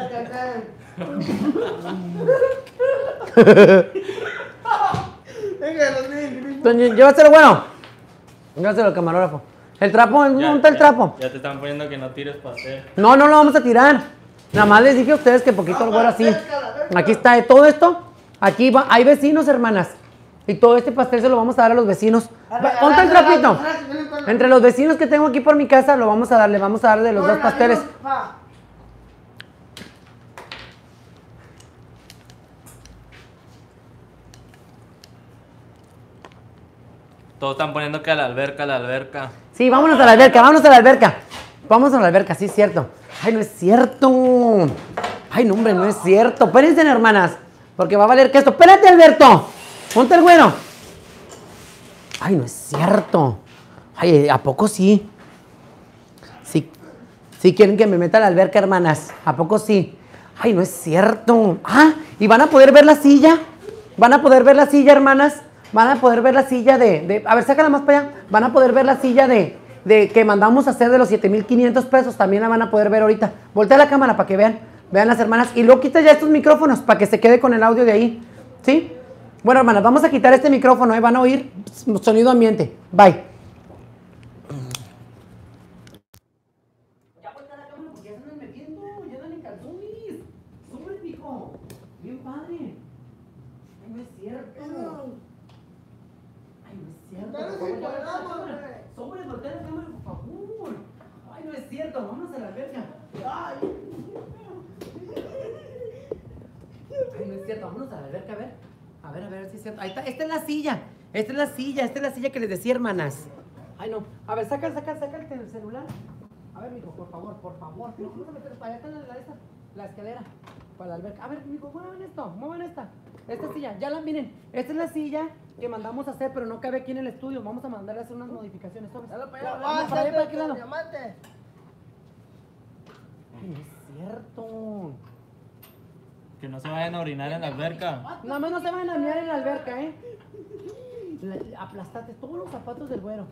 Llévaselo, bueno. Llévaselo al camarógrafo. El trapo, ¿dónde está el trapo? Ya te están poniendo que no tires pastel. No, no lo vamos a tirar. Nada más les dije a ustedes que poquito el güero así. Aquí está, todo esto. Aquí va, hay vecinos, hermanas. Y todo este pastel se lo vamos a dar a los vecinos. Ponte el trapito. Entre los vecinos que tengo aquí por mi casa, lo vamos a darle. Vamos a darle de los dos pasteles. Todos están poniendo que a la alberca, a la alberca. Sí, vámonos a la alberca, vámonos a la alberca. Vamos a la alberca, sí es cierto. Ay, no es cierto. Ay, no, hombre, no es cierto. Espérense, hermanas, porque va a valer que esto. Espérate, Alberto. Ponte el güero. Ay, no es cierto. Ay, ¿a poco sí? Sí, sí quieren que me meta a la alberca, hermanas. ¿A poco sí? Ay, no es cierto. Ah, ¿y van a poder ver la silla? ¿Van a poder ver la silla, hermanas? Van a poder ver la silla de... de a ver, sácala más para allá. Van a poder ver la silla de... de que mandamos a hacer de los siete mil quinientos pesos. También la van a poder ver ahorita. Voltea la cámara para que vean. Vean las hermanas. Y luego quita ya estos micrófonos para que se quede con el audio de ahí. ¿Sí? Bueno, hermanas, vamos a quitar este micrófono. ¿eh? Van a oír sonido ambiente. Bye. Ya vuelta la cámara porque ya se andan metiendo. Ya andan en calzones. Sobre, pico. Bien padre. Ay, no es cierto. Ay, no es cierto. Sobre, voltea la cámara, por favor. Ay, no es cierto. Vámonos a la alberca. Ay. Ay, no es cierto. Vámonos a la alberca, a ver. A ver, a ver si es cierto. Ahí está. Esta es la silla. Esta es la silla. Esta es la silla que les decía, hermanas. Ay, no. A ver, saca, saca, saca el celular. A ver, mijo, por favor, por favor. No, vamos a meter para allá está la, la, esta, la escalera. Para la alberca. A ver, mijo, muevan esto. Muevan esta. Esta silla. Ya la miren. Esta es la silla que mandamos a hacer, pero no cabe aquí en el estudio. Vamos a mandarle a hacer unas modificaciones. ¿Sabes? Para allá, para allá, para aquel lado. Ay, no es cierto. Que no se vayan a orinar en la alberca. Nada más no se vayan a mirar en la alberca, ¿eh? La- aplastaste todos los zapatos del güero.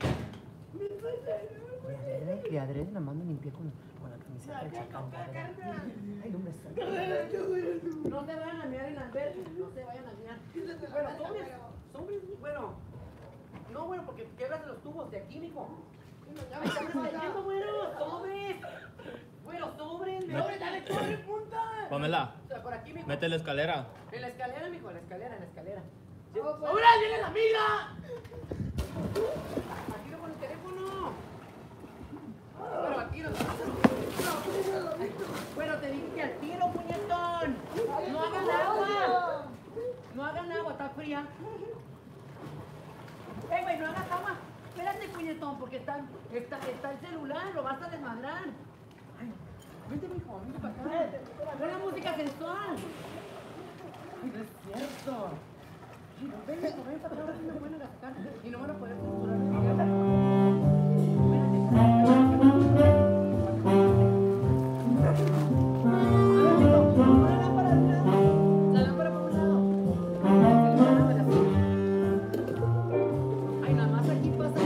De adrede, de adrede la mando limpié con, con la camiseta del chacal. Ay, no me sale. No se vayan a mirar en la alberca, no se vayan a mirar. Bueno, sobres, sobres, bueno. No, bueno, porque quebras los tubos de aquí, mijo. Ya me están desmayando, güero, sobres. Güero, sobres, sobres, dale, sobre, punta. Pamela, O sea, por aquí, mijo. mete la escalera. En la escalera, mijo, en la escalera, en la escalera. ¡Ahora viene la amiga! Aquí no con el teléfono. Pero aquí no. Bueno, te dije que al tiro, puñetón. No hagan agua. No hagan agua, está fría. Eh, güey, no hagas agua. Espérate, puñetón, porque está, está, está el celular, lo vas a desmadrar. Ay, vente, mijo, vente para acá. Pon la música sensual. Ay, no es cierto. Ven, ven, ven para acá, ahora sí me van a sacar y no van a poder censurar. Ay, nada más aquí pasa.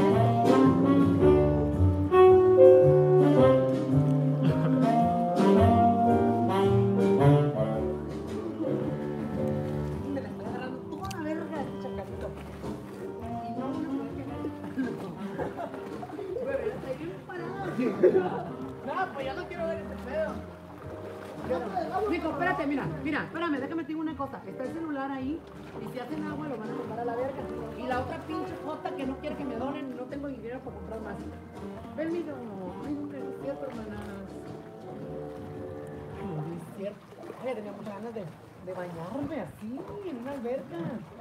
Me la estoy agarrando toda la verga este chacalito. Y no, no me voy a quedar. Güey, estoy bien parado. No, pues ya no quiero ver este pedo. Nico, espérate, mira, mira, espérame, déjame te digo una cosa. Está el celular ahí y si hacen agua lo van a mandar a la verga. Y la otra pinche jota que no quiere que me donen, no tengo dinero para comprar más. Ven, mira, ay, no, no es cierto, hermanas. Ay, no es cierto. Ay, tenía muchas ganas de, de bañarme así, en una alberca.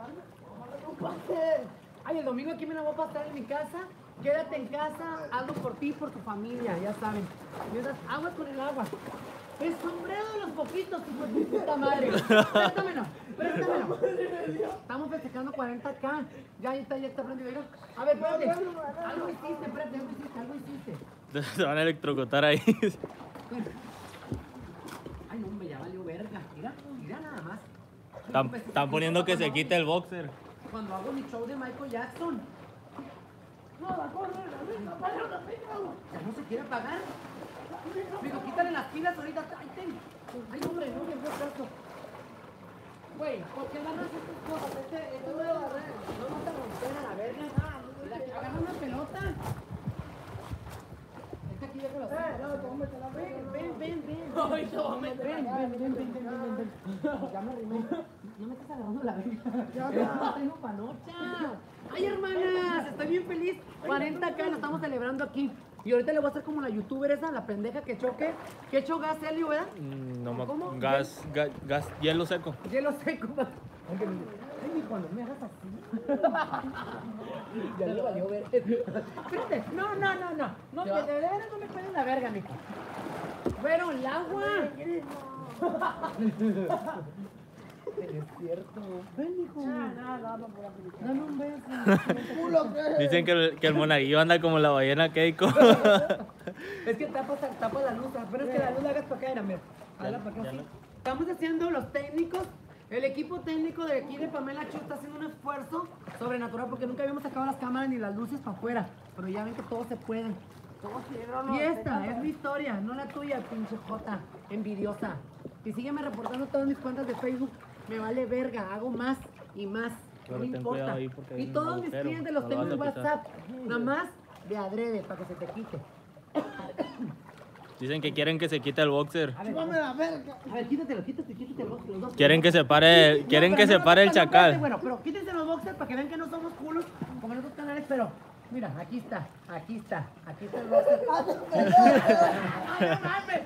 Ay, el domingo aquí me la voy a pasar en mi casa. Quédate en casa, hazlo por ti y por tu familia, ya saben. Y esas aguas con el agua. El sombrero de los poquitos, hijo de tu puta madre. Préstamelo, préstamelo. Estamos festejando cuarenta K. Ya ahí está, ya está prendido. Mira. A ver, espérate. Algo hiciste, espérate, algo hiciste, algo hiciste. Se van a electrocutar ahí. Bueno. Ay, no, hombre, ya valió verga. Mira, mira nada más. Están, están poniendo que se quite el boxer. Cuando hago mi show de Michael Jackson. No, va a correr, ya no se quiere pagar. Digo, quítale las pilas ahorita. Ay, ten. Ay, hombre, no me fue caso. Güey, ¿por qué agarras estas cosas? Este, este no lo agarré. No vas a romper a la verga. Agarra una pelota. Esta aquí ya que lo sé. Ven, ven, ven. Ven, ven, ven, ven, ven, ven, ven, ven. Ya me arrimé. No me estás agarrando la verga. No tengo panocha. Ay, hermanas, estoy bien feliz. cuarenta K lo estamos celebrando aquí. Y ahorita le voy a hacer como la youtuber esa, la pendeja que choque. Que echó gas helio, ¿verdad? Mm, No me ¿Cómo? gas, gas, gas, hielo seco. Hielo seco. Ay, mijo, no me hagas así. Ya le valió ver. Espérate, no, no, no, no. No, de de veras no me ponen la verga, mijo. Bueno, el agua. Es cierto. Ven, hijo. Dame un beso. Dicen que el, que el monaguillo anda como la ballena Keiko. Es que tapa, tapa la luz. Pero es que la luz la hagas para acá, mira. Hazla para acá, ya así. no. Estamos haciendo los técnicos. El equipo técnico de aquí de Pamela Chu está haciendo un esfuerzo sobrenatural porque nunca habíamos sacado las cámaras ni las luces para afuera. Pero ya ven que todo se puede. Y esta es mi historia, no la tuya, pinche jota, envidiosa. Y sígueme reportando todas mis cuentas de Facebook. Me vale verga, hago más y más. Pero No me ten importa. cuidado ahí porque hay Y un todos mis agujero, clientes los no lo tengo vas en a pisar. WhatsApp. Nada más de adrede, para que se te quite. Dicen que quieren que se quite el boxer. A ver, la verga. A ver, quítatelo, quítate, quítate los, los dos. Quieren que se pare, No, quieren pero que no, se no, pare el no, espérate, chacal. Bueno, pero quítense los boxers para que vean que no somos culos como en otros canales, pero mira, aquí está, aquí está, aquí está el boxer. ¡Ay, no mames!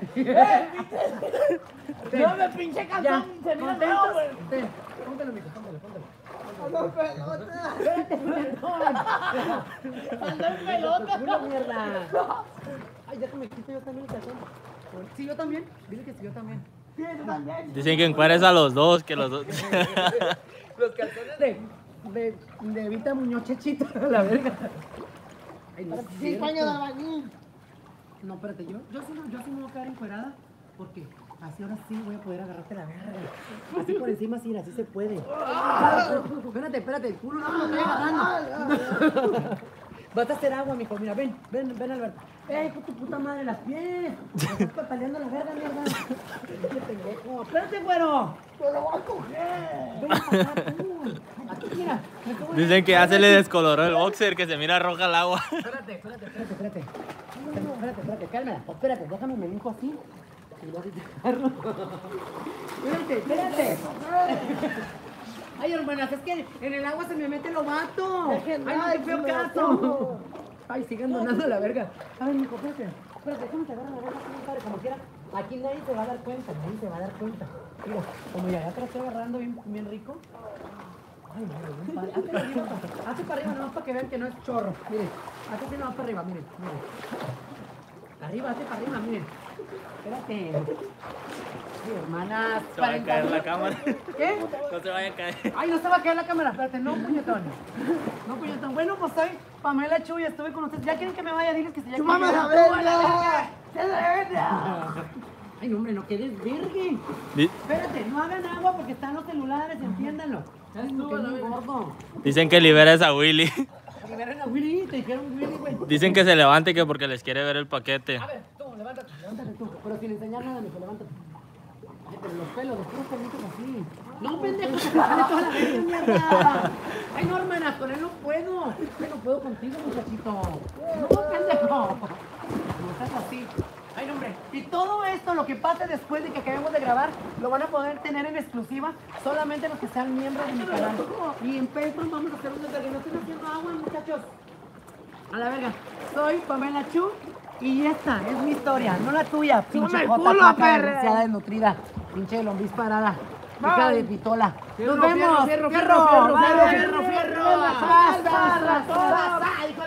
No me pinche calzón, se mira feo, güey. Ten, póntelo, mijo, póntelo, póntelo. Ando en pelota. Espérate, perdón. Ando en pelota. Culo, mierda. Ay, ya que me quito yo también el calzón. Sí, yo también. Dile que sí, yo también. Sí, yo también. Dicen que encueres a los dos, que los dos. Los calzones de, de, de Vita Muñoz Chechito, la verga. Ay, no es Sí, cierto. paño de albañil. No, espérate, yo, yo, sí, no- yo sí me voy a quedar encuerada. ¿Por qué? Así ahora sí voy a poder agarrarte la verga. Así por encima, sí, así se puede. Espérate, espérate, el culo no me lo estoy agarrando. Vas a hacer agua, mijo. Mira, ven, ven, ven, Alberto. ¡Ey, con tu puta madre, las pies! Me estás pataleando la verga, mierda. ¡Qué pendejo! ¡Espérate, güero! ¡Te lo voy a coger! Ven para acá, tú. Aquí, mira. Dicen que ya se le descoloró el boxer, que se mira roja el agua. Espérate, espérate, espérate, espérate. Espérate, espérate, cálmala. Espérate, déjame, me dijo así. Y vas a dejarlo. Espérate, espérate. Ay, hermanas, es que en el agua se me mete el lobato. Ay, no, qué feo caso. Ay, sigan donando la verga. A ver, mijo, espérate. Espérate, déjame que agarre la verga, así, padre, como quiera. Aquí nadie se va a dar cuenta, nadie se va a dar cuenta. Mira, como ya, ya te la estoy agarrando bien, bien rico. Ay, no, bien padre. Hazte para arriba, hazte para arriba, nomás para que vean que no es chorro. Miren, hazte así nomás para arriba, miren, miren. Arriba, hazte para arriba, miren. Espérate. Ay, hermanas. Se va a caer la cámara. ¿Qué? No se vaya a caer. Ay, no se va a caer la cámara. Espérate, no, puñetón. No, puñetón. Bueno, pues soy Pamela Chu y estuve con ustedes. ¿Ya quieren que me vaya? Diles que se ya ¡Tu mamá la verga! ¡Se la verga! Ay, no, hombre, no quedes virgen. Espérate, no hagan agua porque están los celulares, entiéndanlo. Ya les estuvo muy gordo. Dicen que liberes a Willy. Liberen a Willy, te dijeron Willy, güey. Dicen que se levante que porque les quiere ver el paquete. A ver, tú, levántate, levántate tú. Pero sin enseñar nada, mijo, levántate. Ay, pero los pelos, los puros pelitos así. No, pendejo, se te sale toda la verga, mierda. Ay, no, hermanas, con él no puedo. Yo no puedo contigo, muchachito. No, pendejo. No estás así. Ay, no, hombre. Y todo esto, lo que pase después de que acabemos de grabar, lo van a poder tener en exclusiva solamente los que sean miembros de mi canal. Y en Patreon vamos a hacer un desvergue. No estoy haciendo agua, muchachos. A la verga. Soy Pamela Chu y esta es mi historia, no la tuya. Pinche jota, paca, desgraciada, desnutrida. Pinche lombriz parada. Hija de pitola. Nos vemos. Fierro, fierro, Fierro, fierro, fierro, fierro, fierro, fierro, fierro. fierro. Paz, paz, paz, paz, paz, paz.